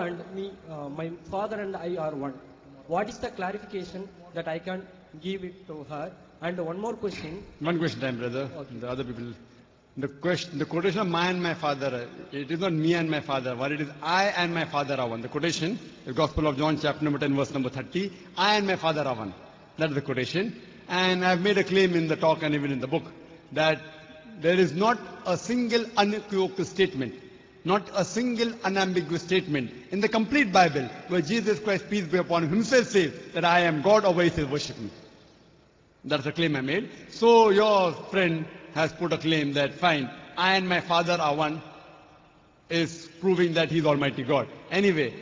and I are one. What is the clarification that I can give it to her? And one more question. One question time, brother. Okay. The other people. The quotation of my and my father, it is not me and my father. What it is, I and my father are one. The quotation, the Gospel of John, chapter number 10, verse number 30, I and my father are one. That is the quotation. And I've made a claim in the talk and even in the book that there is not a single unequivocal statement, not a single unambiguous statement in the complete Bible where Jesus Christ, peace be upon him, himself says that I am God, or where he says worship me. That's the claim I made. So your friend has put a claim that fine, I and my father are one, is proving that he's Almighty God. Anyway,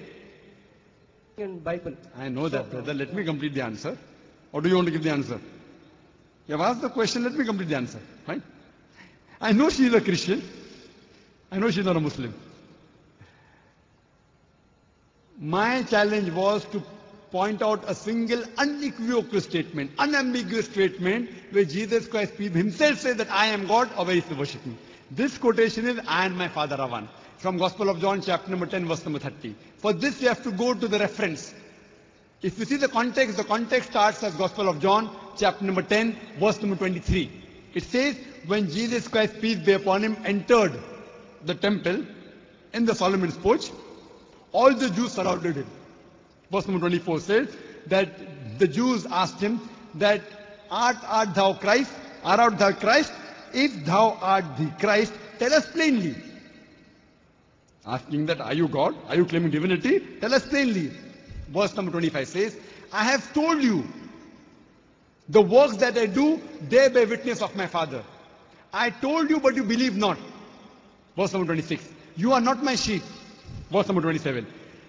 in Bible. I know that, brother. Let me complete the answer. Or do you want to give the answer? You have asked the question, let me complete the answer. Fine. I know she is a Christian. I know she's not a Muslim. My challenge was to point out a single unequivocal statement, unambiguous statement, where Jesus Christ himself says that I am God, or where he says worship me. This quotation is, I and my Father are one. From Gospel of John, chapter number 10, verse number 30. For this you have to go to the reference. If you see the context starts as Gospel of John, chapter number 10, verse number 23. It says, when Jesus Christ, peace be upon him, entered the temple in the Solomon's porch, all the Jews surrounded him. Verse number 24 says that the Jews asked him that, art thou Christ? Art thou Christ? If thou art the Christ, tell us plainly. Asking that, are you God? Are you claiming divinity? Tell us plainly. Verse number 25 says, I have told you, the works that I do, they bear witness of my Father. I told you, but you believe not. Verse number 26. You are not my sheep. Verse number 27.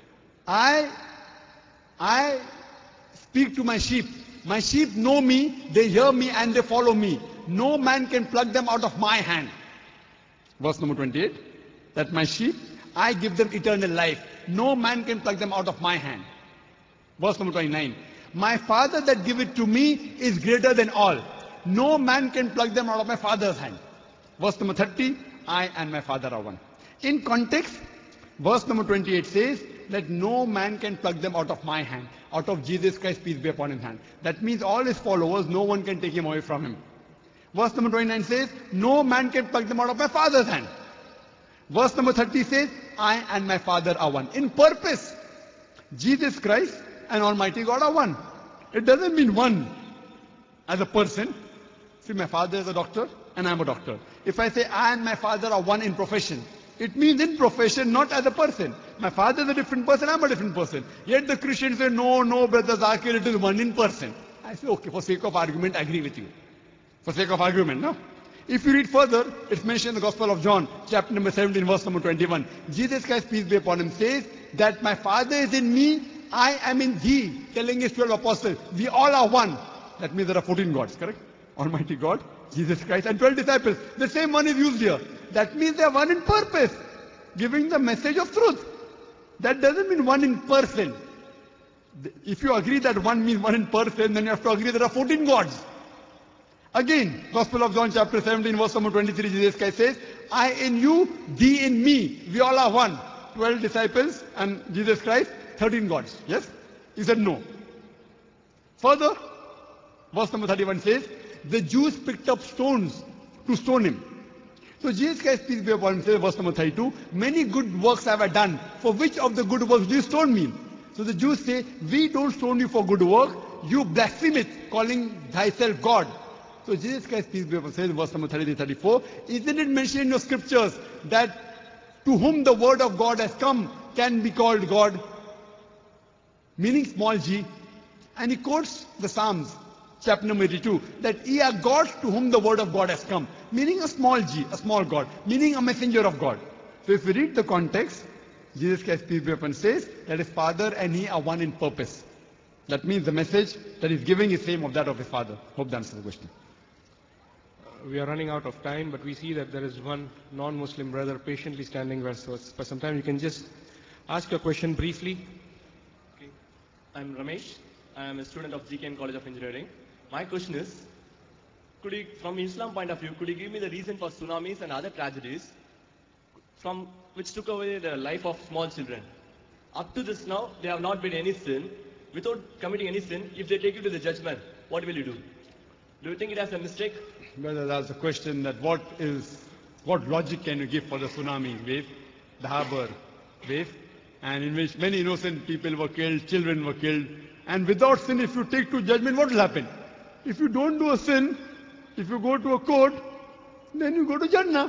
I speak to my sheep. My sheep know me, they hear me, and they follow me. No man can pluck them out of my hand. Verse number 28. That my sheep, I give them eternal life. No man can pluck them out of my hand. Verse number 29. My Father that giveth to me is greater than all. No man can pluck them out of my Father's hand. Verse number 30. I and my Father are one. In context, verse number 28 says that no man can pluck them out of my hand, out of Jesus Christ, peace be upon his hand. That means all his followers, no one can take him away from him. Verse number 29 says, no man can pluck them out of my Father's hand. Verse number 30 says, I and my Father are one. In purpose, Jesus Christ and Almighty God are one. It doesn't mean one as a person. See, my father is a doctor and I'm a doctor. If I say I and my Father are one in profession, it means in profession, not as a person. My father is a different person, I'm a different person. Yet the Christians say, no, brother Zakir, it is one in person. I say, okay, for sake of argument, I agree with you. For sake of argument, no? If you read further, it's mentioned in the Gospel of John, chapter number 17, verse number 21. Jesus Christ, peace be upon him, says that my Father is in me, I am in thee, telling his 12 apostles, we all are one. That means there are 14 gods, correct? Almighty God, Jesus Christ, and 12 disciples. The same one is used here. That means they are one in purpose, giving the message of truth. That doesn't mean one in person. If you agree that one means one in person, then you have to agree there are 14 gods. Again, Gospel of John chapter 17, verse number 23, Jesus Christ says, I in you, thee in me. We all are one. 12 disciples and Jesus Christ, 13 gods. Yes? He said no. Further, verse number 31 says, the Jews picked up stones to stone him. So Jesus Christ, peace be upon him, says, verse number 32, many good works have I done. For which of the good works do you stone me? So the Jews say, we don't stone you for good work. You blaspheme it, calling thyself God. So Jesus Christ, peace be upon him, says, verse number 33-34, isn't it mentioned in your scriptures that to whom the word of God has come can be called God? Meaning small g. And he quotes the Psalms, chapter number 82, that ye are gods to whom the word of God has come. Meaning a small g, a small God. Meaning a messenger of God. So if we read the context, Jesus Christ, peace be upon him, says that his Father and he are one in purpose. That means the message that he's giving is same of that of his Father. Hope that answers the question. We are running out of time, but we see that there is one non-Muslim brother patiently standing where for some time. You can just ask your question briefly. Okay. I'm Ramesh. I am a student of GKN College of Engineering. My question is, from Islam point of view, could you give me the reason for tsunamis and other tragedies which took away the life of small children? Up to this now, they have not made any sin. Without committing any sin, if they take you to the judgment, what will you do? Do you think it has a mistake? Well, that's a question that what logic can you give for the tsunami wave, the harbor wave, and in which many innocent people were killed, children were killed, and without sin, if you take to judgment, what will happen? If you don't do a sin, if you go to a court, then you go to Jannah.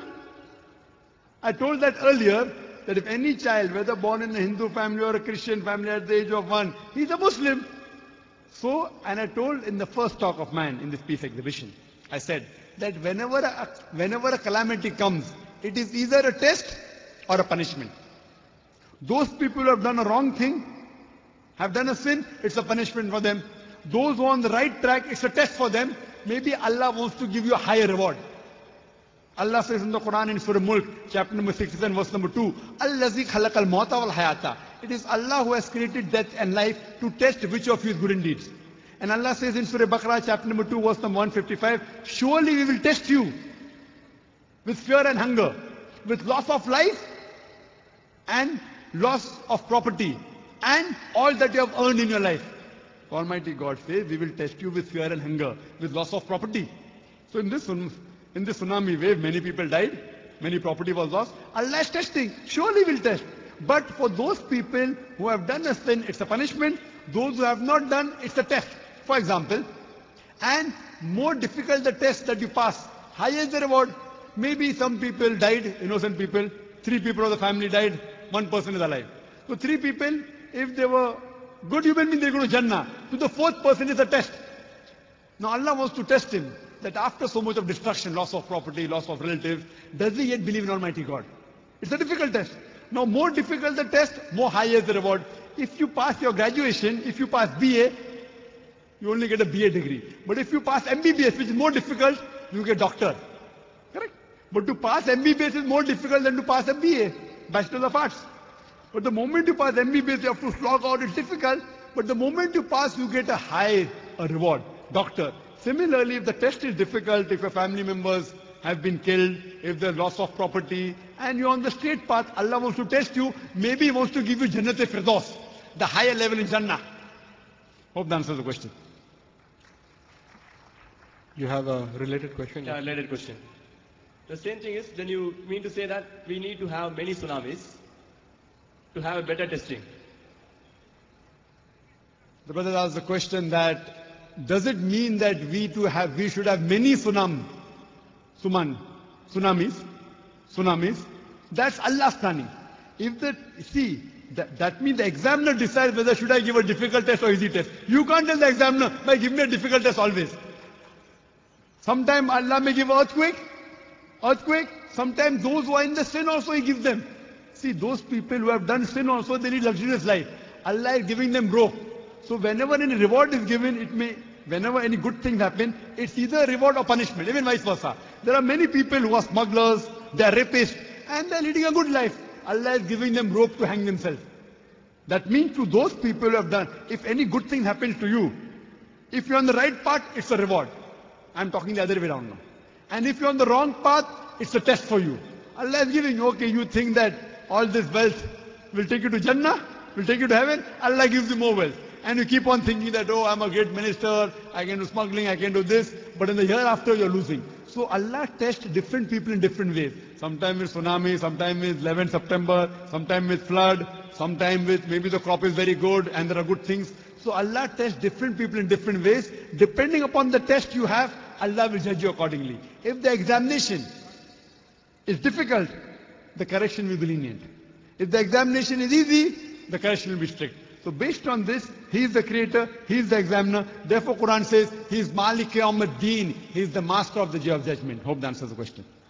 I told that earlier, that if any child, whether born in a Hindu family or a Christian family at the age of 1, he's a Muslim. So, and I told in the first talk of mine in this peace exhibition, I said that whenever a calamity comes, it is either a test or a punishment. Those people who have done a wrong thing, have done a sin, it's a punishment for them. Those who are on the right track, it's a test for them. Maybe Allah wants to give you a higher reward. Allah says in the Quran in Surah Mulk, chapter number 67, verse number 2, Allazi khalaqal mauta wal hayata. It is Allah who has created death and life to test which of you is good in deeds. And Allah says in Surah Baqarah, chapter number 2, verse number 155, surely we will test you with fear and hunger, with loss of life and loss of property, and all that you have earned in your life. Almighty God says, we will test you with fear and hunger, with loss of property. So in this tsunami wave, many people died, many property was lost. Allah is testing, surely will test. But for those people who have done a sin, it's a punishment. Those who have not done, it's a test. For example, and more difficult the test that you pass, higher is the reward. Maybe some people died, innocent people, 3 people of the family died, 1 person is alive. So 3 people, if they were good human beings, they go to Jannah. To the 4th person is a test. Now Allah wants to test him, that after so much of destruction, loss of property, loss of relatives, does he yet believe in Almighty God? It's a difficult test. Now more difficult the test, more higher is the reward. If you pass your graduation, if you pass BA, you only get a BA degree. But if you pass MBBS, which is more difficult, you get doctor. Correct? But to pass MBBS is more difficult than to pass a BA, Bachelor of Arts. But the moment you pass MBBS, you have to slog out, it's difficult. But the moment you pass, you get a reward, doctor. Similarly, if the test is difficult, if your family members have been killed, if there's loss of property, and you're on the straight path, Allah wants to test you, maybe He wants to give you Jannat-e-Firdaus, the higher level in Jannah. Hope that answers the question. You have a related question? Yeah, related question. The same thing is, then you mean to say that we need to have many tsunamis to have a better testing? The brother asked the question that, does it mean that we should have many tsunamis? That's Allah's planning. That means the examiner decides whether should I give a difficult test or easy test. You can't tell the examiner, by give me a difficult test always. Sometimes Allah may give earthquake. Sometimes those who are in the sin also He gives them. See, those people who have done sin also, they need luxurious life. Allah is giving them rope. So whenever any reward is given, whenever any good thing happens, it's either reward or punishment, even vice versa. There are many people who are smugglers, they are rapists, and they are leading a good life. Allah is giving them rope to hang themselves. That means to those people who have done, if any good thing happens to you, if you're on the right path, it's a reward. I'm talking the other way around now. And if you're on the wrong path, it's a test for you. Allah is giving you, okay, you think that all this wealth will take you to Jannah, will take you to heaven, Allah gives you more wealth. And you keep on thinking that, oh, I'm a great minister, I can do smuggling, I can do this, but in the year after you're losing. So Allah tests different people in different ways. Sometimes with tsunami, sometimes with 11 September, sometimes with flood, sometimes with maybe the crop is very good and there are good things. So Allah tests different people in different ways. Depending upon the test you have, Allah will judge you accordingly. If the examination is difficult, the correction will be lenient. If the examination is easy, the correction will be strict. So based on this, He is the creator, He is the examiner. Therefore Quran says, He is Malik Yawm ad-Din. He is the master of the day of judgment. Hope that answers the question.